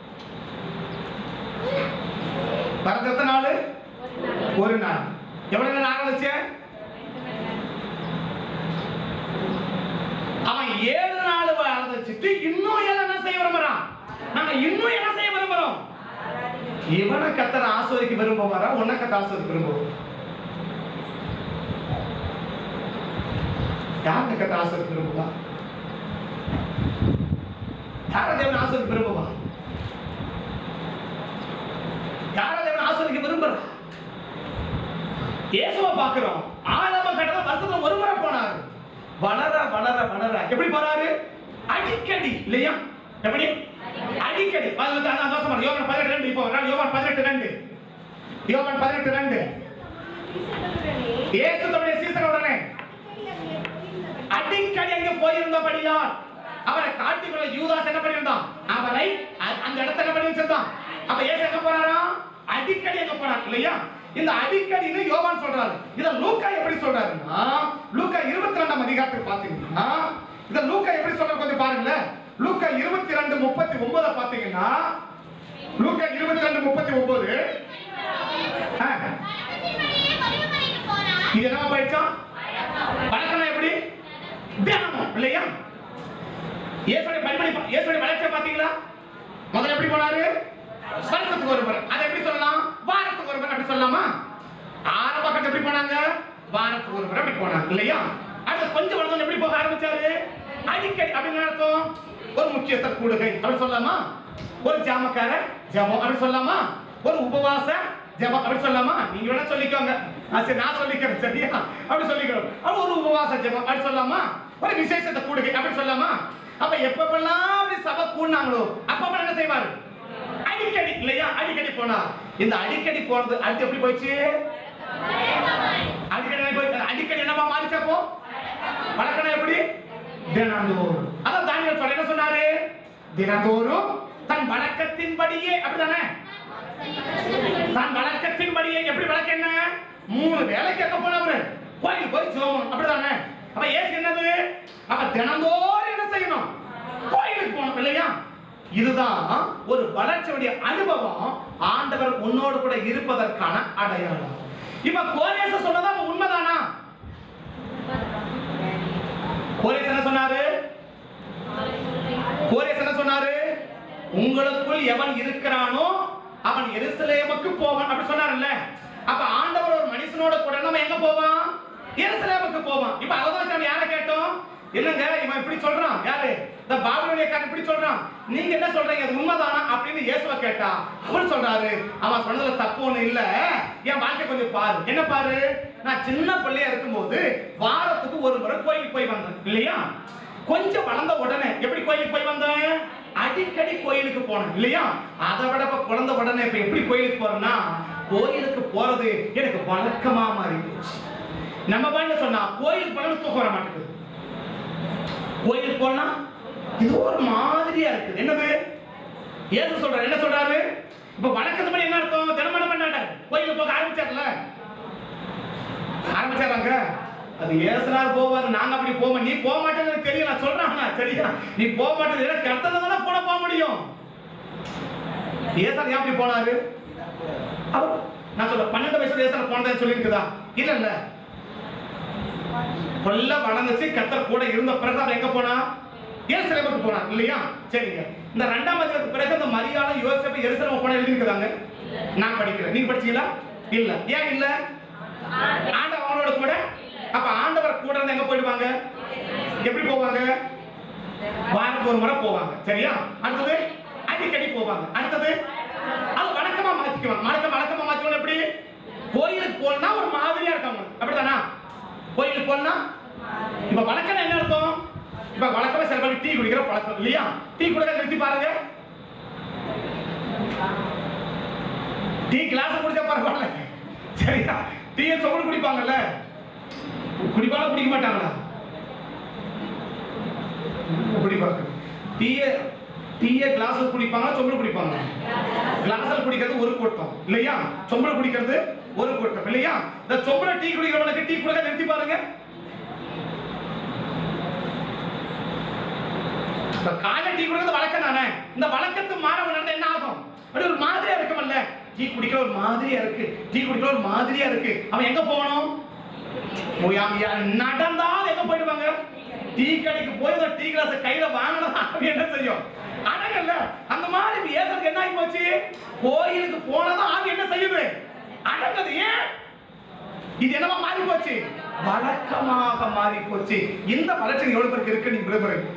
வரது எத்தனை நாள்? ஒரு நாள். எவ்வளவு நேரம் ஆரம்பிச்சு? அவன் ஏழு நாள் ஆரம்பிச்சுட்டு இன்னும் என்ன செய்ய விரும்புறான்? நாங்க இன்னும் என்ன செய்ய விரும்புறோம்? இவனை கத்தனை ஆஸ்வதிக்க விரும்புவாரா? உன்னை கத்த ஆஸ்வதிக்க விரும்புவோம்? யாருன்னு கத்த ஆஸ்வதிக்க விரும்புவா? யார தேவன் ஆஸ்வதிக்க விரும்புவா? யார தேவன் ஆஸ்வதிக்க விரும்புறா? இயேசுவை பார்க்கிறோம். ஆழமா கடந்த வருஷத்துல ஒரு முறை போனாரு. வளர வளர வளர எப்படி போறாரு? அடிக்கடி இல்லையா? எப்படி? அடிக்கடி. யோவான் பதினெட்டு ரெண்டு இப்போ யோவான் பதினெட்டு ரெண்டு யோவான் பதினெட்டு ரெண்டு இயேசு தம்முடைய சீசர்களுடனே அடிக்கடி அங்கே போயிருந்தபடியால் அவரை காட்டிக்கொள்ள யூதாஸ் என்ன பண்ணியிருந்தான்? அவரை அந்த இடத்துல என்ன பண்ணி வச்சிருந்தான்? அப்ப இயேசு எங்க போறாரா? அடிக்கடி எங்க போறாரு இல்லையா? இந்த அடிக்கடின்னு யோவான் சொல்றாரு. இத லூக்கா எப்படி சொல்றாருன்னா, லூக்கா இருபத்தி ரெண்டாம் அதிகாரத்துக்கு பாத்தீங்கன்னா, இத லூக்கா எப்படி சொல்றாரு கொஞ்சம் பாருங்க. லூக்கா இருபத்தி ரெண்டு முப்பத்தி ஒன்பது பாத்தீங்கன்னா, லூக்கா இருபத்தி ரெண்டு முப்பத்தி ஒன்பது இது என்ன போயிடுச்சா? வழக்கம் எப்படி? தியானம் இல்லையா? இயேசுடைய பரிமளி இயேசுடைய வளர்ச்சியை பாத்தீங்களா? முதல்ல எப்படி போனாரு? வருஷத்துக்கு ஒரு முறை. அதை எப்படி சொல்லலாம்? வாரத்துக்கு ஒரு முறை அப்படி சொல்லலாமா? ஆரம்ப கட்டம் எப்படி போனாங்க? வாரத்துக்கு ஒரு முறை அப்படி போனாங்க இல்லையா? அடுத்து கொஞ்சம் வளர்ந்து எப்படி போக ஆரம்பிச்சாரு? அடிக்கடி அப்படின்னு அர்த்தம். ஒரு முக்கியஸ்தர் கூடுகை அப்படி சொல்லலாமா? ஒரு ஜாமக்கார ஜபம் அப்படி சொல்லலாமா? ஒரு உபவாச ஜபம் அப்படி சொல்லலாமா? நீங்க வேணா சொல்லிக்கோங்க. சரி நான் சொல்லிக்கிறேன் சரியா? அப்படி சொல்லிக்கிறோம். அது ஒரு உபவாச ஜபம் அப்படி சொல்லலாமா? ஒரு விசேஷத்தை கூடுகை அப்படி சொல்லலாமா? அப்ப எப்பப்பெல்லாம் அப்படி சபை கூடினாங்களோ அப்ப என்ன செய்வாரு? அடிக்கடி இல்லையா? அடிக்கடி போனா. இந்த அடிக்கடி போறது அடுத்து எப்படி போயிடுச்சு? அடிக்கடி அடிக்கடி என்னமா மாறிச்சப்போ? வழக்கம் எப்படி? தினந்தோறும். அதான் தானியேல் சொல்ல என்ன சொன்னாரு? தினந்தோறும் தன் வழக்கத்தின்படியே அப்படிதானே? தன் வழக்கத்தின்படியே எப்படி வழக்கம் என்ன? மூணு வேலை கேட்க போனவரு கோயில் போய் ஜெபம் அப்படிதானே? அப்ப ஏசு என்னது? அப்ப தினந்தோறும் என்ன செய்யணும்? கோயிலுக்கு போகணும் இல்லையா? இதுதான் ஒரு வளர்ச்சியுடைய அனுபவம். ஆண்டவர் உன்னோடு கூட இருப்பதற்கான அடையாளம். இப்ப கோரேச சொன்னதா உண்மைதானா? கோரேச என்ன சொன்னாரு? கோரேச என்ன சொன்னாரு? உங்களுக்குள் எவன் இருக்கிறானோ அவன் எருசலேமுக்கு போவான் அப்படி சொன்னார்ல. அப்ப ஆண்டவர் ஒரு மனுஷனோட கூட நம்ம எங்க போவான்? எருசலேமுக்கு போவான். இப்ப அதான் நம்ம யாரை கேட்டோம்? என்னங்க இவன் இப்படி சொல்றான், யாரு இந்த பாபிலோனியக்காரன் இப்படி சொல்றான், நீங்க என்ன சொல்றீங்க, அது உண்மைதானா அப்படின்னு இயேசுவை கேட்டா அவர் சொல்றாரு, அவன் சொன்னதுல தப்பு ஒண்ணு இல்ல, என் வாழ்க்கை கொஞ்சம் பாரு. என்ன பாரு? நான் சின்ன பிள்ளையா இருக்கும்போது வாரத்துக்கு ஒரு முறை கோயிலுக்கு போய் வந்தேன் இல்லையா? கொஞ்சம் வளர்ந்த உடனே எப்படி கோயிலுக்கு போய் வந்தேன்? அடிக்கடி கோயிலுக்கு போனேன் இல்லையா? அதை விட இப்ப குழந்தை உடனே இப்ப எப்படி கோயிலுக்கு போறேன்னா, கோயிலுக்கு போறது எனக்கு வழக்கமா மாறி போச்சு. நம்ம பாயிண்ட சொன்னா கோயிலுக்கு போனா தூக்கம் வர மாட்டேங்குது. கோயிலுக்கு போனா இது ஒரு மாதிரியா இருக்குது. என்னது ஏசு சொல்றாரு? என்ன சொல்றாரு? இப்ப வழக்கத்து படி என்ன அர்த்தம்? தினமன பண்ணாட்டாரு கோயிலுக்கு போக ஆரம்பிச்சார்ல, ஆரம்பிச்சாராங்க. அது ஏசுனார் போவாரு, நாங்க அப்படி போவோம். நீ போக மாட்டேன்னு தெரியும், நான் சொல்றேன் சரியா? நீ போக மாட்டேன்னு கர்த்தனை தானே போன போக முடியும். ஏசார் ஏன் அப்படி போனாரு? அவர் நான் சொல்ல பன்னெண்டு வயசுல ஏசார் போனதை சொல்லியிருக்குதா? இல்ல இல்ல, கொல்ல வளர்ந்துச்சு, கர்த்தர் கூட இருந்த பிறகு அவர் எங்க போனா? எருசலேமுக்கு போனா இல்லையா? சரிங்க. இந்த இரண்டாம் அதிகாரத்துக்கு பிறகு அந்த மரியாதை யோசேப்பு எருசலேம் போன எழுதி இருக்குதாங்க? நான் படிக்கிறேன், நீங்க படிச்சீங்களா? இல்ல. ஏன் இல்ல? ஆண்டவர் அவனோட கூட. அப்ப ஆண்டவர் கூட இருந்து எங்க போயிடுவாங்க? எப்படி போவாங்க? வாரத்துக்கு ஒரு முறை போவாங்க சரியா? அடுத்தது அடிக்கடி போவாங்க. அடுத்தது அது வழக்கமா மாத்திக்குவாங்க. வழக்கம் வழக்கமா மாத்திக்குவாங்க. எப்படி? கோயிலுக்கு போனா ஒரு மாதிரியா இருக்காங்க, அப்படித்தானா? கோயிலுக்கு போனா இப்ப வழக்கம் என்ன அர்த்தம்? இப்ப வழக்கமா சில பேர் டீ குடிக்கிற பழக்கம் இல்லையா? டீ குடிக்க நிறுத்தி பாருங்க, டீ கிளாஸ் குடிச்சா பரவாயில்ல சரியா? டீயை சொம்பு குடிப்பாங்கல்ல, குடிப்பாங்க குடிக்க மாட்டாங்களா? குடிப்பாங்க. டீயை டீயை கிளாஸ்ல குடிப்பாங்க, சொம்பு குடிப்பாங்க. கிளாஸ்ல குடிக்கிறது ஒரு கூட்டம் இல்லையா? சொம்பு குடிக்கிறது ஒரு கூட்டம் இல்லையா? இந்த சொம்புல டீ குடிக்கிறவனுக்கு டீ குடிக்க நிறுத்தி பாருங்க. காலை டீ குடிக்கிறது வழக்கம் தானே. இந்த வழக்கத்து மாறவன் நடந்தா என்ன ஆகும்? அப்படி ஒரு மாதிரியா இருக்குமல்ல, டீ குடிக்கிற ஒரு மாதிரியா இருக்கு, டீ குடிக்கிற ஒரு மாதிரியா இருக்கு. அவன் எங்க போகணும்? நடந்தால் எங்க போயிடுவாங்க? டீ கடைக்கு போய் அந்த டீ கிளாஸ் கையில வாங்கினா என்ன செய்யும்? அடங்கல்ல. அந்த மாதிரி ஏசருக்கு என்ன ஆகி போச்சு? கோயிலுக்கு போனதான் ஆவி என்ன செய்யுது? அடங்குது. ஏன்? இது என்னவா மாறி போச்சு? வழக்கமாக மாறி போச்சு. இந்த வளர்ச்சி எவ்வளவு பேருக்கு இருக்கு? நீங்க விரும்புறீங்க?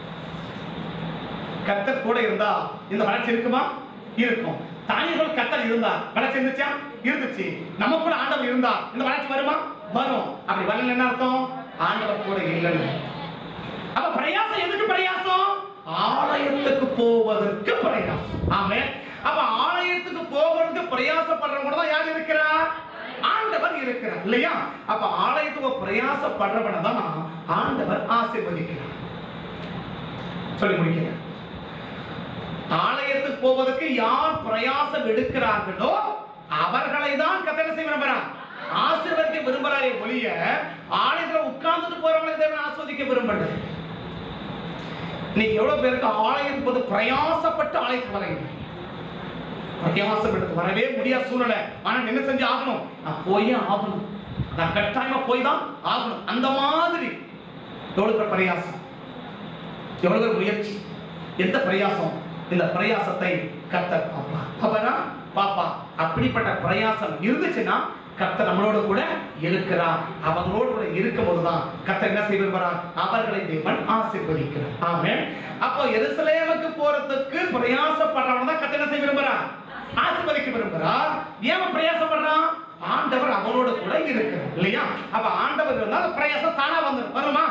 கர்த்தர் கூட இருந்தா இந்த வளர்ச்சி இருக்குமா? இருக்கும். தானியங்கள் கர்த்தர் இருந்தா வளர்ச்சி இருந்துச்சா? இருந்துச்சு. நம்ம கூட ஆண்டவர் இருந்தா இந்த வளர்ச்சி வருமா? வரும். அப்படி வரல என்ன அர்த்தம்? ஆண்டவர் கூட இல்லைன்னு. அப்ப பிரயாசம் எதுக்கு பிரயாசம்? ஆலயத்துக்கு போவதற்கு பிரயாசம். ஆமென். அப்ப ஆலயத்துக்கு போவதற்கு பிரயாசப்படுறவங்க தான் யார் இருக்கிறா? ஆண்டவர் இருக்கிறார் இல்லையா? அப்ப ஆலயத்துக்கு பிரயாசப்படுறவன தான் ஆண்டவர் ஆசீர்வதிக்கிறார். சொல்லி முடிக்கிறேன். ஆலயத்துக்கு போவதற்கு யார் பிரயாசம் எடுக்கிறார்களோ அவர்களை தான் கர்த்தர் செய்ய விரும்புகிறார், ஆசீர்வதிக்க விரும்புகிறாரே ஒழிய ஆலயத்துல உட்கார்ந்துட்டு போறவங்களை தேவன் ஆஸ்வதிக்க விரும்பல. இன்னைக்கு எவ்வளவு பேருக்கு ஆலயத்துக்கு போது பிரயாசப்பட்டு ஆலயத்துக்கு வரீங்க? பிரயாசப்பட்டு வரவே முடியாத சூழ்நிலை. ஆனா என்ன செஞ்சு ஆகணும்? நான் போயே ஆகணும், நான் கட்டாயமா போய் தான் ஆகணும். அந்த மாதிரி எவ்வளவு பேர் பிரயாசம், எவ்வளவு பேர் முயற்சி, எந்த பிரயாசம்? இந்த பிரயாசத்தை கர்த்தர் பாப்பா அப்பனா பாப்பா. அப்படிப்பட்ட பிரயாசம் இருந்துச்சுன்னா கர்த்தர் நம்மளோட கூட இருக்கிறார். அவங்களோட கூட இருக்கும் போதுதான் கர்த்தர் என்ன செய்ய விரும்புகிறார்? அவர்களை தேவன் ஆசீர்வதிக்கிறார். ஆமென். அப்போ எருசலேமுக்கு போறதுக்கு பிரயாசப்படுறவங்க தான் கர்த்தர் என்ன செய்ய விரும்புகிறார்? ஆசீர்வதிக்க விரும்புகிறார். ஏன் பிரயாசப்படுறான்? ஆண்டவர் அவனோட கூட இருக்கிறார் இல்லையா? அப்ப ஆண்டவர் இருந்தா பிரயாசம் தானா வந்து வருமா?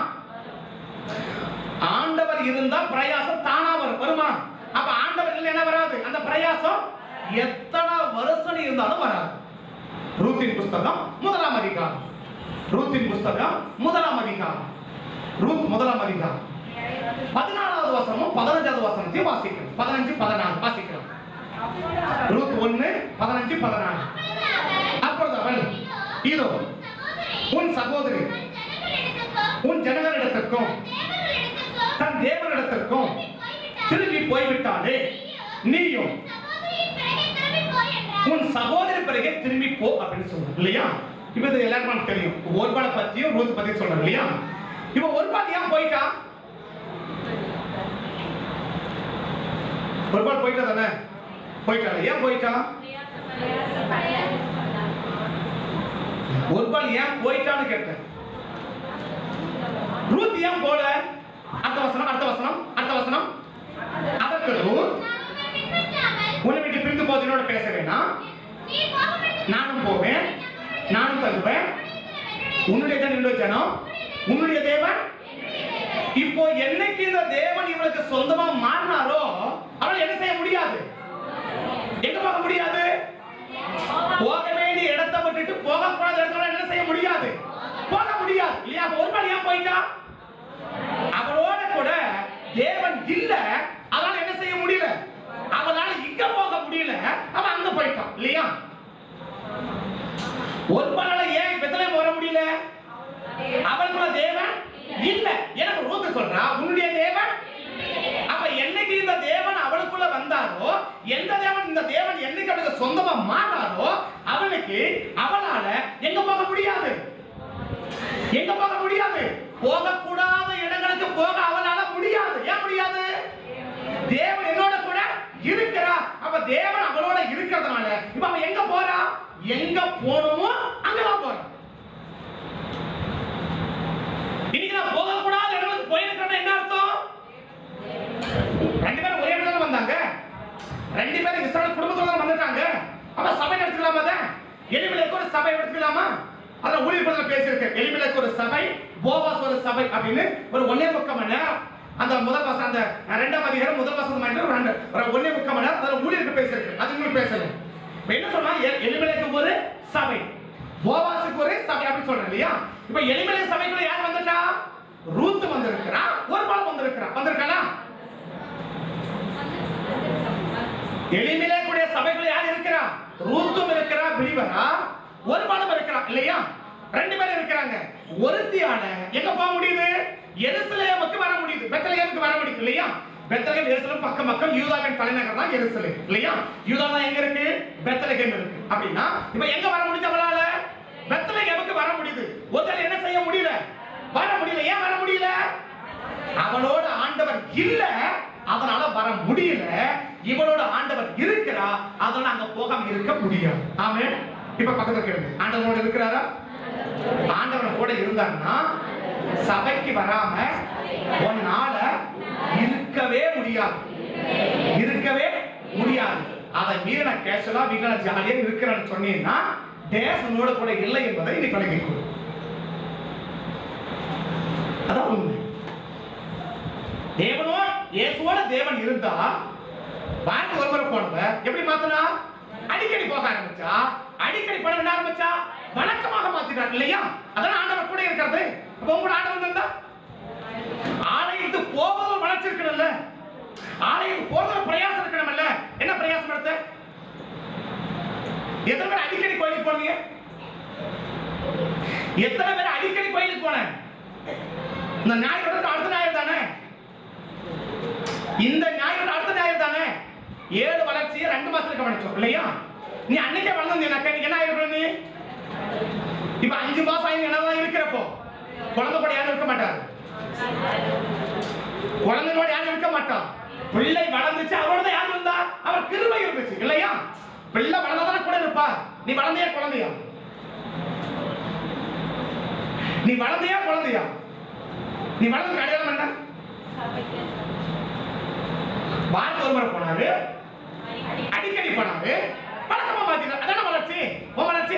ஆண்டவர் இருந்தா பிரயாசம் தானா வரும் வருமா? அப்ப ஆண்டவர் இல்ல என்ன வராது? அந்த பிரயாசம் எத்தனை வருஷம் இருந்தாலும் வராது. ரூத்தின் புஸ்தகம் முதலாம் அதிகாரம், ரூத்தின் புஸ்தகம் முதலாம் அதிகாரம், ரூத் முதலாம் அதிகாரம் பதினாலாவது வசனமும் பதினஞ்சாவது வசனத்தையும் வாசிக்கிறோம். பதினஞ்சு பதினாலு வாசிக்கிறோம். ரூத் ஒன்னு பதினஞ்சு பதினாலு. அப்பொழுது அவள், இதோ உன் சகோதரி உன் ஜனங்களிடத்திற்கும் தன் தேவனிடத்திற்கும் திரும்பி போய்விட்டாலே, நீயும் உன் சகோதரி பிறகு திரும்பி போ அப்படின்னு சொல்றாங்க இல்லையா? இப்ப இது எல்லாருக்கும் தெரியும். ஒருபாளை பத்தியும் ரூத் பத்தியும் சொல்றாங்க இல்லையா? இப்ப ஒருபாள் ஏன் போயிட்டா? ஒருபாள் போயிட்டா தானே? போயிட்டான். ஏன் போயிட்டான்? ஒருபால் ஏன் போயிட்டான்னு கேட்டேன். ரூத் ஏன் போல? அடுத்த வசனம், அடுத்த வசனம், அடுத்த வசனம். அதற்கு ரூத், உன்னை விட்டு பிரிந்து போது என்னோட பேச வேணாம், நானும் போவேன், நானும் தங்குவேன், உன்னுடைய ஜனம் என்னுடைய ஜனம், உன்னுடைய தேவன். இப்போ என்னைக்கு இந்த தேவன் இவளுக்கு சொந்தமா மாறினாரோ அவள் என்ன செய்ய முடியாது? எங்க போக முடியாது? போக வேண்டிய இடத்தை விட்டுட்டு போகக்கூடாத இடத்துல என்ன செய்ய முடியாது? போக முடியாது இல்லையா? ஒரு நாள் ஏன் போயிட்டா? அவளோட கூட தேவன் இல்ல, அதனால என்ன செய்ய முடியல? அவளால இங்க போக முடியல, அவன் அங்க போயிட்டான் இல்லையா? ஒரு நாளால ஏன் பெத்லகேம் வர முடியல? அவளுக்குள்ள தேவன் இல்ல. எனக்கு ரூத் சொல்றா, உன்னுடைய தேவன். அப்ப என்னைக்கு இந்த தேவன் அவளுக்குள்ள வந்தாரோ, எந்த தேவன் இந்த தேவன் என்னைக்கு அவளுக்கு சொந்தமா மாறாரோ அவனுக்கு அவளால எங்க போக முடியாது? எங்க போக முடியாது? போகக்கூடாத இடங்களுக்கு போக அவளால முடியாது. ஏன் முடியாது? தேவன் என்னோட கூட இருக்கிறா. அப்ப தேவன் அவளோட இருக்கிறதுனால இப்ப அவன் எங்க போறா? எங்க போகணுமோ அங்கதான் போறான். இன்னைக்கு நான் போகக்கூடாத இடங்களுக்கு போயிருக்கேன்னா என்ன அர்த்தம்? ரெண்டு பேரும் ஒரே இடத்துல வந்தாங்க, ரெண்டு பேரும் இஸ்ரவேல் குடும்பத்தோட வந்துட்டாங்க. அப்ப சபை நடத்தலாமா? தான் எலிமெலேக்கு ஒரு சபை நடத்தலாமா? அத ஊழியர்கள்ல பேசியிருக்கேன். எலிமெலேக்கு ஒரு சபை, போவாஸ் ஒரு சபை அப்படின்னு ஒரு ஒன்னே முக்கால் மணி நேரம் அந்த முதல் வசனம், அந்த இரண்டாம் அதிகாரம் முதல் வசனம் மாதிரி ஒரு ரெண்டு ஒரு ஒன்னே முக்கால் மணி நேரம் அதுல ஊழியர்கள் பேசியிருக்கேன். அது உங்களுக்கு பேசல. என்ன சொன்னா, எலிமெலேக்கு ஒரு சபை, போவாஸுக்கு ஒரு சபை அப்படி சொல்றேன் இல்லையா? இப்ப எலிமெலேக்கு சபைக்குள்ள யார் வந்துட்டா? ரூத் வந்திருக்கிறா, ஒரு பால் வந்திருக்கிறா. வந்திருக்காளா? எலிமெலேக்குடைய சபைக்குள்ள யார் இருக்கிறா? ரூத்தும் இருக்கிறா, பிலிவரா, ஒரு பாலும் இருக்கிறா இல்லையா? ரெண்டு பேரும் இருக்கிறாங்க. ஒருத்தியான எங்க போக முடியுது? எருசலேமுக்கு வர முடியுது, பெத்லகேமுக்கு வர முடியுது இல்லையா? பெத்லகேம் எருசலேம் பக்கம் பக்கம், யூதாவின் தலைநகர் தான் எருசலேம் இல்லையா? யூதா தான் எங்க இருக்கு? பெத்லகேம் இருக்கு. அப்படின்னா இப்ப எங்க வர முடியுது அவளால? பெத்லகேமுக்கு வர முடியுது. ஒருத்தர் என்ன செய்ய முடியல? வர முடியல. ஏன் வர முடியல? அவளோட ஆண்டவர் இல்ல, அதனால வர முடியல. இவளோட ஆண்டவர் இருக்கிறா, அதனால அங்க போகாம இருக்க முடியாது. ஆமென். இப்ப பக்கத்துல கேளுங்க, ஆண்டவரோட இருக்கிறாரா? ஆண்டவர் கூட இருந்தாருன்னா சபைக்கு வராம ஒன்னால இருக்கவே முடியாது, இருக்கவே முடியாது. அதை மீறி நான் கேஷுவலா வீட்டுல ஜாலியா இருக்கிறேன்னு சொன்னீங்கன்னா தேவன் உன்னோட கூட இல்லை என்பதை இன்னைக்கு விளங்கிக்கொள். அதான் உண்மை. தேவனோ இயேசுவோட தேவன் இருந்தா வாழ்க்கை ஒருவரை போனவ எப்படி மாத்தனா? அடிக்கடி போக ஆரம்பிச்சா, அடிக்கடி பண்ண என்ன ஆரம்பிச்சா வழக்கமாக மாத்திட்டார் இல்லையா? அதான் ஆண்டவர் கூட இருக்கிறது. அப்ப உங்களோட ஆண்டவர் இருந்தா ஆலயத்து போவதும் வளர்ச்சிருக்கணும்ல, ஆலயத்துக்கு போறதும் பிரயாசம் இருக்கணும்ல. என்ன பிரயாசம் எடுத்த? எத்தனை பேர் அடிக்கடி கோயிலுக்கு போனீங்க? எத்தனை பேர் அடிக்கடி கோயிலுக்கு போன? இந்த ஞாயிறு அடுத்த ஞாயிறு தானே, இந்த ஞாயிறு அடுத்த ஞாயிறு தானே. ஏழு வளர்ச்சியை ரெண்டு மாசத்துல கவனிச்சோம் இல்லையா? நீ அன்னைக்கே வளர்ந்தீங்க, என்ன ஆயிருக்கும்? நீ இப்ப அஞ்சு மாசம் ஆகி என்னதான் இருக்கிறப்போ குழந்தை கூட யாரும் இருக்க மாட்டாரு, குழந்தையோட யாரும் இருக்க மாட்டான். பிள்ளை வளர்ந்துச்சு, அவரோட யாரும் இருந்தா? அவர் கிருபை இருந்துச்சு இல்லையா? பிள்ளை வளர்ந்ததான கூட இருப்பா. நீ வளர்ந்தையா குழந்தையா? நீ வளர்ந்தையா குழந்தையா? நீ வளர்ந்து அடையாளம் என்ன? வாழ்க்கை ஒரு முறை போனாரு, அடிக்கடி போனாரு, வழக்கமா மாத்தினார். அதான வளர்ச்சி. உன் வளர்ச்சி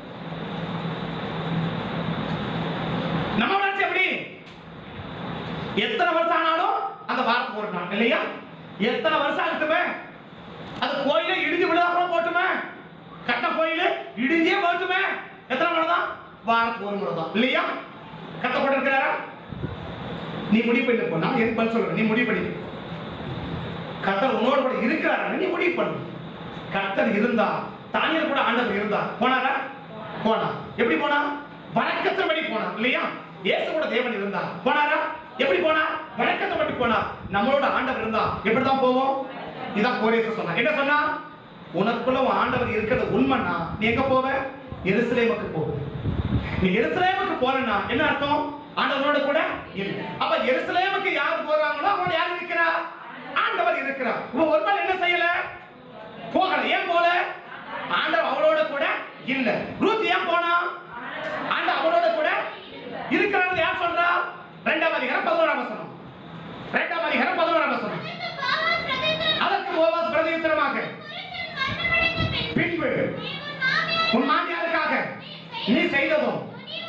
நம்ம வளர்ச்சி எப்படி? எத்தனை வருஷம் ஆனாலும் அந்த வாரத்துக்கு ஒரு நாள் இல்லையா? எத்தனை வருஷம் ஆகட்டுமே, அது கோயில இடிஞ்சு விழுதா கூட போட்டுமே, கட்ட கோயில இடிஞ்சே போட்டுமே, எத்தனை முறை தான்? வாரத்துக்கு ஒரு முறை தான் இல்லையா? கட்ட போட்டு இருக்கிறாரா? நீ முடிவு பண்ணி போனா என் பதில் சொல்ற. நீ முடிவு பண்ணி கர்த்தர் உன்னோட கூட இருக்கிறாரு, நீ முடிவு பண்ணு. கர்த்தர் இருந்தா, தானியேல் கூட ஆண்டவர் இருந்தா போனாரா? போனா. எப்படி போனா? வழக்கத்தின்படி போனா இல்லையா? இயேசு கூட தேவன் இருந்தா போனாரா? எப்படி போனா? வழக்கத்தின்படி போனா. நம்மளோட ஆண்டவர் இருந்தா எப்படிதான் போவோம்? இதான் கோரேசு சொன்னா. என்ன சொன்னா? உனக்குள்ள உன் ஆண்டவர் இருக்கிறது உண்மைன்னா நீ எங்க போவ? எருசலேமுக்கு போவ. நீ எருசலேமுக்கு போறேன்னா என்ன அர்த்தம்? ஆண்டவரோட கூட இல்ல. அப்ப எருசலேமுக்கு யார் போறாங்களோ அவரோட யார் இருக்கிறா? ஆண்டவர் இருக்கிறார். ஒரு நாள் என்ன செய்யல? போகல. ஏன் போல? ஆண்டவர் அவரோட கூட இல்ல. ரூத் ஏன் போனா? ஆண்டவர் அவரோட கூட இருக்கிறது. யார் சொல்றா? இரண்டாம் அதிகாரம் பதினோராம் வசனம். இரண்டாம் அதிகாரம் பதினோராம் வசனம். அதற்கு போவாஸ் பிரதியுத்தரமாக, பின்பு உன் மாமியாருக்காக நீ செய்ததும்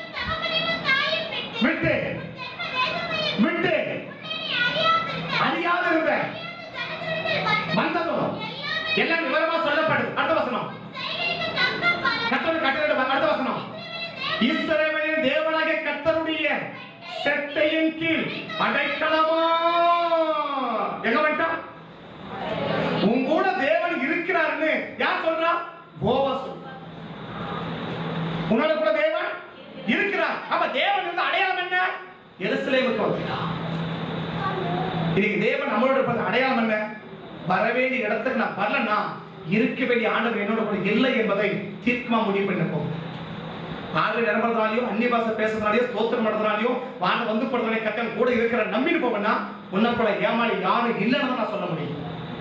விட்டு விட்டு அறியாதிருந்த வந்ததும் எல்லாம் விவரமா சொல்லப்படுது. அடுத்த வசனம். கர்த்தருடைய கட்டளை. அடுத்த வசனம். இஸ்ரவேலின் தேவனாகிய கர்த்தருடைய செட்டையின் கீழ் அடைக்கலமா. எங்க வந்துட்டான்? உன் கூட தேவன் இருக்கிறாருன்னு யார் சொல்றா? போவாஸ் சொல்றா. உன்னோட கூட தேவன் இருக்கிறார். அப்ப தேவன் இருந்த அடையாளம் என்ன? எருசலேமுக்கு வந்துட்டான். இன்னைக்கு தேவன் நம்மளோட இருப்பது அடையாளம் என்ன? வரவேண்டிய இடத்துக்கு நான் வரலன்னா இருக்க வேண்டிய ஆண்டவர் என்னோட கூட இல்லை என்பதை தீர்க்கமா முடிவு பண்ண போகும். ஆறு நிரம்புறதுனாலையும் அந்நிய பாஷை பேசுறதுனாலையும் ஸ்தோத்திரம் பண்றதுனாலையும் வாழ வந்து படுறதுனால கத்தன் கூட இருக்கிற நம்பிட்டு போவேன்னா உன்னை போல ஏமாளி யாரும் இல்லைன்னு தான் நான் சொல்ல முடியும்.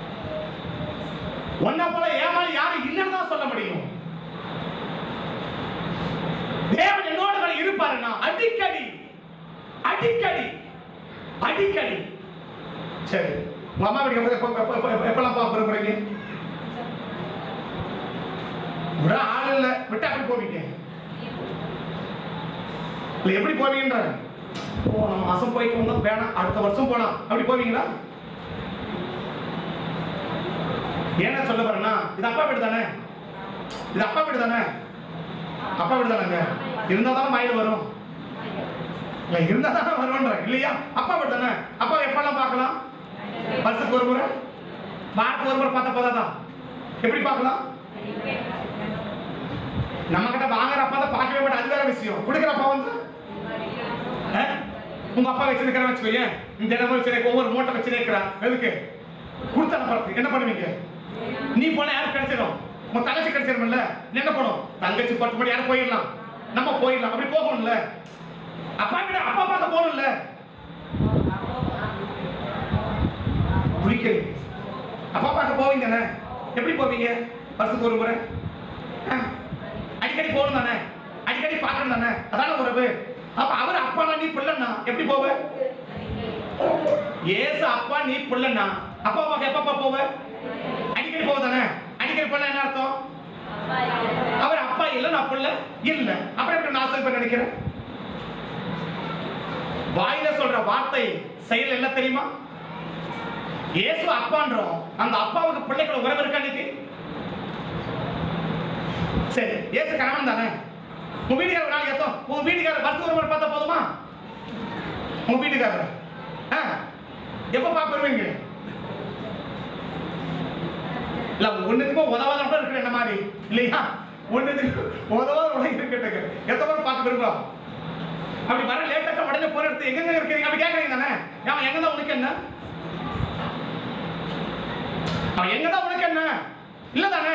உன்னை போல ஏமாளி யாரும் இல்லைன்னு தான் சொல்ல முடியும். தேவன் என்னோட கூட இருப்பாருன்னா அடிக்கடி அடிக்கடி அடிக்கடி. சரி, உங்க அம்மா வீட்டுக்கு எப்பெல்லாம் பார்க்க போறீங்க? ஒரு ஆள் இல்ல விட்டு அப்படி போவீங்க இல்ல? எப்படி போவீங்கன்ற போன மாசம் போயிட்டு வந்தோம், வேணாம் அடுத்த வருஷம் போலாம், அப்படி போவீங்களா? ஏன்னா சொல்ல போறேன்னா இது அப்பா வீடு தானே, இது அப்பா வீடு தானே, அப்பா வீடு தானேங்க. இருந்தா தானே மயில் வரும், இல்ல இருந்தா தானே வரும்ன்ற இல்லையா? அப்பா வீடு தானே. அப்பா எப்பெல்லாம் பார்க்கலாம்? வருஷத்துக்கு ஒரு முறை, வாரத்துக்கு ஒரு முறை பார்த்தா போதாதான்? எப்படி பார்க்கலாம்? நம்ம கிட்ட வாங்குற அப்பா தான் பார்க்கவே மாட்டேன், அது வேற விஷயம். கொடுக்குற அப்பா வந்து உங்க அப்பா வச்சிருக்கிற வச்சுக்கோங்க, இந்த இடம் வச்சு ஒவ்வொரு மூட்டை வச்சு இருக்கிறா, எதுக்கு கொடுத்த அனுப்புறதுக்கு என்ன பண்ணுவீங்க? நீ போனா யாருக்கு கிடைச்சிடும்? உங்க தங்கச்சி கிடைச்சிருமில்ல, என்ன பண்ணும்? தங்கச்சி பத்து மணி யாரும் போயிடலாம், நம்ம போயிடலாம், அப்படி போகணும்ல. அப்பா கிட்ட அப்பா பார்க்க போகணும்ல. குளிக்கிறீங்க, அப்பா பார்க்க போவீங்க தானே. எப்படி போவீங்க? வருஷத்துக்கு ஒரு முறை, அடிக்கடி போகணும் தானே, அடிக்கடி பார்க்கணும் தானே, அதான உறவு. அப்ப அவர் அப்பா நீ பிள்ளைன்னா எப்படி போவ? ஏசு அப்பா நீ பிள்ளைன்னா அப்பா அம்மாக்கு எப்பப்பா போவ? அடிக்கடி போவ தானே. அடிக்கடி போனா என்ன அர்த்தம்? அவர் அப்பா இல்ல, நான் பிள்ளை இல்ல. அப்புறம் எப்படி நான் சொல்ல நினைக்கிறேன்? வாயில சொல்ற வார்த்தை செயல் என்ன தெரியுமா? ஏசு அப்பான்றோம், அந்த அப்பாவுக்கு பிள்ளைகளோட உறவு இருக்கா இன்னைக்கு? சரி, ஏசு கணவன் தானே. உங்க வீட்டுக்காரர் நாளைக்கு எத்தோம், உங்க வீட்டுக்காரர் வருஷம் ஒரு முறை பார்த்தா போதுமா? உங்க வீட்டுக்காரர் எப்ப பாப்பீங்க? இல்ல ஒண்ணுக்கும் உதவாத கூட இருக்கிற என்ன மாதிரி இல்லையா? ஒண்ணுக்கு உதவாத உலகம் இருக்கட்டுங்க, எத்தனை பார்க்க விரும்புறோம். அப்படி வர லேட்டா உடனே போற எடுத்து எங்க இருக்கிறீங்க அப்படி கேட்கறீங்க தானே. அவன் எங்கதான் உனக்கு என்ன? அவன் எங்கதான் உனக்கு என்ன? இல்ல தானே.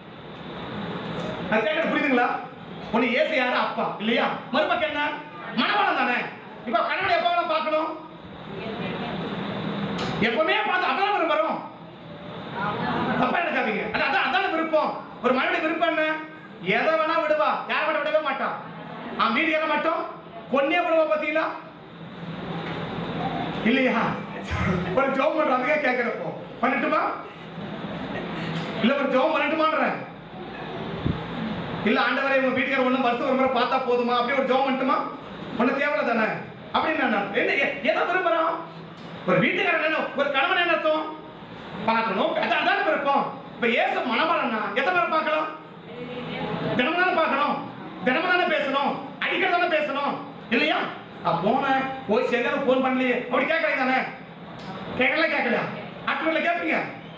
அது கேட்கறது புரியுதுங்களா? உன்னை ஏசு யாரு? அப்பா இல்லையா? மருமக்கு என்ன? மனவாளம் தானே. இப்ப கணவனை எப்ப வேணா பார்க்கணும், எப்பவுமே பார்த்து அதான் விரும்புறோம். தப்பா எடுக்காதீங்க, அதான் அதான் விருப்பம். ஒரு மனுடைய விருப்பம் என்ன? எதை வேணா விடுவா, யாரை வேணா விடவே மாட்டான். அவன் வீடு ஏற மாட்டோம், கொன்னே விடுவா. பாத்தீங்களா இல்லையா? ஒரு ஜோம் பண்றாங்க கேட்கிறப்போ பண்ணட்டுமா? இல்ல ஒரு ஜோம் பண்ணட்டுமான்றேன். இல்ல ஆண்டவரே உங்க வீட்டுக்கார ஒண்ணு வருஷம் ஒரு முறை பார்த்தா போதுமா, அப்படியே ஒரு ஜோம் பண்ணட்டுமா? ஒண்ணு தேவையில்ல தானே அப்படின்னு நான் என்ன எதை விரும்புறோம்? ஒரு வீட்டுக்காரன் என்ன, ஒரு கணவன் என்ன அர்த்தம்? பார்க்கணும், அதான் விருப்பம். இப்ப ஏசு மனவாளன்னா எத்தனை பேர் பார்க்கலாம்? தினமும் தானே பார்க்கணும், தினமும் தானே பேசணும், அடிக்கடி தானே பேசணும் இல்லையா? போன போய் சேர்ந்து போன் பண்ணலையே அப்படி கேட்கறீங்க தானே. கேட்கல கேட்கலையா? ஆட்டுல கேட்பீங்க.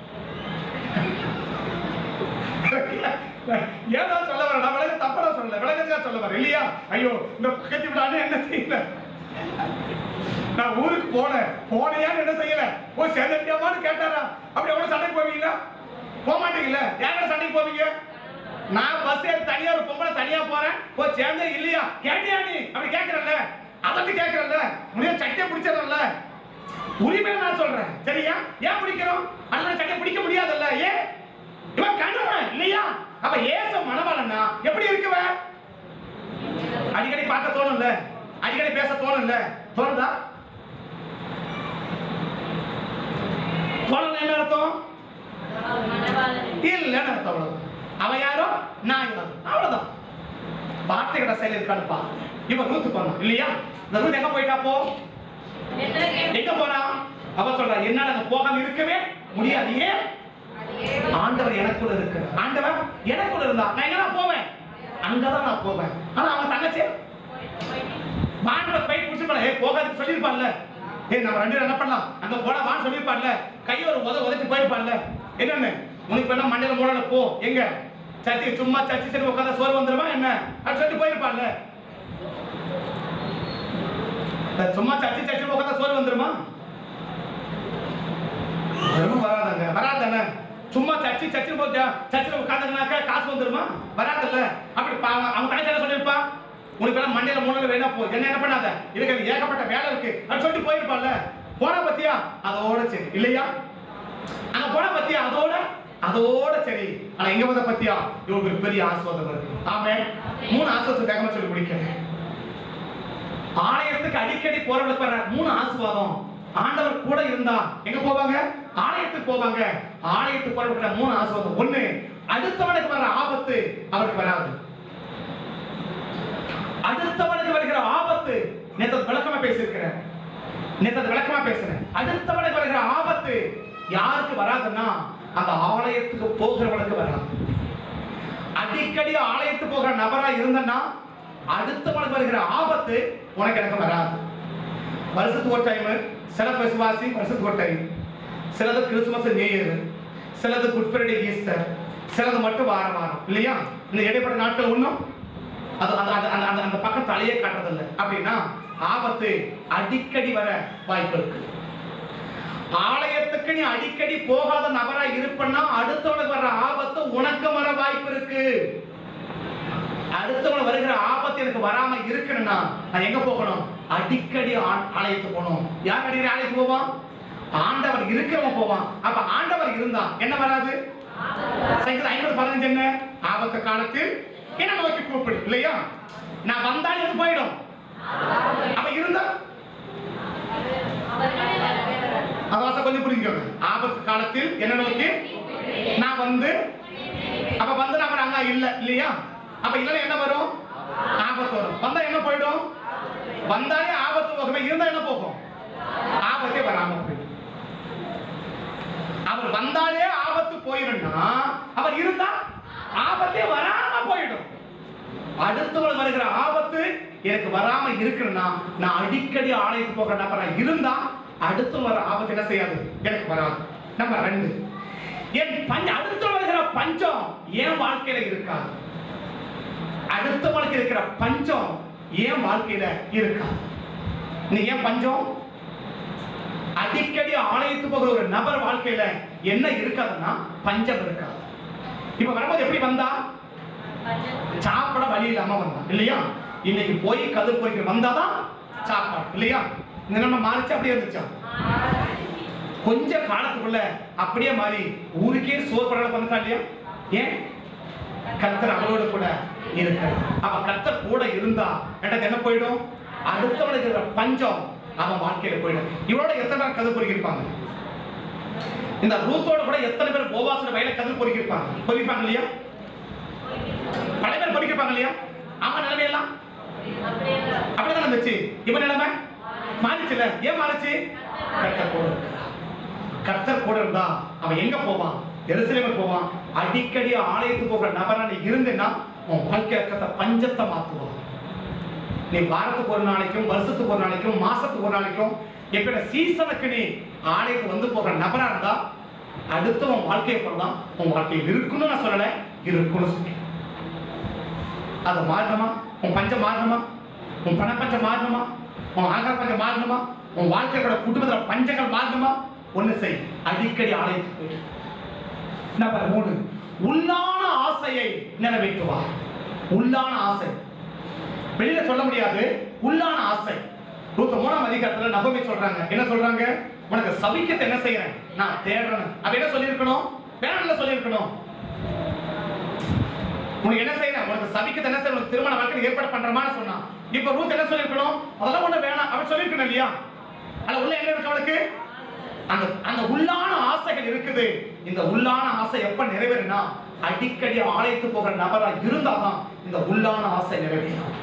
ஏதோ சொல்ல வர, நான் விளக்க தப்பா சொல்லல, விளக்கத்துக்கா சொல்ல வர இல்லையா? ஐயோ இந்த பக்கத்து விடானே என்ன செய்யல, நான் ஊருக்கு போனேன், போனையான்னு என்ன செய்யல, போய் சேர்ந்துட்டியாமான்னு கேட்டாரா? அப்படி எவ்வளவு சண்டைக்கு போவீங்களா? போக மாட்டீங்கல்ல. யாரோட சண்டைக்கு போவீங்க? நான் பஸ் ஏறி தனியா ஒரு பொம்பளை தனியா போறேன், போய் சேர்ந்தே இல்லையா கேட்டியா நீ அப்படி கேட்கறல்ல, அதட்டு கேட்கறல்ல, முடிய சட்டையை பிடிச்சிடறல்ல, உரிமை நான் சொல்றேன் சரியா? ஏன் பிடிக்கிறோம்? அதனால சட்டை பிடிக்க முடியாதல்ல. ஏன் இவன் கணவன் இல்லையா? அப்ப ஏசு மணவாளன்னா எப்படி இருக்குவ? அடிக்கடி பார்க்க தோணும்ல, அடிக்கடி பேச தோணும்ல, தோணுதா? தோணல என்ன அர்த்தம்? இல்லன்னு அர்த்தம். அவ்வளவு. அவன் யாரோ நான் யாரோ அவ்வளவுதான். வார்த்தைகளோட செயல் இருக்கான்னு பாருங்க. இப்ப ரூத் போனா இல்லையா? இந்த ரூத் எங்க போயிட்டா? போ எங்க போறா? அவ சொல்றா என்னால அங்க போகாம இருக்கவே முடியாது. ஏன்? ஆண்டவர் எனக்குள்ள இருக்கிறார். ஆண்டவர் எனக்குள்ள இருந்தா நான் எங்க போவேன்? அங்கதான் நான் போவேன். ஆனா அவன் தங்கச்சி ஆண்டவர் கை பிடிச்சிருப்பான். ஏ போகாதுன்னு சொல்லியிருப்பான்ல. ஏ நம்ம ரெண்டு பேரும் என்ன பண்ணலாம், அங்க போட வான்னு சொல்லியிருப்பான்ல. கையை ஒரு உத உதச்சு போயிருப்பான்ல. என்னன்னு உனக்கு என்ன மண்ணில மூடல போ. எங்க சர்ச்சை சும்மா சர்ச்சை சரி உட்காந்து சோறு வந்துருமா என்ன அப்படின்னு சொல்லிட்டு போயிருப்பான்ல. சும்மா சர்ச்சை சர்ச்சை உட்காந்து சோறு வந்துருமா? வராதாங்க, வராதானே. சும்மா சர்ச்சை சர்ச்சை போச்சா சர்ச்சில் உட்காந்துனாக்கா காசு வந்துருமா? வராதுல்ல. அப்படி அவங்க தனிச்சு என்ன சொல்லியிருப்பா, உனக்கு எல்லாம் மண்ணில மூணு வேணா போ, என்ன என்ன பண்ணாத, இதுக்கு ஏகப்பட்ட வேலை இருக்கு அப்படின்னு சொல்லிட்டு போயிருப்பான்ல. போன பத்தியா அதோட சரி இல்லையா? அங்க போன பத்தியா அதோட அதோட சரி. ஆனா எங்க வந்த பத்தியா இவங்களுக்கு பெரிய ஆசீர்வாதம் இருக்கு. ஆமே. மூணு ஆசீர்வாதம் வேகமா சொல்லி முடிக்கிறேன். ஆலயத்துக்கு அடிக்கடி போறவங்களுக்கு வர மூணு ஆசீர்வாதம். ஆண்டவர் கூட இருந்தா எங்க போவாங்க? ஆலயத்துக்கு போவாங்க. ஆலயத்துக்கு போறவங்களுக்கு மூணு ஆசீர்வாதம். ஒண்ணு, அடுத்தவனுக்கு வர ஆபத்து அவருக்கு வராது. அடுத்தவனுக்கு வருகிற ஆபத்து, நேத்து விளக்கமா பேசியிருக்கிறேன், நேத்து விளக்கமா பேசுறேன். அடுத்தவனுக்கு வருகிற ஆபத்து யாருக்கு வராதுன்னா அந்த ஆலயத்துக்கு போகிறவனுக்கு வராது. அடிக்கடி ஆலயத்துக்கு போகிற நபரா இருந்தன்னா அடுத்தவனுக்கு வருகிற ஆபத்து உனக்கு எனக்கு வராது. வருஷத்துக்கு ஒரு டைம் சில விசுவாசி வருஷத்துக்கு ஒரு டைம், சிலது கிறிஸ்துமஸ் நியூ இயர், சிலது குட் ஃப்ரைடே ஈஸ்டர், சிலது மட்டும் வாரம் வாரம் இல்லையா? இந்த இடைப்பட்ட நாட்கள் ஒன்றும் அது அந்த அந்த பக்கம் தலையே காட்டுறதில்லை. அப்படின்னா ஆபத்து அடிக்கடி வர வாய்ப்பு இருக்கு. ஆலயத்துக்கு நீ அடிக்கடி போகாத நபரா இருப்பன்னா அடுத்தவனுக்கு வர்ற ஆபத்து உனக்கு வர வாய்ப்பு இருக்கு. அடுத்தவன் வருகிற ஆபத்து எனக்கு வராம இருக்குன்னா நான் எங்க போகணும்? அடிக்கடி ஆலயத்துக்கு போகணும். யார் அடிக்கடி ஆலயத்துக்கு போவான்? ஆண்டவர் இருக்கிறவன் போவான். அப்ப ஆண்டவர் இருந்தா என்ன வராது? ஐம்பது பதினஞ்சு என்ன ஆபத்து காலத்தில் என்ன நோக்கி கூப்பிடு இல்லையா? நான் வந்தாலும் எது போயிடும். அப்ப இருந்தா அத கொஞ்சம் புரிஞ்சுக்கோங்க. ஆபத்து காலத்தில் என்ன நோக்கி நான் வந்து அப்ப வந்து நம்ம அங்க இல்ல இல்லையா? அப்ப இல்ல என்ன வரும்? ஆபத்து வரும். வந்தா என்ன போயிடும்? வந்தாலே ஆபத்து போகுமே, இருந்தா என்ன போகும்? ஆபத்தே வராம போயிடும். அவர் வந்தாலே ஆபத்து போயிடும்னா அவர் இருந்தா ஆபத்தே வராம போயிடும். அடுத்தவள் வருகிற ஆபத்து எனக்கு வராம இருக்குன்னா நான் அடிக்கடி ஆலயத்துக்கு போகிற நபரா இருந்தா அடுத்து வர ஆபத்து என்ன செய்யாது, எனக்கு வராது. நம்பர் ரெண்டு, என் பஞ்ச அடுத்து வருகிற பஞ்சம் என் வாழ்க்கையில இருக்காது. அடுத்தவளுக்கு இருக்கிற பஞ்சம் என் வாழ்க்கையில இருக்காது. நீ ஏன் பஞ்சம்? அடிக்கடி ஆலயத்துக்கு போகிற ஒரு நபர் வாழ்க்கையில என்ன இருக்காதுன்னா பஞ்சம் இருக்காது. இப்ப வரும்போது எப்படி வந்தா? சாப்பிட வழி இல்லாம வந்தா இல்லையா? இன்னைக்கு போய் கதிர் போய்க்கு வந்தாதான் சாப்பாடு இல்லையா? இந்த நம்ம மாறிச்சு அப்படியே இருந்துச்சா? கொஞ்ச காலத்துக்குள்ள அப்படியே மாறி ஊருக்கே சோறு பரவ வந்துட்டா இல்லையா? ஏன்? கர்த்தர் அவளோட கூட இருக்க. அவ கர்த்தர் கூட இருந்தா எனக்கு என்ன போயிடும்? அடுத்தவனுக்கு பஞ்சம் அவன் வாழ்க்கையில போயிடும். இவளோட எத்தனை பேர் கதிர் பொறுக்கிருப்பாங்க? இந்த ரூத்தோட கூட எத்தனை பேர் போவாசோட வயல கதிர் பொறுக்கிருப்பாங்க? பொறுப்பாங்க இல்லையா? பல பேர் பொறுக்கிருப்பாங்க இல்லையா? அவன் நிலைமை எல்லாம் அப்படிதான் இருந்துச்சு. இவன் நிலைமை மாறிச்சுல. ஏன் மாறிச்சு? கர்த்தர் கூட கர்த்தர் கூட இருந்தா அவன் எங்க போவான்? எருசலேமுக்கு போவான். அடிக்கடி ஆலயத்துக்கு போகிற நபரா நீ இருந்தேன்னா உன் வாழ்க்கை பஞ்சத்தை மாத்துவான். நீ வாரத்துக்கு ஒரு நாளைக்கும் வருஷத்துக்கு ஒரு நாளைக்கும் மாசத்துக்கு ஒரு நாளைக்கும் எப்ப சீசனுக்கு நீ ஆலயத்துக்கு வந்து போகிற நபரா இருந்தா அடுத்து உன் வாழ்க்கையை போறதான் உன் வாழ்க்கையில் இருக்குன்னு நான் சொல்லல, இருக்குன்னு சொல்றேன். அது மாறணுமா? உன் பஞ்சம் மாறணுமா? உன் பண பஞ்சம் மாறணுமா? உன் ஆகார பஞ்சம் மாறணுமா? உன் வாழ்க்கையோட குடும்பத்தில் பஞ்சங்கள் மாறணுமா? ஒண்ணு செய், அடிக்கடி ஆலயத்துக்கு போய். நம்பர் மூணு, உள்ளான ஆசையை நிறைவேற்றுவார். உள்ளான ஆசை வெளியில சொல்ல முடியாது. உள்ளான ஆசை நூத்தி மூணாம் அதிகாரத்துல நபமே சொல்றாங்க. என்ன சொல்றாங்க? உனக்கு சபிக்கத்தை என்ன செய்யறேன்? நான் தேடுறேன். அப்ப என்ன சொல்லியிருக்கணும்? வேணாம்ல சொல்லியிருக்கணும். உனக்கு என்ன செய்யணும், உனக்கு சபிக்கு என்ன செய்யணும், திருமண வாழ்க்கை ஏற்பாடு பண்றமான்னு சொன்னா. இப்ப ரூத் என்ன சொல்லிருக்கணும், அதெல்லாம் ஒண்ணு வேணாம் அப்படி சொல்லிருக்கணும் இல்லையா? ஆனா உள்ள என்ன இருக்கு அவளுக்கு, அந்த அந்த உள்ளான ஆசைகள் இருக்குது. இந்த உள்ளான ஆசை எப்ப நிறைவேறினா, அடிக்கடி ஆலயத்துக்கு போகிற நபரா இருந்தாதான் இந்த உள்ளான ஆசை நிறைவேறும்.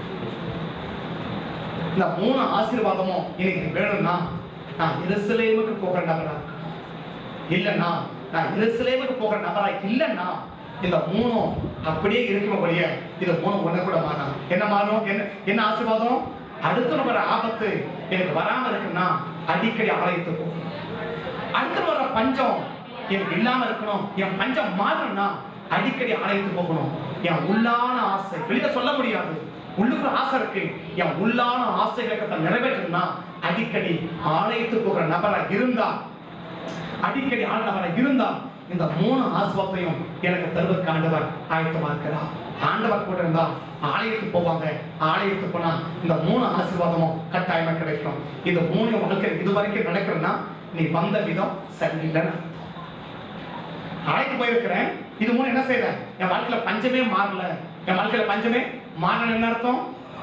இந்த மூணு ஆசீர்வாதமும் எனக்கு வேணும்னா நான் எருசலேமுக்கு போகிற நபரா இல்லைன்னா, நான் எருசலேமுக்கு போகிற நபரா இல்லைன்னா இந்த மூணும் அப்படியே இருக்கும்படியே இது மூணு ஒண்ணு கூட மாறும். என்ன மாறும், என்ன என்ன ஆசீர்வாதம், அடுத்து வர ஆபத்து எனக்கு வராம இருக்குன்னா அடிக்கடி ஆலயத்துக்கு போகணும். அடுத்து வர பஞ்சம் எனக்கு இல்லாம இருக்கணும், என் பஞ்சம் மாறணும்னா அடிக்கடி ஆலயத்துக்கு போகணும். என் உள்ளான ஆசை வெளியில சொல்ல முடியாது, உள்ளுக்குள்ள ஆசை இருக்கு. என் உள்ளான ஆசைகளை நிறைவேற்றணும்னா அடிக்கடி ஆலயத்துக்கு போகிற நபரா இருந்தா, அடிக்கடி ஆள் நபரா இருந்தா இந்த மூணு ஆசீர்வாதத்தையும் எனக்கு தருவதற்கு ஆண்டவர் ஆயத்தமா இருக்கிறார். ஆண்டவர் கூட இருந்தா ஆலயத்துக்கு போவாங்க, ஆலயத்துக்கு போனா இந்த மூணு ஆசீர்வாதமும் கட்டாயமா கிடைக்கும். இந்த மூணு உனக்கு இது வரைக்கும் நடக்கிறதுனா நீ வந்த விதம் சரியில்லைன்னு. ஆலயத்துக்கு போயிருக்கிறேன், இது மூணு என்ன செய்யற, என் வாழ்க்கையில பஞ்சமே மாறல, என் வாழ்க்கையில பஞ்சமே மாறல என்ன அர்த்தம்,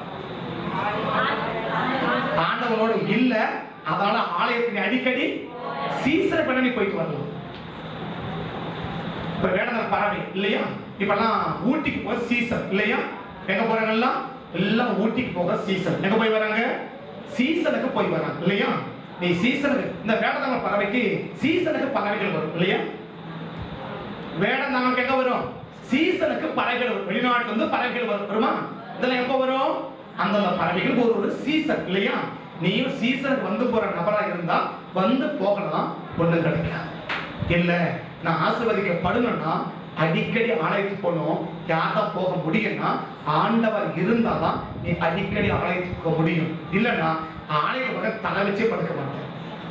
ஆண்டவனோடு இல்ல. அதனால ஆலயத்துக்கு அடிக்கடி சீசரை பண்ணி போயிட்டு வரலாம். இப்ப வேடந்தாங்கல் பறவை இல்லையா, இப்பெல்லாம் ஊட்டிக்கு போக சீசன் இல்லையா, எங்க போறாங்க எல்லாம் எல்லாம் ஊட்டிக்கு போக சீசன். எங்க போய் வராங்க, சீசனுக்கு போய் வராங்க இல்லையா. நீ சீசனுக்கு இந்த வேடந்தாங்கல் பறவைக்கு சீசனுக்கு பறவைகள் வரும் இல்லையா. வேடந்தாங்கலுக்கு எங்க வரும், சீசனுக்கு பறவைகள் வரும். வெளிநாட்டுல இருந்து பறவைகள் வரும் வருமா, இதெல்லாம் எப்போ வரும், அந்த பறவைகள் ஒரு ஒரு சீசன் இல்லையா. நீயும் சீசனுக்கு வந்து போற நபரா இருந்தா வந்து போகலாம், ஒண்ணும் கிடைக்காது. இல்ல நான் ஆசீர்வதிக்கப்படணும்னா அடிக்கடி ஆலயத்துக்கு போகணும். யார்தான் போக முடியும்னா ஆண்டவர் இருந்தாதான் நீ அடிக்கடி ஆலயத்துக்கு போக முடியும். இல்லைன்னா ஆலயத்துக்கு தலை வச்சே படுக்க மாட்டேன்.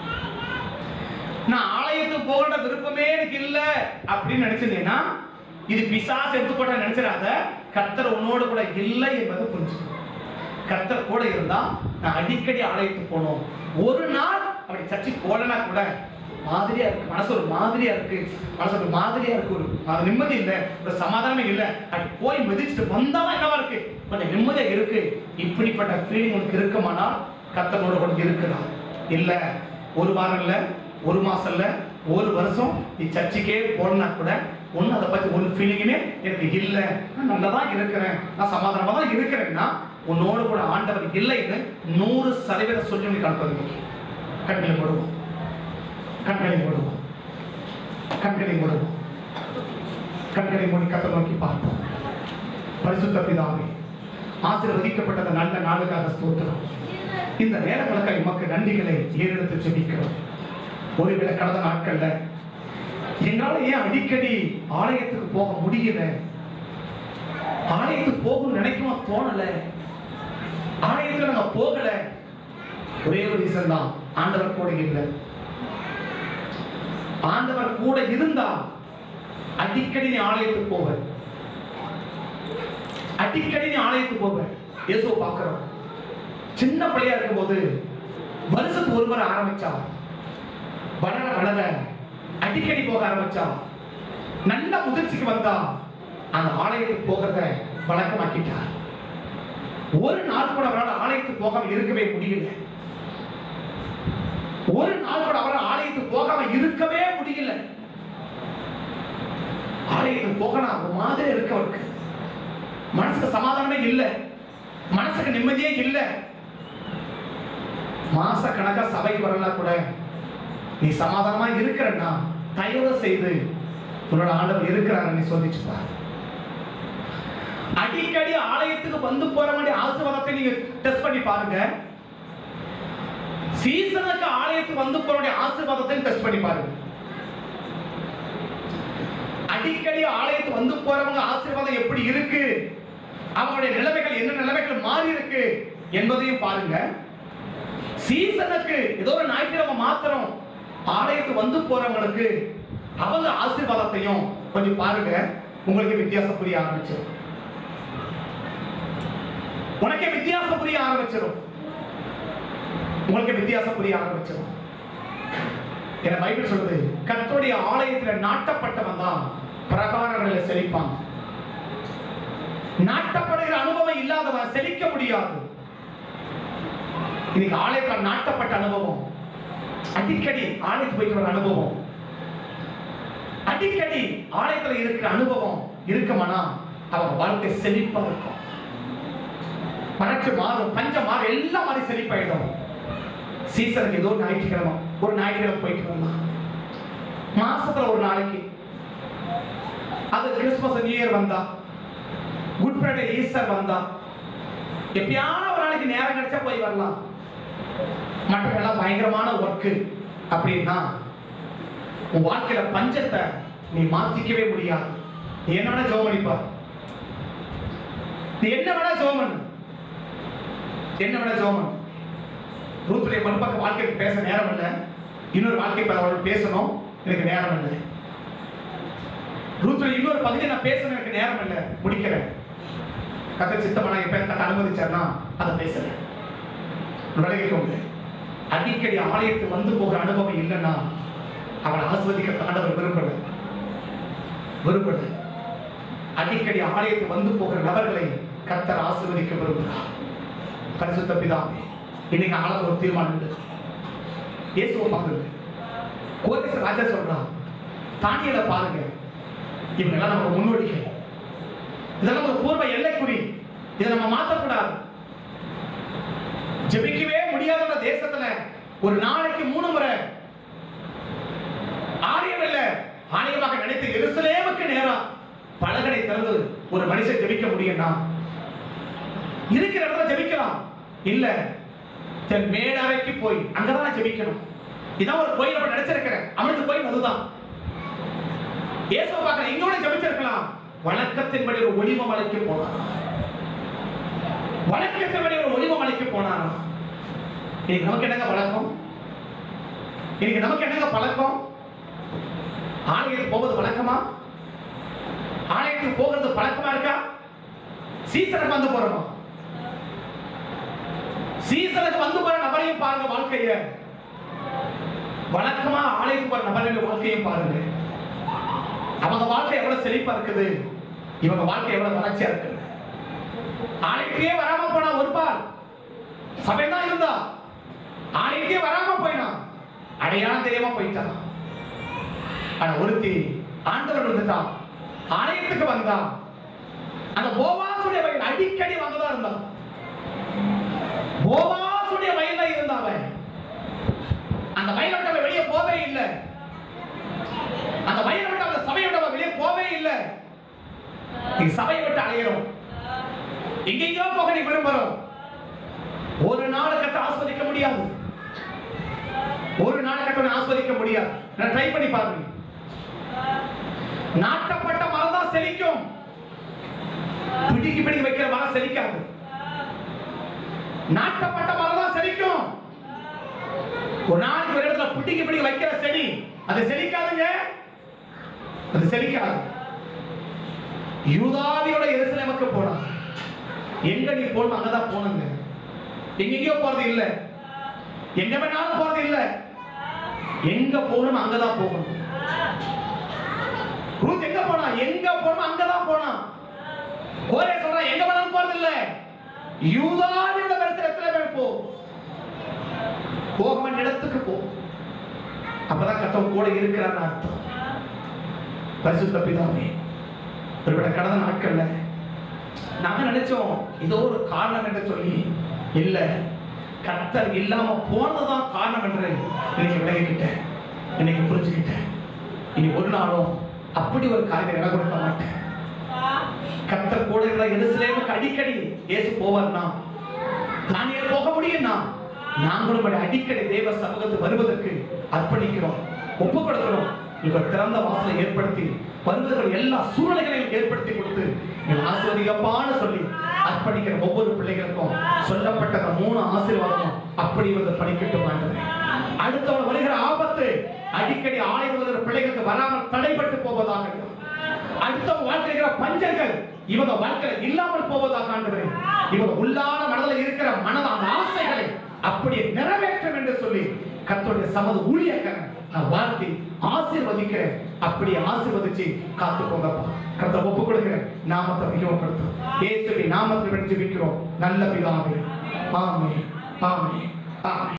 நான் ஆலயத்துக்கு போகிற விருப்பமே எனக்கு இல்லை அப்படின்னு நினைச்சிருந்தேன்னா இது பிசாசு எடுத்து போட்ட நினைச்சிடாத. கர்த்தர் உன்னோடு கூட இல்லை என்பதை புரிஞ்சுக்கணும். கர்த்தர் கூட இருந்தா நான் அடிக்கடி ஆலயத்துக்கு போகணும். ஒரு நாள் அப்படி சர்ச்சைக்கு போலனா கூட மாதிரியா இருக்கு, மனசு ஒரு மாதிரியா இருக்கு, மனசு ஒரு மாதிரியா இருக்கு, ஒரு அது நிம்மதி இல்லை, ஒரு சமாதானமே இல்லை. அப்படி போய் மிதிச்சுட்டு வந்தாலும் என்னவா இருக்கு, கொஞ்சம் நிம்மதியா இருக்கு. இப்படிப்பட்ட ஃபீலிங் உனக்கு இருக்குமானால் கர்த்தரோட கூட இருக்கிறார். இல்ல ஒரு வாரம் இல்ல, ஒரு மாசம் இல்ல, ஒரு வருஷம் நீ சர்ச்சைக்கே போனா கூட ஒன்னும் அதை பத்தி ஒரு ஃபீலிங்குமே எனக்கு இல்லை, நான் நல்லதான் இருக்கிறேன், நான் சமாதானமா தான் இருக்கிறேன்னா உன்னோடு கூட ஆண்டவர் இல்லைன்னு நூறு சதவீத சொல்லி நீ கணக்கு கண்களை மூடுவோம், கண்களை மூடுவோம், கண்களை மூடுவோம், கண்களை மூடி கர்த்தரை நோக்கி பார்ப்போம். பரிசுத்த பிதாவே, ஆசீர்வதிக்கப்பட்ட நல்ல நாளுக்காக ஸ்தோத்திரம். இந்த நேர கணக்காய் மக்கள் நன்றிகளை ஏறெடுத்து ஜெபிக்கிறோம். ஒருவேளை கடந்த நாட்கள்ல எங்களால ஏன் அடிக்கடி ஆலயத்துக்கு போக முடியல, ஆலயத்துக்கு போகணும்னு நினைக்கமா தோணல, ஆலயத்துல நாங்க போகல, ஒரே ஒரு ரீசன் தான், ஆண்டவர் கூட இல்லை. ஆண்டவர் கூட இருந்தா அடிக்கடி நீ ஆலயத்துக்கு போவ, அடிக்கடி நீ ஆலயத்துக்கு போவ. இயேசுவை பார்க்கிறோம், சின்ன பிள்ளையா இருக்கும் போது வருஷத்துக்கு ஒரு முறை ஆரம்பிச்சா, வளர வளர அடிக்கடி போக ஆரம்பிச்சா, நல்ல முதிர்ச்சிக்கு வந்தா அந்த ஆலயத்துக்கு போகிறத வழக்கமாக்கிட்டார். ஒரு நாள் கூட அவரால் ஆலயத்துக்கு போகாம இருக்கவே முடியல, ஒரு நாள் கூட அவரால் ஆலயத்துக்கு போகாம இருக்கவே முடியல. ஆலயத்துக்கு போகலாம் ஒரு மாதிரி இருக்கு, அவருக்கு மனசுக்கு சமாதானமே இல்லை, மனசுக்கு நிம்மதியே இல்லை. மாச கணக்கா சபைக்கு வரலாம் கூட நீ சமாதானமா இருக்கிறன்னா தயவு செய்து உன்னோட ஆண்டவர் இருக்கிறார் நீ சோதிச்சுப்பார். அடிக்கடி ஆலயத்துக்கு வந்து போற மாதிரி ஆசீர்வாதத்தை நீங்க டெஸ்ட் பண்ணி பாருங்க. சீசனுக்கு ஆலயத்துக்கு வந்து போற ஆசீர்வாதத்தை டெஸ்ட் பண்ணி பாருங்க. அடிக்கடி ஆலயத்துக்கு வந்து போறவங்க ஆசீர்வாதம் எப்படி இருக்கு, அவங்களுடைய நிலைமைகள் என்ன நிலைமைகள் மாறி இருக்கு என்பதையும் பாருங்க. சீசனுக்கு ஏதோ ஒரு ஞாயிற்றுக்கிழமை மாத்திரம் ஆலயத்துக்கு வந்து போறவங்களுக்கு அவங்க ஆசீர்வாதத்தையும் கொஞ்சம் பாருங்க. உங்களுக்கு வித்தியாசம் புரிய ஆரம்பிச்சிடும், உனக்கே வித்தியாசம் புரிய ஆரம்பிச்சிடும், உங்களுக்கு வித்தியாசம் புரிய ஆரம்பிச்சிடும். என பைபிள் சொல்றது, கர்த்தருடைய ஆலயத்தில் நாட்டப்பட்டவன் தான் பிரகாரங்களில் செழிப்பான். நாட்டப்படுகிற அனுபவம் இல்லாதவன் செழிக்க முடியாது. இன்னைக்கு ஆலயத்தில் நாட்டப்பட்ட அனுபவம், அடிக்கடி ஆலயத்துக்கு போயிட்டு வர அனுபவம், அடிக்கடி ஆலயத்தில் இருக்கிற அனுபவம் இருக்குமானா அவங்க வாழ்க்கை செழிப்பா இருக்கும். வறட்சி மாறும், பஞ்சம் மாறும், எல்லாம் மாதிரி செழிப்பாயிடும். சீசனுக்கு ஏதோ ஞாயிற்றுக்கிழமை ஒரு ஞாயிற்றுக்கிழமை போயிட்டு வரலாம், மாசத்துல ஒரு நாளைக்கு. அது கிறிஸ்துமஸ் நியூ இயர் வந்தா, குட் ஃப்ரைடே ஈஸ்டர் வந்தா, எப்பயாவது ஒரு நாளைக்கு நேரம் கிடைச்சா போய் வரலாம். மற்றவெல்லாம் பயங்கரமான ஒர்க்கு அப்படின்னா உன் வாழ்க்கையில பஞ்சத்தை நீ மாத்திக்கவே முடியாது. நீ என்ன வேணா ஜெபம் பண்ணிப்பா, நீ என்ன வேணா ஜெபம் பண்ணு, என்ன வேணா ஜெபம் பண்ணு. ரூத்துடைய மறுபக்க வாழ்க்கைக்கு பேச நேரம் இல்லை, இன்னொரு வாழ்க்கை அவரோட பேசணும், எனக்கு நேரம் இல்லை. ரூத்துடைய இன்னொரு பகுதியை நான் பேசணும், எனக்கு நேரம் இல்லை, முடிக்கிறேன். கதை சித்தமான எப்ப கதை அனுமதிச்சார்னா அதை பேசுறேன். விலகிக்கொண்டு அடிக்கடி ஆலயத்துக்கு வந்து போகிற அனுபவம் இல்லைன்னா அவனை ஆஸ்வதிக்க ஆண்டவர் விரும்பல விரும்பல அடிக்கடி ஆலயத்துக்கு வந்து போகிற நபர்களை கர்த்தர் ஆசீர்வதிக்க விரும்புகிறார். பரிசுத்த பிதாவே, இன்னைக்கு ஆள ஒரு தீர்மானம் உண்டு. இயேசுவை பாருங்க, கோரேஸ் ராஜா சொல்றான், தானியேலை பாருங்க, இவங்க எல்லாம் நம்ம முன்னோடிகள், இதெல்லாம் ஒரு பூர்வ எல்லைக்குறி, இதை நம்ம மாற்றக்கூடாது. ஜெபிக்கவே முடியாத தேசத்துல ஒரு நாளைக்கு மூணு முறை ஆலயம் இல்ல ஆலயமாக நினைத்து எருசலேமுக்கு நேரம் பலகடை திறந்து ஒரு மனுஷன் ஜெபிக்க முடியும்னா இருக்கிற இடத்துல ஜெபிக்கலாம், இல்ல தன் மேடறைக்கு போய் அங்கதான் ஜெபிக்கணும். இதான் ஒரு கோயில் நம்ம நினைச்சிருக்கிறேன், அவனுக்கு போய் அதுதான் இயேசுவை பார்க்க இங்கோட ஜெபிச்சிருக்கலாம். வணக்கத்தின்படி ஒரு ஒளிவ மலைக்கு போனார், வணக்கத்தின்படி ஒரு ஒளிவ மலைக்கு போனாரா? இன்னைக்கு நமக்கு என்னங்க வழக்கம்? இன்னைக்கு நமக்கு என்னங்க பழக்கம்? ஆலயத்துக்கு போவது வழக்கமா? ஆலயத்துக்கு போகிறது பழக்கமா இருக்கா? சீசனுக்கு வந்து போறோம், சீசனுக்கு வந்து போற நபரையும் பாருங்க, வாழ்க்கைய வழக்கமா ஆலயத்துக்கு போற நபர்களுடைய வாழ்க்கையும் பாருங்க. அவங்க வாழ்க்கை எவ்வளவு செழிப்பா இருக்குது, இவங்க வாழ்க்கை எவ்வளவு வளர்ச்சியா இருக்குது. ஆலயத்தையே வராம போனா ஒரு பால் சபை தான் இருந்தா, ஆலயத்தையே வராம போயினா அடையாளம் தெரியாம போயிட்டான். ஆனா ஒருத்தி ஆண்டவர் வந்துட்டான், ஆலயத்துக்கு வந்தா, அந்த போவாசுடைய வயல் அடிக்கடி வந்ததா இருந்தா, போவாசுடைய வயல்ல இருந்தாவன், அந்த வயலை விட்டு அவன் வெளியே போவே இல்லை, அந்த வயலை விட்டு அந்த சபையை விட்டு அவன் வெளியே போவே இல்லை. நீ சபையை விட்டு அலையிறோம், எங்கெங்கயோ போக நீ விரும்புறோம், ஒரு நாள் கட்ட ஆஸ்வதிக்க முடியாது, ஒரு நாள் கட்ட ஆஸ்வதிக்க முடியாது. நான் ட்ரை பண்ணி பாருங்க. நாட்டப்பட்ட மரம் தான் செழிக்கும், பிடிக்கி பிடிக்கி வைக்கிற மரம் செழிக்காது. நாட்டப்பட்ட மரம் தான் செழிக்கும். ஒரு நாளைக்கு ஒரு இடத்துல பிடிக்கி பிடிக்கி வைக்கிற செடி அது செழிக்காதுங்க, அது செழிக்காது. யூதாவியோட எருசலேமுக்கு போனா, எங்க நீ போகணும் அங்கதான் போனுங்க, எங்கெங்கயோ போறது இல்ல, எங்க வேணாலும் போறது இல்ல, எங்க போகணும் அங்கதான் போகணும். ரூத் எங்க போனா, எங்க போகணும் அங்கதான் போனா. கோரே சொல்றா, எங்க வேணாலும் போறது இல்ல, யூதாவியோட எருசலேமுக்கு போ, போக வேண்டிய இடத்துக்கு போ, அப்பதான் கர்த்தர் கூட இருக்கிறான்னு அர்த்தம். பரிசுத்த பிதாவே, ஒருவேளை கடந்த நாட்கள்ல நாங்க நினைச்சோம் இதோ ஒரு காரணம் என்று சொல்லி, இல்ல கர்த்தர் இல்லாம போனதுதான் காரணம் என்று இன்னைக்கு விலகிக்கிட்டேன், இன்னைக்கு புரிஞ்சுக்கிட்டேன். இனி ஒரு நாளும் அப்படி ஒரு காரியத்தை இடம் கொடுக்க மாட்டேன். கர்த்தர் கூட இருக்கிற எருசலேமுக்கு அடிக்கடி இயேசு போவார்னா, தானியேல் போக முடியும்னா, நாங்களும் அடிக்கடி தேவ சமூகத்துக்கு வருவதற்கு அர்ப்பணிக்கிறோம், ஒப்பு கொடுக்கிறோம். இவர் திறந்த வாசலை ஏற்படுத்தி வருவதற்கு எல்லா சூழ்நிலைகளையும் ஏற்படுத்தி கொடுத்து ஆசீர்வதிக்கப்பான்னு சொல்லி அர்ப்பணிக்கிற ஒவ்வொரு பிள்ளைகளுக்கும் சொல்லப்பட்ட மூணு ஆசீர்வாதம் அப்படி வந்து படிக்கட்டும். அடுத்தவன் வருகிற ஆபத்து அடிக்கடி ஆலயம் வருகிற பிள்ளைகளுக்கு வராமல் தடைபட்டு போவதாக, அடுத்தவன் வாழ்க்கைகிற பஞ்சங்கள் இவங்க வாழ்க்கையில் இல்லாமல் போவதாக ஆண்டவரே, இவங்க உள்ளான மனதில் இருக்கிற மனத ஆசைகளை அப்படியே நிறைவேற்றும் என்று சொல்லி கர்த்தருடைய சமத ஊழியக்காரன் நான் வாழ்த்தி ஆசீர்வதிக்கிறேன். அப்படி ஆசீர்வதிச்சு காத்து போங்கப்பா. கர்த்தர் ஒப்பு கொடுக்கிறேன். நாமத்தை மிகப்படுத்தும் இயேசுவின் நாமத்தில் ஜெபிக்கிறோம் நல்ல பிதாவே. ஆமென் ஆமென் ஆமென்.